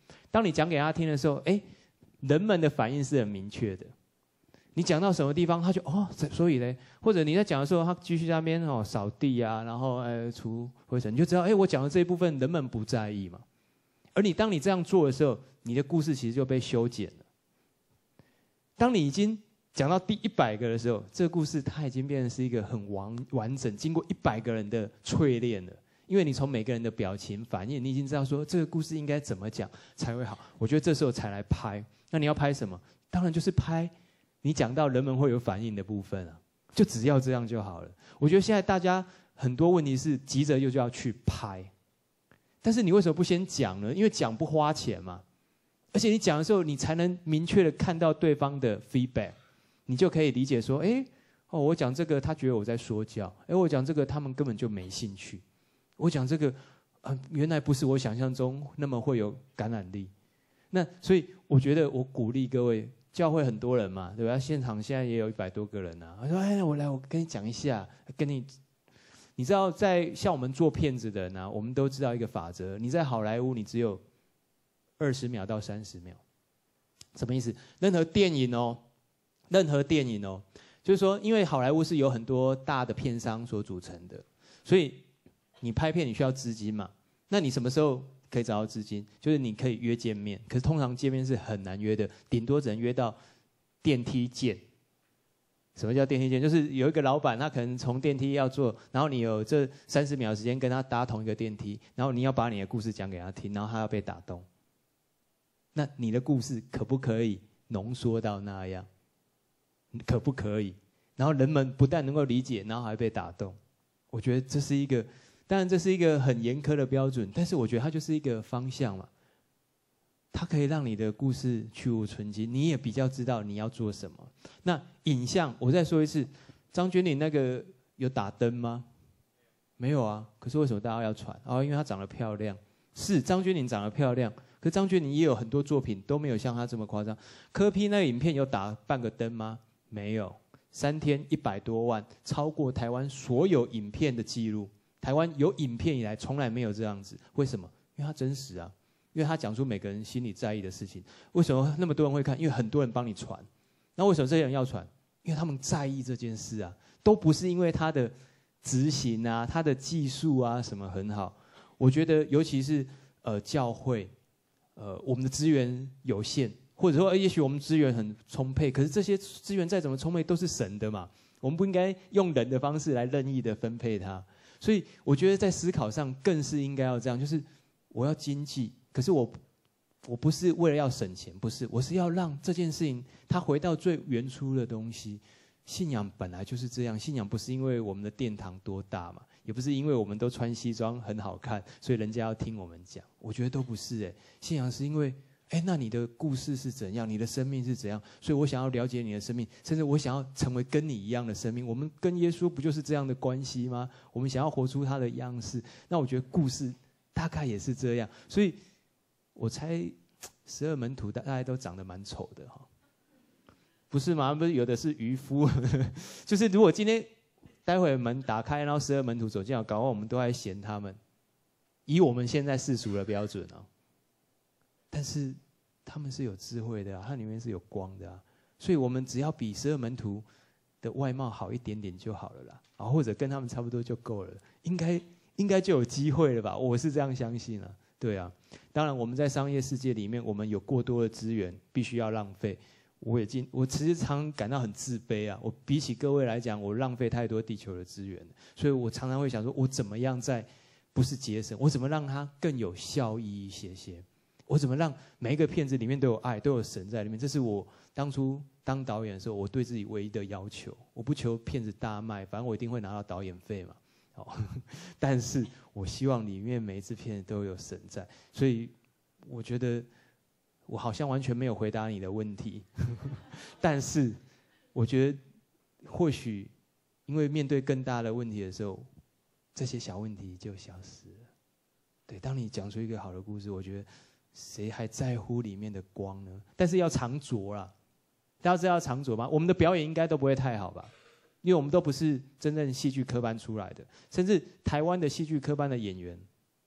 当你讲给他听的时候，哎，人们的反应是很明确的。你讲到什么地方，他就哦，所以嘞，或者你在讲的时候，他继续在那边哦扫地啊，然后呃除灰尘，你就知道，哎，我讲的这一部分人们不在意嘛。而你当你这样做的时候，你的故事其实就被修剪了。当你已经讲到第一百个的时候，这个故事它已经变成是一个很完完整，经过一百个人的淬炼了。因为你从每个人的表情反应，你已经知道说这个故事应该怎么讲才会好。我觉得这时候才来拍。那你要拍什么？当然就是拍你讲到人们会有反应的部分啊，就只要这样就好了。我觉得现在大家很多问题是急着又就要去拍，但是你为什么不先讲呢？因为讲不花钱嘛，而且你讲的时候，你才能明确的看到对方的 feedback， 你就可以理解说，哎，哦，我讲这个他觉得我在说教，哎，我讲这个他们根本就没兴趣。我讲这个，呃，原来不是我想象中那么会有感染力。那所以我觉得我鼓励各位，教会很多人嘛，对吧？现场现在也有一百多个人啊。我说，哎，我来，我跟你讲一下，跟你，你知道，在像我们做片子的人啊，我们都知道一个法则：你在好莱坞，你只有二十秒到三十秒。什么意思？任何电影哦，任何电影哦，就是说，因为好莱坞是有很多大的片商所组成的，所以你拍片你需要资金嘛？那你什么时候可以找到资金？就是你可以约见面，可是通常见面是很难约的，顶多只能约到电梯见。什么叫电梯见？就是有一个老板，他可能从电梯要坐，然后你有这三十秒时间跟他搭同一个电梯，然后你要把你的故事讲给他听，然后他要被打动。那你的故事可不可以浓缩到那样？可不可以？然后人们不但能够理解，然后还被打动。我觉得这是一个。当然，这是一个很严苛的标准，但是我觉得它就是一个方向嘛。它可以让你的故事去无存菁，你也比较知道你要做什么。那影像，我再说一次，张钧甯那个有打灯吗？没有啊。可是为什么大家要传？哦，因为她长得漂亮。是张钧甯长得漂亮，可是张钧甯也有很多作品都没有像她这么夸张。柯 P 那个影片有打半个灯吗？没有。三天一百多万，超过台湾所有影片的记录。台湾有影片以来从来没有这样子，为什么？因为它真实啊，因为它讲出每个人心里在意的事情。为什么那么多人会看？因为很多人帮你传。那为什么这些人要传？因为他们在意这件事啊，都不是因为他的执行啊、他的技术啊什么很好。我觉得，尤其是呃教会，呃我们的资源有限，或者说也许我们资源很充沛，可是这些资源再怎么充沛都是神的嘛，我们不应该用人的方式来任意的分配它。所以我觉得在思考上更是应该要这样，就是我要经济，可是我我不是为了要省钱，不是，我是要让这件事情它回到最原初的东西。信仰本来就是这样，信仰不是因为我们的殿堂多大嘛，也不是因为我们都穿西装很好看，所以人家要听我们讲。我觉得都不是哎，信仰是因为哎，那你的故事是怎样？你的生命是怎样？所以我想要了解你的生命，甚至我想要成为跟你一样的生命。我们跟耶稣不就是这样的关系吗？我们想要活出他的样式。那我觉得故事大概也是这样。所以我猜十二门徒大概都长得蛮丑的哈，不是吗？不是有的是渔夫，就是如果今天待会门打开，然后十二门徒走进来，搞完我们都在嫌他们，以我们现在世俗的标准啊。但是他们是有智慧的啊，它里面是有光的啊，所以我们只要比十二门徒的外貌好一点点就好了啦，啊，或者跟他们差不多就够了，应该应该就有机会了吧？我是这样相信啊，对啊。当然我们在商业世界里面，我们有过多的资源，必须要浪费。我也经我其实常感到很自卑啊，我比起各位来讲，我浪费太多地球的资源，所以我常常会想说，我怎么样在不是节省，我怎么让它更有效益一些些。我怎么让每一个片子里面都有爱，都有神在里面？这是我当初当导演的时候，我对自己唯一的要求。我不求片子大卖，反正我一定会拿到导演费嘛。哦，但是我希望里面每一支片都有神在。所以我觉得我好像完全没有回答你的问题，但是我觉得或许因为面对更大的问题的时候，这些小问题就消失了。对，当你讲出一个好的故事，我觉得。谁还在乎里面的光呢？但是要常着啦，大家知道要常着吗？我们的表演应该都不会太好吧，因为我们都不是真正戏剧科班出来的，甚至台湾的戏剧科班的演员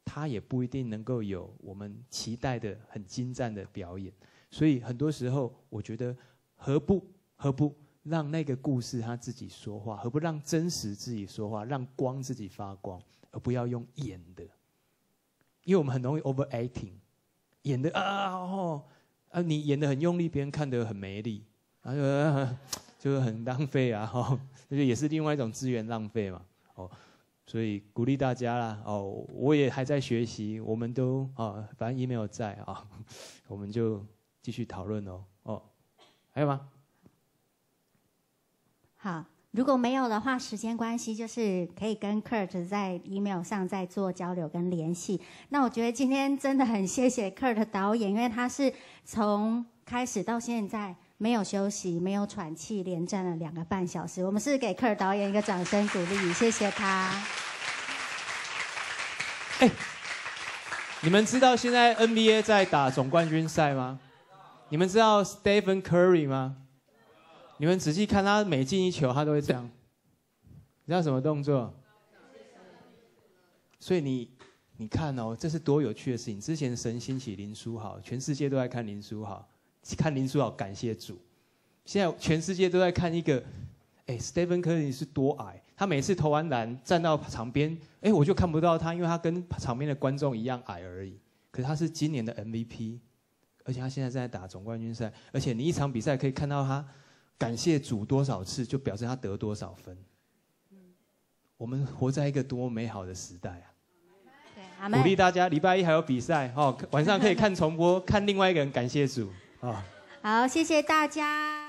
他也不一定能够有我们期待的很精湛的表演。所以很多时候，我觉得何不何不让那个故事他自己说话，何不让真实自己说话，让光自己发光，而不要用演的。因为我们很容易 overacting， 演的啊哦啊，你演的很用力，别人看得很没力，然后就、啊、就很浪费啊，哦，这就也是另外一种资源浪费嘛，哦。所以鼓励大家啦，哦，我也还在学习，我们都啊，反正 email 在啊，我们就继续讨论哦。哦，还有吗？ 好，如果没有的话，时间关系，就是可以跟 Kurt 在 email 上再做交流跟联系。那我觉得今天真的很谢谢 Kurt 导演，因为他是从开始到现在没有休息、没有喘气，连站了两个半小时。我们是给 Kurt 导演一个掌声鼓励，谢谢他。 哎，你们知道现在 N B A 在打总冠军赛吗？你们知道 Stephen Curry 吗？你们仔细看他每进一球，他都会这样。你知道什么动作？所以你你看哦，这是多有趣的事情。之前神兴起林书豪，全世界都在看林书豪，看林书豪感谢主。现在全世界都在看一个，哎 ，Stephen Curry 是多矮？他每次投完篮站到场边，哎，我就看不到他，因为他跟场边的观众一样矮而已。可是他是今年的 M V P， 而且他现在正在打总冠军赛，而且你一场比赛可以看到他感谢主多少次，就表示他得多少分。我们活在一个多美好的时代啊！鼓励大家，礼拜一还有比赛哦，晚上可以看重播，看另外一个人感谢主啊。 好，谢谢大家。